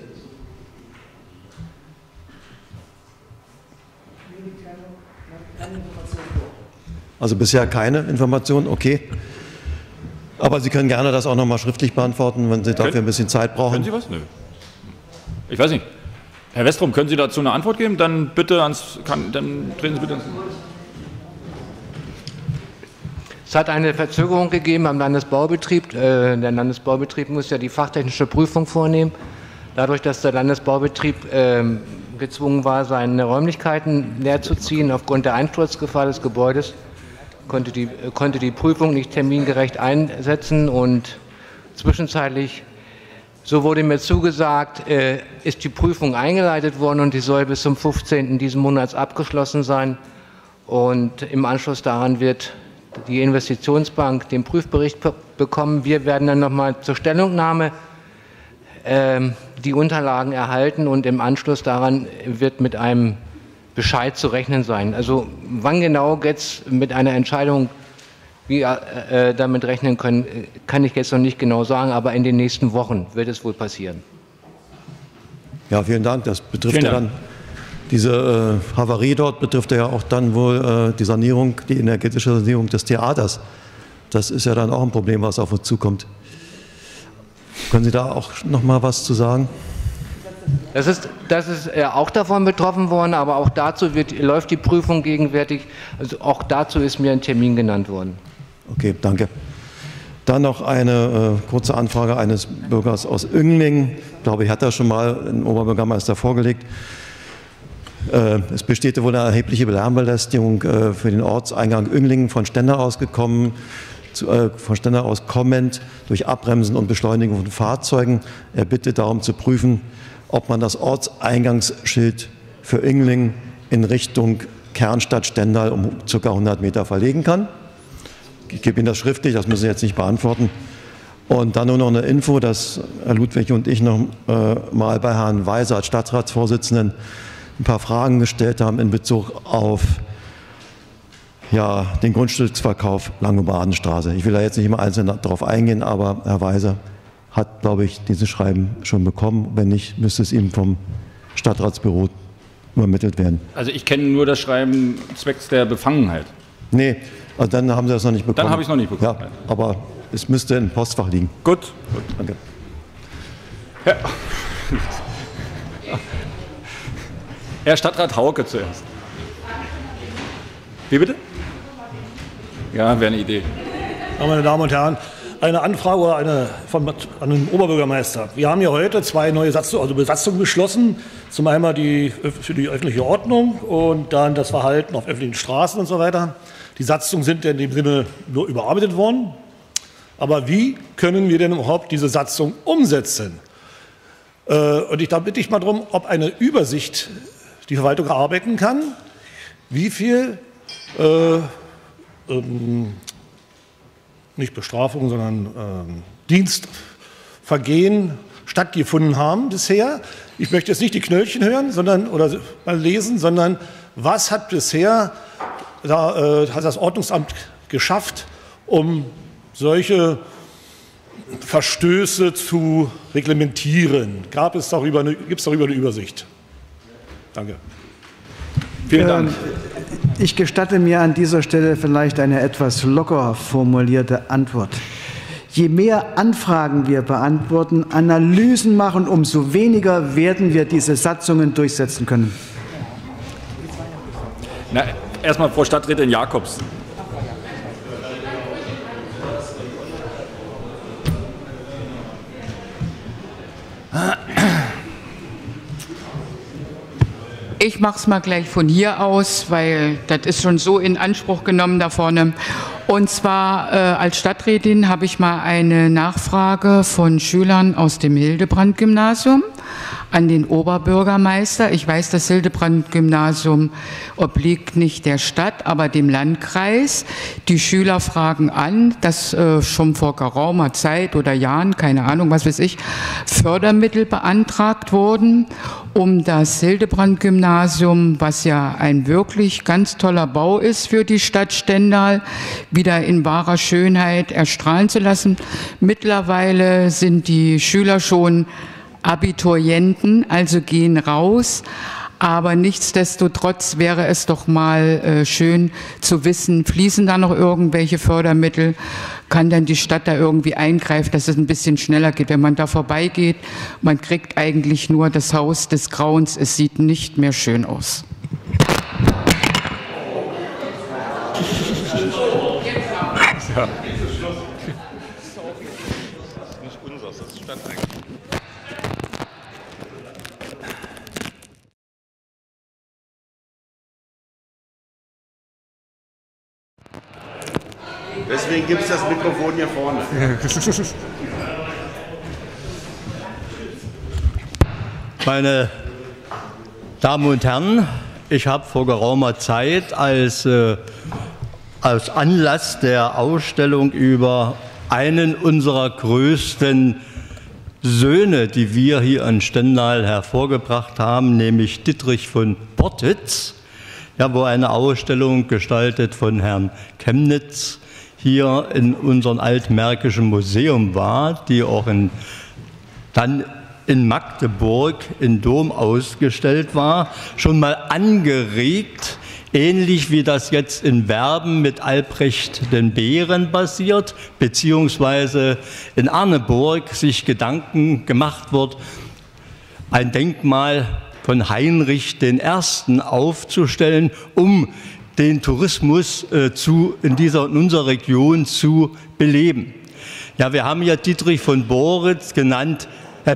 Also bisher keine Information, okay. Aber Sie können gerne das auch noch mal schriftlich beantworten, wenn Sie dafür ein bisschen Zeit brauchen. Können Sie was? Nö. Ich weiß nicht. Herr Westrom, können Sie dazu eine Antwort geben? Dann bitte dann treten Sie bitte ans. Es hat eine Verzögerung gegeben am Landesbaubetrieb. Der Landesbaubetrieb muss ja die fachtechnische Prüfung vornehmen. Dadurch, dass der Landesbaubetrieb gezwungen war, seine Räumlichkeiten leer zu ziehen aufgrund der Einsturzgefahr des Gebäudes, konnte die Prüfung nicht termingerecht einsetzen und zwischenzeitlich, so wurde mir zugesagt, ist die Prüfung eingeleitet worden und die soll bis zum 15. diesen Monats abgeschlossen sein und im Anschluss daran wird die Investitionsbank den Prüfbericht bekommen. Wir werden dann nochmal zur Stellungnahme die Unterlagen erhalten und im Anschluss daran wird mit einem Bescheid zu rechnen sein. Also wann genau jetzt mit einer Entscheidung wir damit rechnen können, kann ich jetzt noch nicht genau sagen, aber in den nächsten Wochen wird es wohl passieren. Ja, vielen Dank. Das betrifft ja dann, diese Havarie dort betrifft ja auch dann wohl die Sanierung, die energetische Sanierung des Theaters. Das ist ja dann auch ein Problem, was auf uns zukommt. Können Sie da auch noch mal was zu sagen? Das ist auch davon betroffen worden, aber auch dazu läuft die Prüfung gegenwärtig. Also auch dazu ist mir ein Termin genannt worden. Okay, danke. Dann noch eine kurze Anfrage eines Bürgers aus Önglingen. Ich glaube, ich hatte das schon mal den Oberbürgermeister vorgelegt. Es besteht wohl eine erhebliche Lärmbelästigung für den Ortseingang Önglingen von Stendal aus gekommen. Von Stendal aus kommend durch Abbremsen und Beschleunigung von Fahrzeugen. Er bittet darum zu prüfen, ob man das Ortseingangsschild für Önglingen in Richtung Kernstadt Stendal um ca. 100 Meter verlegen kann. Ich gebe Ihnen das schriftlich, das müssen Sie jetzt nicht beantworten. Und dann nur noch eine Info, dass Herr Ludwig und ich noch mal bei Herrn Weiser als Stadtratsvorsitzenden ein paar Fragen gestellt haben in Bezug auf den Grundstücksverkauf Langobardenstraße. Ich will da jetzt nicht immer einzeln darauf eingehen, aber Herr Weiser hat, glaube ich, dieses Schreiben schon bekommen. Wenn nicht, müsste es ihm vom Stadtratsbüro übermittelt werden. Also ich kenne nur das Schreiben zwecks der Befangenheit. Nee, also dann haben Sie das noch nicht bekommen. Dann habe ich es noch nicht bekommen. Ja, aber es müsste im Postfach liegen. Gut. Danke. Herr Stadtrat Hauke zuerst. Wie bitte? Ja, wäre eine Idee. Ja, meine Damen und Herren, eine Anfrage oder an den Oberbürgermeister. Wir haben ja heute 2 neue Besatzungen beschlossen. Zum einen für die öffentliche Ordnung und dann das Verhalten auf öffentlichen Straßen und so weiter. Die Satzungen sind in dem Sinne nur überarbeitet worden. Aber wie können wir denn überhaupt diese Satzung umsetzen? Und da bitte ich mal darum, ob eine Übersicht die Verwaltung erarbeiten kann, wie viel nicht Bestrafung, sondern Dienstvergehen stattgefunden haben bisher. Ich möchte jetzt nicht die Knöllchen hören, oder mal lesen, sondern was hat bisher hat das Ordnungsamt geschafft, um solche Verstöße zu reglementieren? Gibt es darüber eine Übersicht? Danke. Vielen Dank. Ich gestatte mir an dieser Stelle vielleicht eine etwas locker formulierte Antwort. Je mehr Anfragen wir beantworten, Analysen machen, umso weniger werden wir diese Satzungen durchsetzen können. Na, erstmal Frau Stadträtin Jakobs. Ich mache es mal gleich von hier aus, weil das ist schon so in Anspruch genommen da vorne. Und zwar als Stadträtin habe ich mal eine Nachfrage von Schülern aus dem Hildebrand-Gymnasium an den Oberbürgermeister. Ich weiß, das Hildebrand-Gymnasium obliegt nicht der Stadt, aber dem Landkreis. Die Schüler fragen an, dass schon vor geraumer Zeit oder Jahren, keine Ahnung, was weiß ich, Fördermittel beantragt wurden, um das Hildebrand-Gymnasium, was ja ein wirklich ganz toller Bau ist für die Stadt Stendal, wieder in wahrer Schönheit erstrahlen zu lassen. Mittlerweile sind die Schüler schon Abiturienten, also gehen raus. Aber nichtsdestotrotz wäre es doch mal schön zu wissen, fließen da noch irgendwelche Fördermittel? Kann dann die Stadt da irgendwie eingreifen, dass es ein bisschen schneller geht? Wenn man da vorbeigeht, man kriegt eigentlich nur das Haus des Grauens. Es sieht nicht mehr schön aus. Ja. Deswegen gibt es das Mikrofon hier vorne. Meine Damen und Herren, ich habe vor geraumer Zeit als Anlass der Ausstellung über einen unserer größten Söhne, die wir hier in Stendal hervorgebracht haben, nämlich Dittrich von Bortitz, ja, wo eine Ausstellung gestaltet von Herrn Chemnitz hier in unserem Altmärkischen Museum war, die auch dann in Magdeburg im Dom ausgestellt war, schon mal angeregt, ähnlich wie das jetzt in Werben mit Albrecht den Bären basiert, beziehungsweise in Arneburg sich Gedanken gemacht wird, ein Denkmal von Heinrich I. aufzustellen, um den Tourismus in unserer Region zu beleben. Ja, wir haben ja Dietrich von Bortitz genannt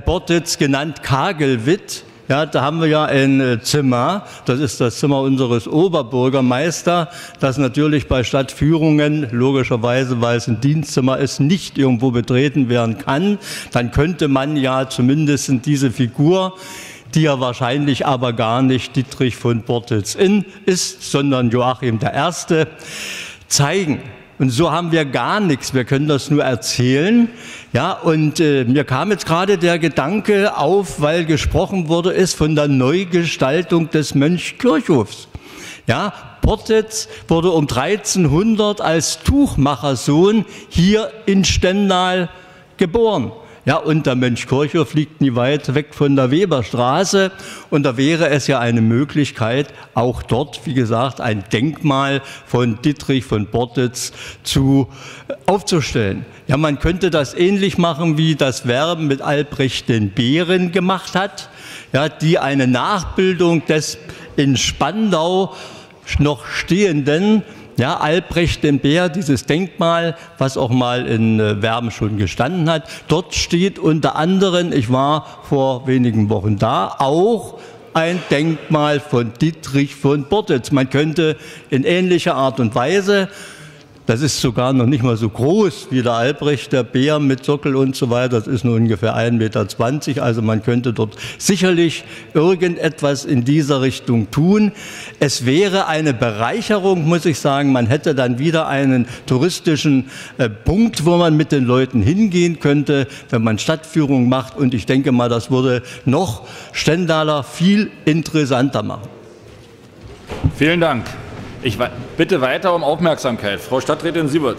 Kagelwitt. Ja, da haben wir ja ein Zimmer, das ist das Zimmer unseres Oberbürgermeisters, das natürlich bei Stadtführungen, logischerweise, weil es ein Dienstzimmer ist, nicht irgendwo betreten werden kann. Dann könnte man ja zumindest diese Figur, die ja wahrscheinlich aber gar nicht Dietrich von Bortitz ist, sondern Joachim I., zeigen. Und so haben wir gar nichts, wir können das nur erzählen. Ja, und mir kam jetzt gerade der Gedanke auf, weil gesprochen wurde ist von der Neugestaltung des Mönchkirchhofs. Ja, Bortitz wurde um 1300 als Tuchmachersohn hier in Stendal geboren. Ja, und der Mönchkirchhof liegt nie weit weg von der Weberstraße. Und da wäre es ja eine Möglichkeit, auch dort, wie gesagt, ein Denkmal von Dittrich von Bortitz aufzustellen. Ja, man könnte das ähnlich machen, wie das Werben mit Albrecht den Bären gemacht hat, ja, die eine Nachbildung des in Spandau noch stehenden, ja, Albrecht den Bär, dieses Denkmal, was auch mal in Werben schon gestanden hat. Dort steht unter anderem, ich war vor wenigen Wochen da, auch ein Denkmal von Dittrich von Bortitz. Man könnte in ähnlicher Art und Weise Das ist sogar noch nicht mal so groß wie der Albrechter Bär mit Sockel und so weiter. Das ist nur ungefähr 1,20 Meter. Also man könnte dort sicherlich irgendetwas in dieser Richtung tun. Es wäre eine Bereicherung, muss ich sagen. Man hätte dann wieder einen touristischen Punkt, wo man mit den Leuten hingehen könnte, wenn man Stadtführung macht. Und ich denke mal, das würde noch Stendaler viel interessanter machen. Vielen Dank. Ich bitte weiter um Aufmerksamkeit. Frau Stadträtin Siebert.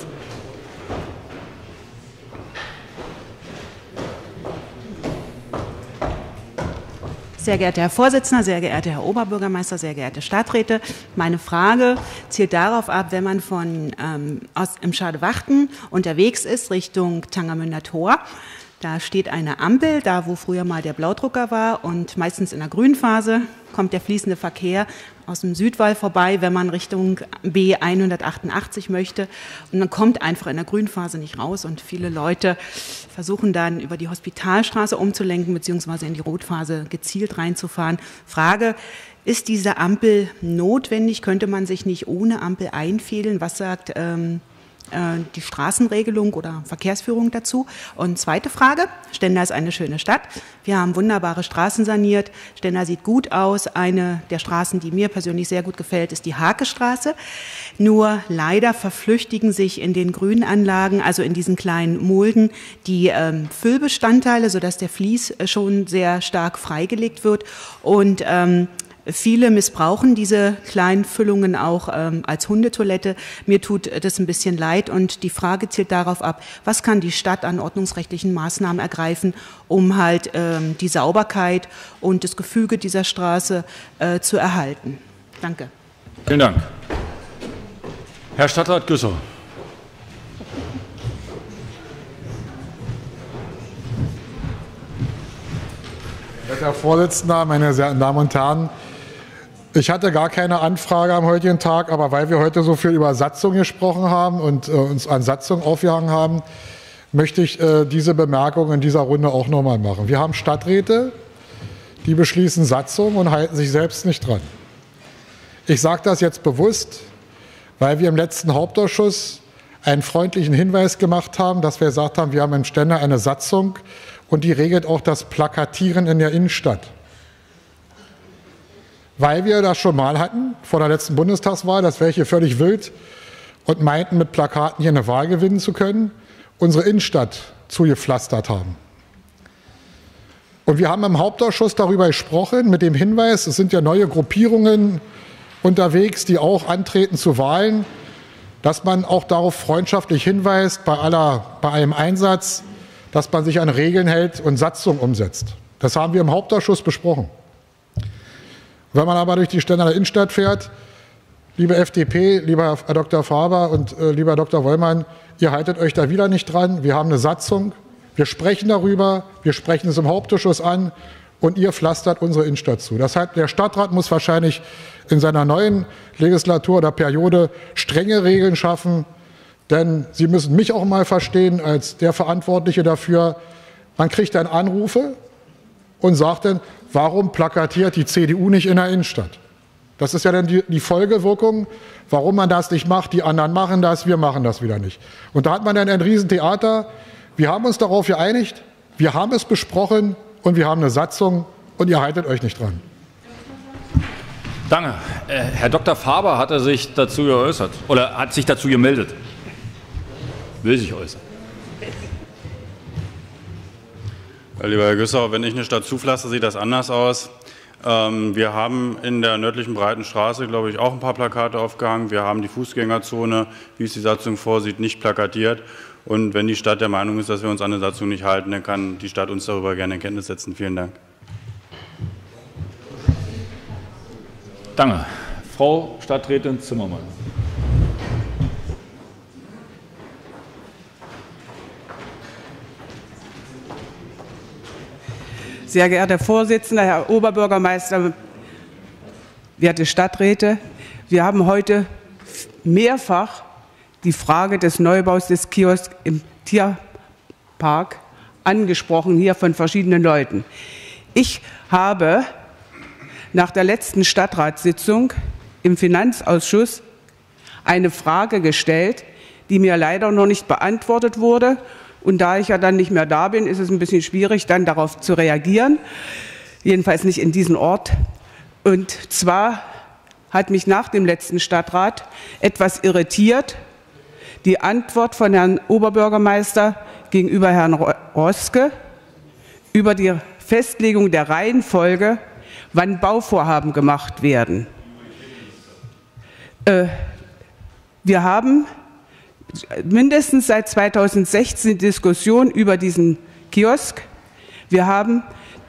Sehr geehrter Herr Vorsitzender, sehr geehrter Herr Oberbürgermeister, sehr geehrte Stadträte, meine Frage zielt darauf ab, wenn man im Schadewachten unterwegs ist Richtung Tangermünder Tor. Da steht eine Ampel, da wo früher mal der Blaudrucker war, und meistens in der Grünphase kommt der fließende Verkehr aus dem Südwall vorbei, wenn man Richtung B188 möchte. Und man kommt einfach in der Grünphase nicht raus, und viele Leute versuchen dann über die Hospitalstraße umzulenken bzw. in die Rotphase gezielt reinzufahren. Frage: Ist diese Ampel notwendig? Könnte man sich nicht ohne Ampel einfädeln? Was sagt die Straßenregelung oder Verkehrsführung dazu? Und zweite Frage: Stendal ist eine schöne Stadt. Wir haben wunderbare Straßen saniert. Stendal sieht gut aus. Eine der Straßen, die mir persönlich sehr gut gefällt, ist die Hakestraße. Nur leider verflüchtigen sich in den Grünanlagen, also in diesen kleinen Mulden, die Füllbestandteile, sodass der Vlies schon sehr stark freigelegt wird. Und viele missbrauchen diese kleinen Füllungen auch als Hundetoilette. Mir tut das ein bisschen leid, und die Frage zielt darauf ab, was kann die Stadt an ordnungsrechtlichen Maßnahmen ergreifen, um halt die Sauberkeit und das Gefüge dieser Straße zu erhalten. Danke. Vielen Dank. Herr Stadtrat Güssow. Herr Vorsitzender, meine sehr verehrten Damen und Herren, ich hatte gar keine Anfrage am heutigen Tag, aber weil wir heute so viel über Satzung gesprochen haben und uns an Satzung aufgehangen haben, möchte ich diese Bemerkung in dieser Runde auch nochmal machen. Wir haben Stadträte, die beschließen Satzung und halten sich selbst nicht dran. Ich sage das jetzt bewusst, weil wir im letzten Hauptausschuss einen freundlichen Hinweis gemacht haben, dass wir gesagt haben, wir haben in Stendal eine Satzung, und die regelt auch das Plakatieren in der Innenstadt. Weil wir das schon mal hatten, vor der letzten Bundestagswahl, dass welche völlig wild und meinten, mit Plakaten hier eine Wahl gewinnen zu können, unsere Innenstadt zugepflastert haben. Und wir haben im Hauptausschuss darüber gesprochen, mit dem Hinweis, es sind ja neue Gruppierungen unterwegs, die auch antreten zu Wahlen, dass man auch darauf freundschaftlich hinweist, bei allem Einsatz, dass man sich an Regeln hält und Satzung umsetzt. Das haben wir im Hauptausschuss besprochen. Wenn man aber durch die Stendaler Innenstadt fährt, liebe FDP, lieber Herr Dr. Faber und lieber Herr Dr. Wollmann, ihr haltet euch da wieder nicht dran. Wir haben eine Satzung, wir sprechen darüber, wir sprechen es im Hauptausschuss an, und ihr pflastert unsere Innenstadt zu. Das heißt, der Stadtrat muss wahrscheinlich in seiner neuen Legislatur oder Periode strenge Regeln schaffen, denn Sie müssen mich auch mal verstehen als der Verantwortliche dafür. Man kriegt dann Anrufe und sagt dann, warum plakatiert die CDU nicht in der Innenstadt? Das ist ja dann die Folgewirkung, warum man das nicht macht. Die anderen machen das, wir machen das wieder nicht. Und da hat man dann ein Riesentheater. Wir haben uns darauf geeinigt, wir haben es besprochen und wir haben eine Satzung, und ihr haltet euch nicht dran. Danke. Herr Dr. Faber hatte sich dazu geäußert oder hat sich dazu gemeldet. Will sich äußern. Lieber Herr Güssow, wenn ich eine Stadt zupflaster, sieht das anders aus. Wir haben in der nördlichen Breiten Straße, glaube ich, auch ein paar Plakate aufgehangen. Wir haben die Fußgängerzone, wie es die Satzung vorsieht, nicht plakatiert. Und wenn die Stadt der Meinung ist, dass wir uns an der Satzung nicht halten, dann kann die Stadt uns darüber gerne in Kenntnis setzen. Vielen Dank. Danke. Frau Stadträtin Zimmermann. Sehr geehrter Herr Vorsitzender, Herr Oberbürgermeister, werte Stadträte, wir haben heute mehrfach die Frage des Neubaus des Kiosks im Tierpark angesprochen, hier von verschiedenen Leuten. Ich habe nach der letzten Stadtratssitzung im Finanzausschuss eine Frage gestellt, die mir leider noch nicht beantwortet wurde. Und da ich ja dann nicht mehr da bin, ist es ein bisschen schwierig, dann darauf zu reagieren. Jedenfalls nicht in diesem Ort. Und zwar hat mich nach dem letzten Stadtrat etwas irritiert die Antwort von Herrn Oberbürgermeister gegenüber Herrn Roske über die Festlegung der Reihenfolge, wann Bauvorhaben gemacht werden. Wir haben mindestens seit 2016 Diskussion über diesen Kiosk. Wir haben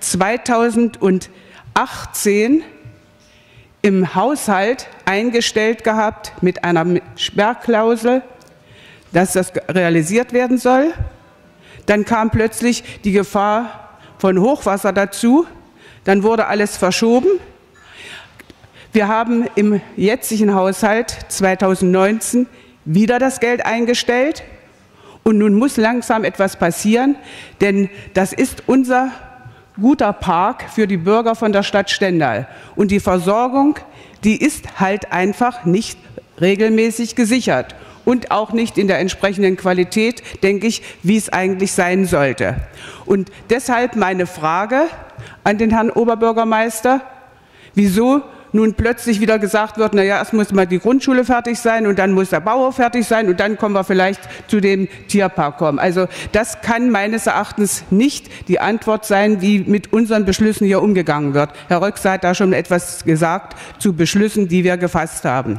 2018 im Haushalt eingestellt gehabt mit einer Sperrklausel, dass das realisiert werden soll. Dann kam plötzlich die Gefahr von Hochwasser dazu. Dann wurde alles verschoben. Wir haben im jetzigen Haushalt 2019 wieder das Geld eingestellt. Und nun muss langsam etwas passieren, denn das ist unser guter Park für die Bürger von der Stadt Stendal. Und die Versorgung, die ist halt einfach nicht regelmäßig gesichert und auch nicht in der entsprechenden Qualität, denke ich, wie es eigentlich sein sollte. Und deshalb meine Frage an den Herrn Oberbürgermeister, wieso nun plötzlich wieder gesagt wird, naja, erst muss mal die Grundschule fertig sein und dann muss der Bauhof fertig sein und dann kommen wir vielleicht zu dem Tierpark kommen. Also das kann meines Erachtens nicht die Antwort sein, wie mit unseren Beschlüssen hier umgegangen wird. Herr Röckse hat da schon etwas gesagt zu Beschlüssen, die wir gefasst haben.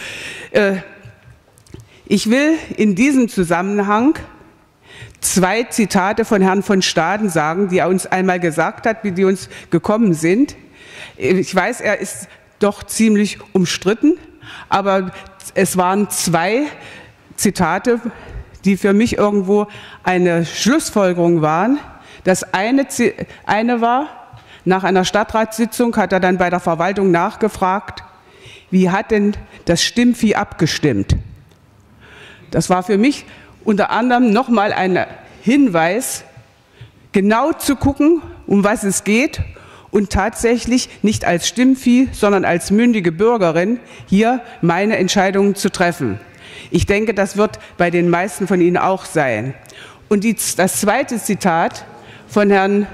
Ich will in diesem Zusammenhang 2 Zitate von Herrn von Staden sagen, die er uns einmal gesagt hat, wie die uns gekommen sind. Ich weiß, er ist doch ziemlich umstritten, aber es waren 2 Zitate, die für mich irgendwo eine Schlussfolgerung waren. Das eine war, nach einer Stadtratssitzung hat er dann bei der Verwaltung nachgefragt, wie hat denn das Stimmvieh abgestimmt? Das war für mich unter anderem nochmal ein Hinweis, genau zu gucken, um was es geht und tatsächlich nicht als Stimmvieh, sondern als mündige Bürgerin hier meine Entscheidungen zu treffen. Ich denke, das wird bei den meisten von Ihnen auch sein. Und das zweite Zitat von Herrn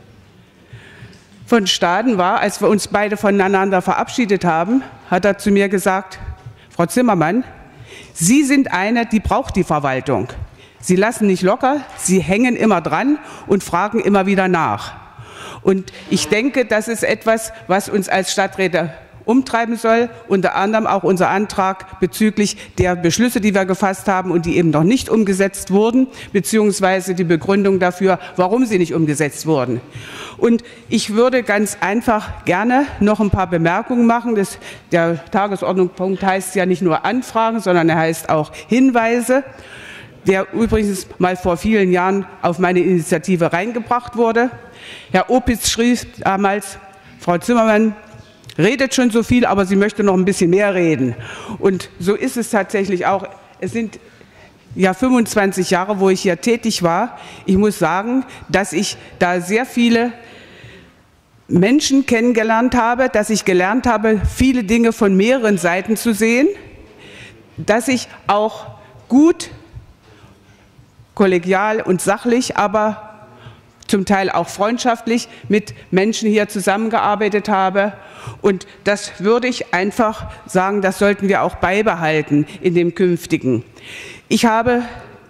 von Staden war, als wir uns beide voneinander verabschiedet haben, hat er zu mir gesagt, Frau Zimmermann, Sie sind eine, die braucht die Verwaltung. Sie lassen nicht locker, Sie hängen immer dran und fragen immer wieder nach. Und ich denke, das ist etwas, was uns als Stadträte umtreiben soll, unter anderem auch unser Antrag bezüglich der Beschlüsse, die wir gefasst haben und die eben noch nicht umgesetzt wurden, beziehungsweise die Begründung dafür, warum sie nicht umgesetzt wurden. Und ich würde ganz einfach gerne noch ein paar Bemerkungen machen. Der Tagesordnungspunkt heißt ja nicht nur Anfragen, sondern er heißt auch Hinweise, der übrigens mal vor vielen Jahren auf meine Initiative reingebracht wurde. Herr Opitz schrieb damals, Frau Zimmermann redet schon so viel, aber sie möchte noch ein bisschen mehr reden. Und so ist es tatsächlich auch. Es sind ja 25 Jahre, wo ich hier tätig war. Ich muss sagen, dass ich da sehr viele Menschen kennengelernt habe, dass ich gelernt habe, viele Dinge von mehreren Seiten zu sehen, dass ich auch gut, kollegial und sachlich, aber zum Teil auch freundschaftlich mit Menschen hier zusammengearbeitet habe. Und das würde ich einfach sagen, das sollten wir auch beibehalten in dem Künftigen. Ich habe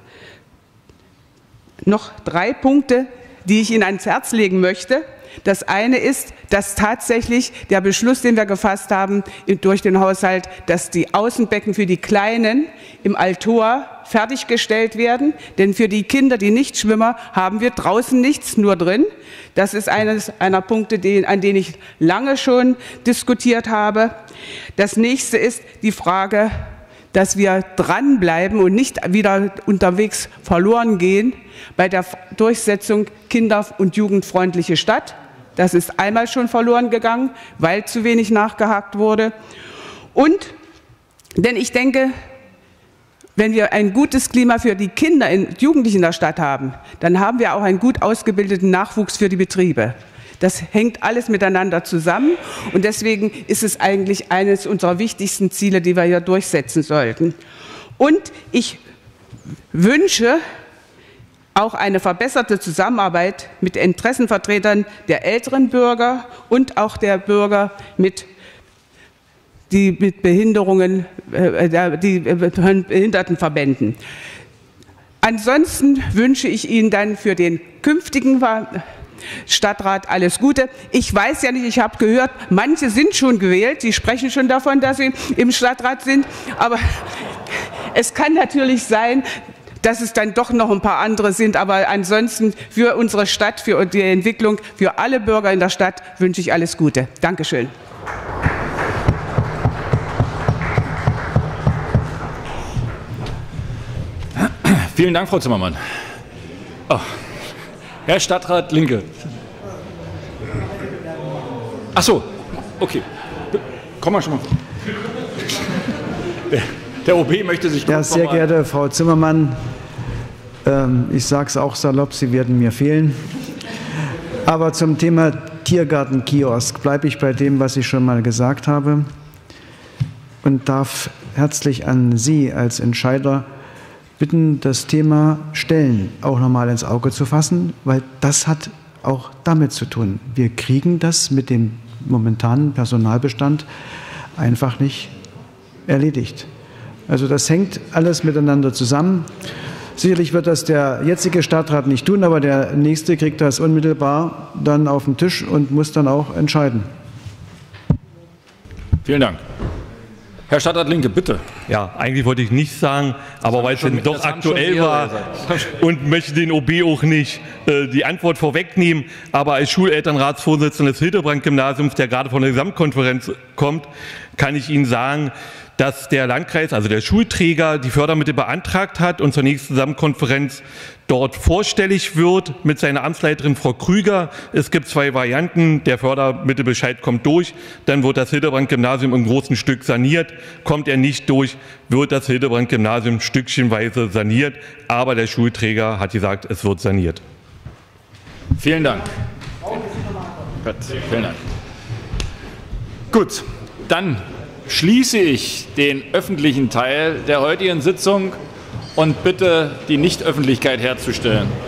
noch 3 Punkte, die ich Ihnen ans Herz legen möchte. Das eine ist, dass tatsächlich der Beschluss, den wir gefasst haben durch den Haushalt, dass die Außenbecken für die Kleinen im Altor fertiggestellt werden. Denn für die Kinder, die Nichtschwimmer, haben wir draußen nichts, nur drin. Das ist einer Punkte, an denen ich lange schon diskutiert habe. Das nächste ist die Frage, dass wir dranbleiben und nicht wieder unterwegs verloren gehen bei der Durchsetzung kinder- und jugendfreundliche Stadt. Das ist einmal schon verloren gegangen, weil zu wenig nachgehakt wurde. Und, denn ich denke, wenn wir ein gutes Klima für die Kinder und Jugendlichen in der Stadt haben, dann haben wir auch einen gut ausgebildeten Nachwuchs für die Betriebe. Das hängt alles miteinander zusammen und deswegen ist es eigentlich eines unserer wichtigsten Ziele, die wir hier durchsetzen sollten. Und ich wünsche auch eine verbesserte Zusammenarbeit mit Interessenvertretern der älteren Bürger und auch der Bürger mit Behinderungen, die Behindertenverbänden. Ansonsten wünsche ich Ihnen dann für den künftigen Stadtrat alles Gute. Ich weiß ja nicht, ich habe gehört, manche sind schon gewählt, sie sprechen schon davon, dass sie im Stadtrat sind, aber es kann natürlich sein, dass es dann doch noch ein paar andere sind, aber ansonsten für unsere Stadt, für die Entwicklung, für alle Bürger in der Stadt wünsche ich alles Gute. Dankeschön. Vielen Dank, Frau Zimmermann. Oh. Herr Stadtrat Linke. Ach so, okay. Komm mal schon mal. Der OB möchte sich... Ja, sehr geehrte Frau Zimmermann, ich sage es auch salopp, Sie werden mir fehlen. Aber zum Thema Tiergarten-Kiosk bleibe ich bei dem, was ich schon mal gesagt habe und darf herzlich an Sie als Entscheider bitten, das Thema Stellen auch nochmal ins Auge zu fassen, weil das hat auch damit zu tun. Wir kriegen das mit dem momentanen Personalbestand einfach nicht erledigt. Also das hängt alles miteinander zusammen. Sicherlich wird das der jetzige Stadtrat nicht tun, aber der nächste kriegt das unmittelbar dann auf den Tisch und muss dann auch entscheiden. Vielen Dank. Herr Stadtrat Linke, bitte. Ja, eigentlich wollte ich nichts sagen, aber weil es denn doch aktuell war und möchte den OB auch nicht die Antwort vorwegnehmen, aber als Schulelternratsvorsitzender des Hildebrand-Gymnasiums, der gerade von der Gesamtkonferenz kommt, kann ich Ihnen sagen, dass der Landkreis, also der Schulträger, die Fördermittel beantragt hat und zur nächsten Zusammenkonferenz dort vorstellig wird mit seiner Amtsleiterin Frau Krüger. Es gibt zwei Varianten. Der Fördermittelbescheid kommt durch, dann wird das Hildebrand-Gymnasium im großen Stück saniert. Kommt er nicht durch, wird das Hildebrand-Gymnasium stückchenweise saniert. Aber der Schulträger hat gesagt, es wird saniert. Vielen Dank. Gut, vielen Dank. Gut, dann schließe ich den öffentlichen Teil der heutigen Sitzung und bitte, die Nichtöffentlichkeit herzustellen.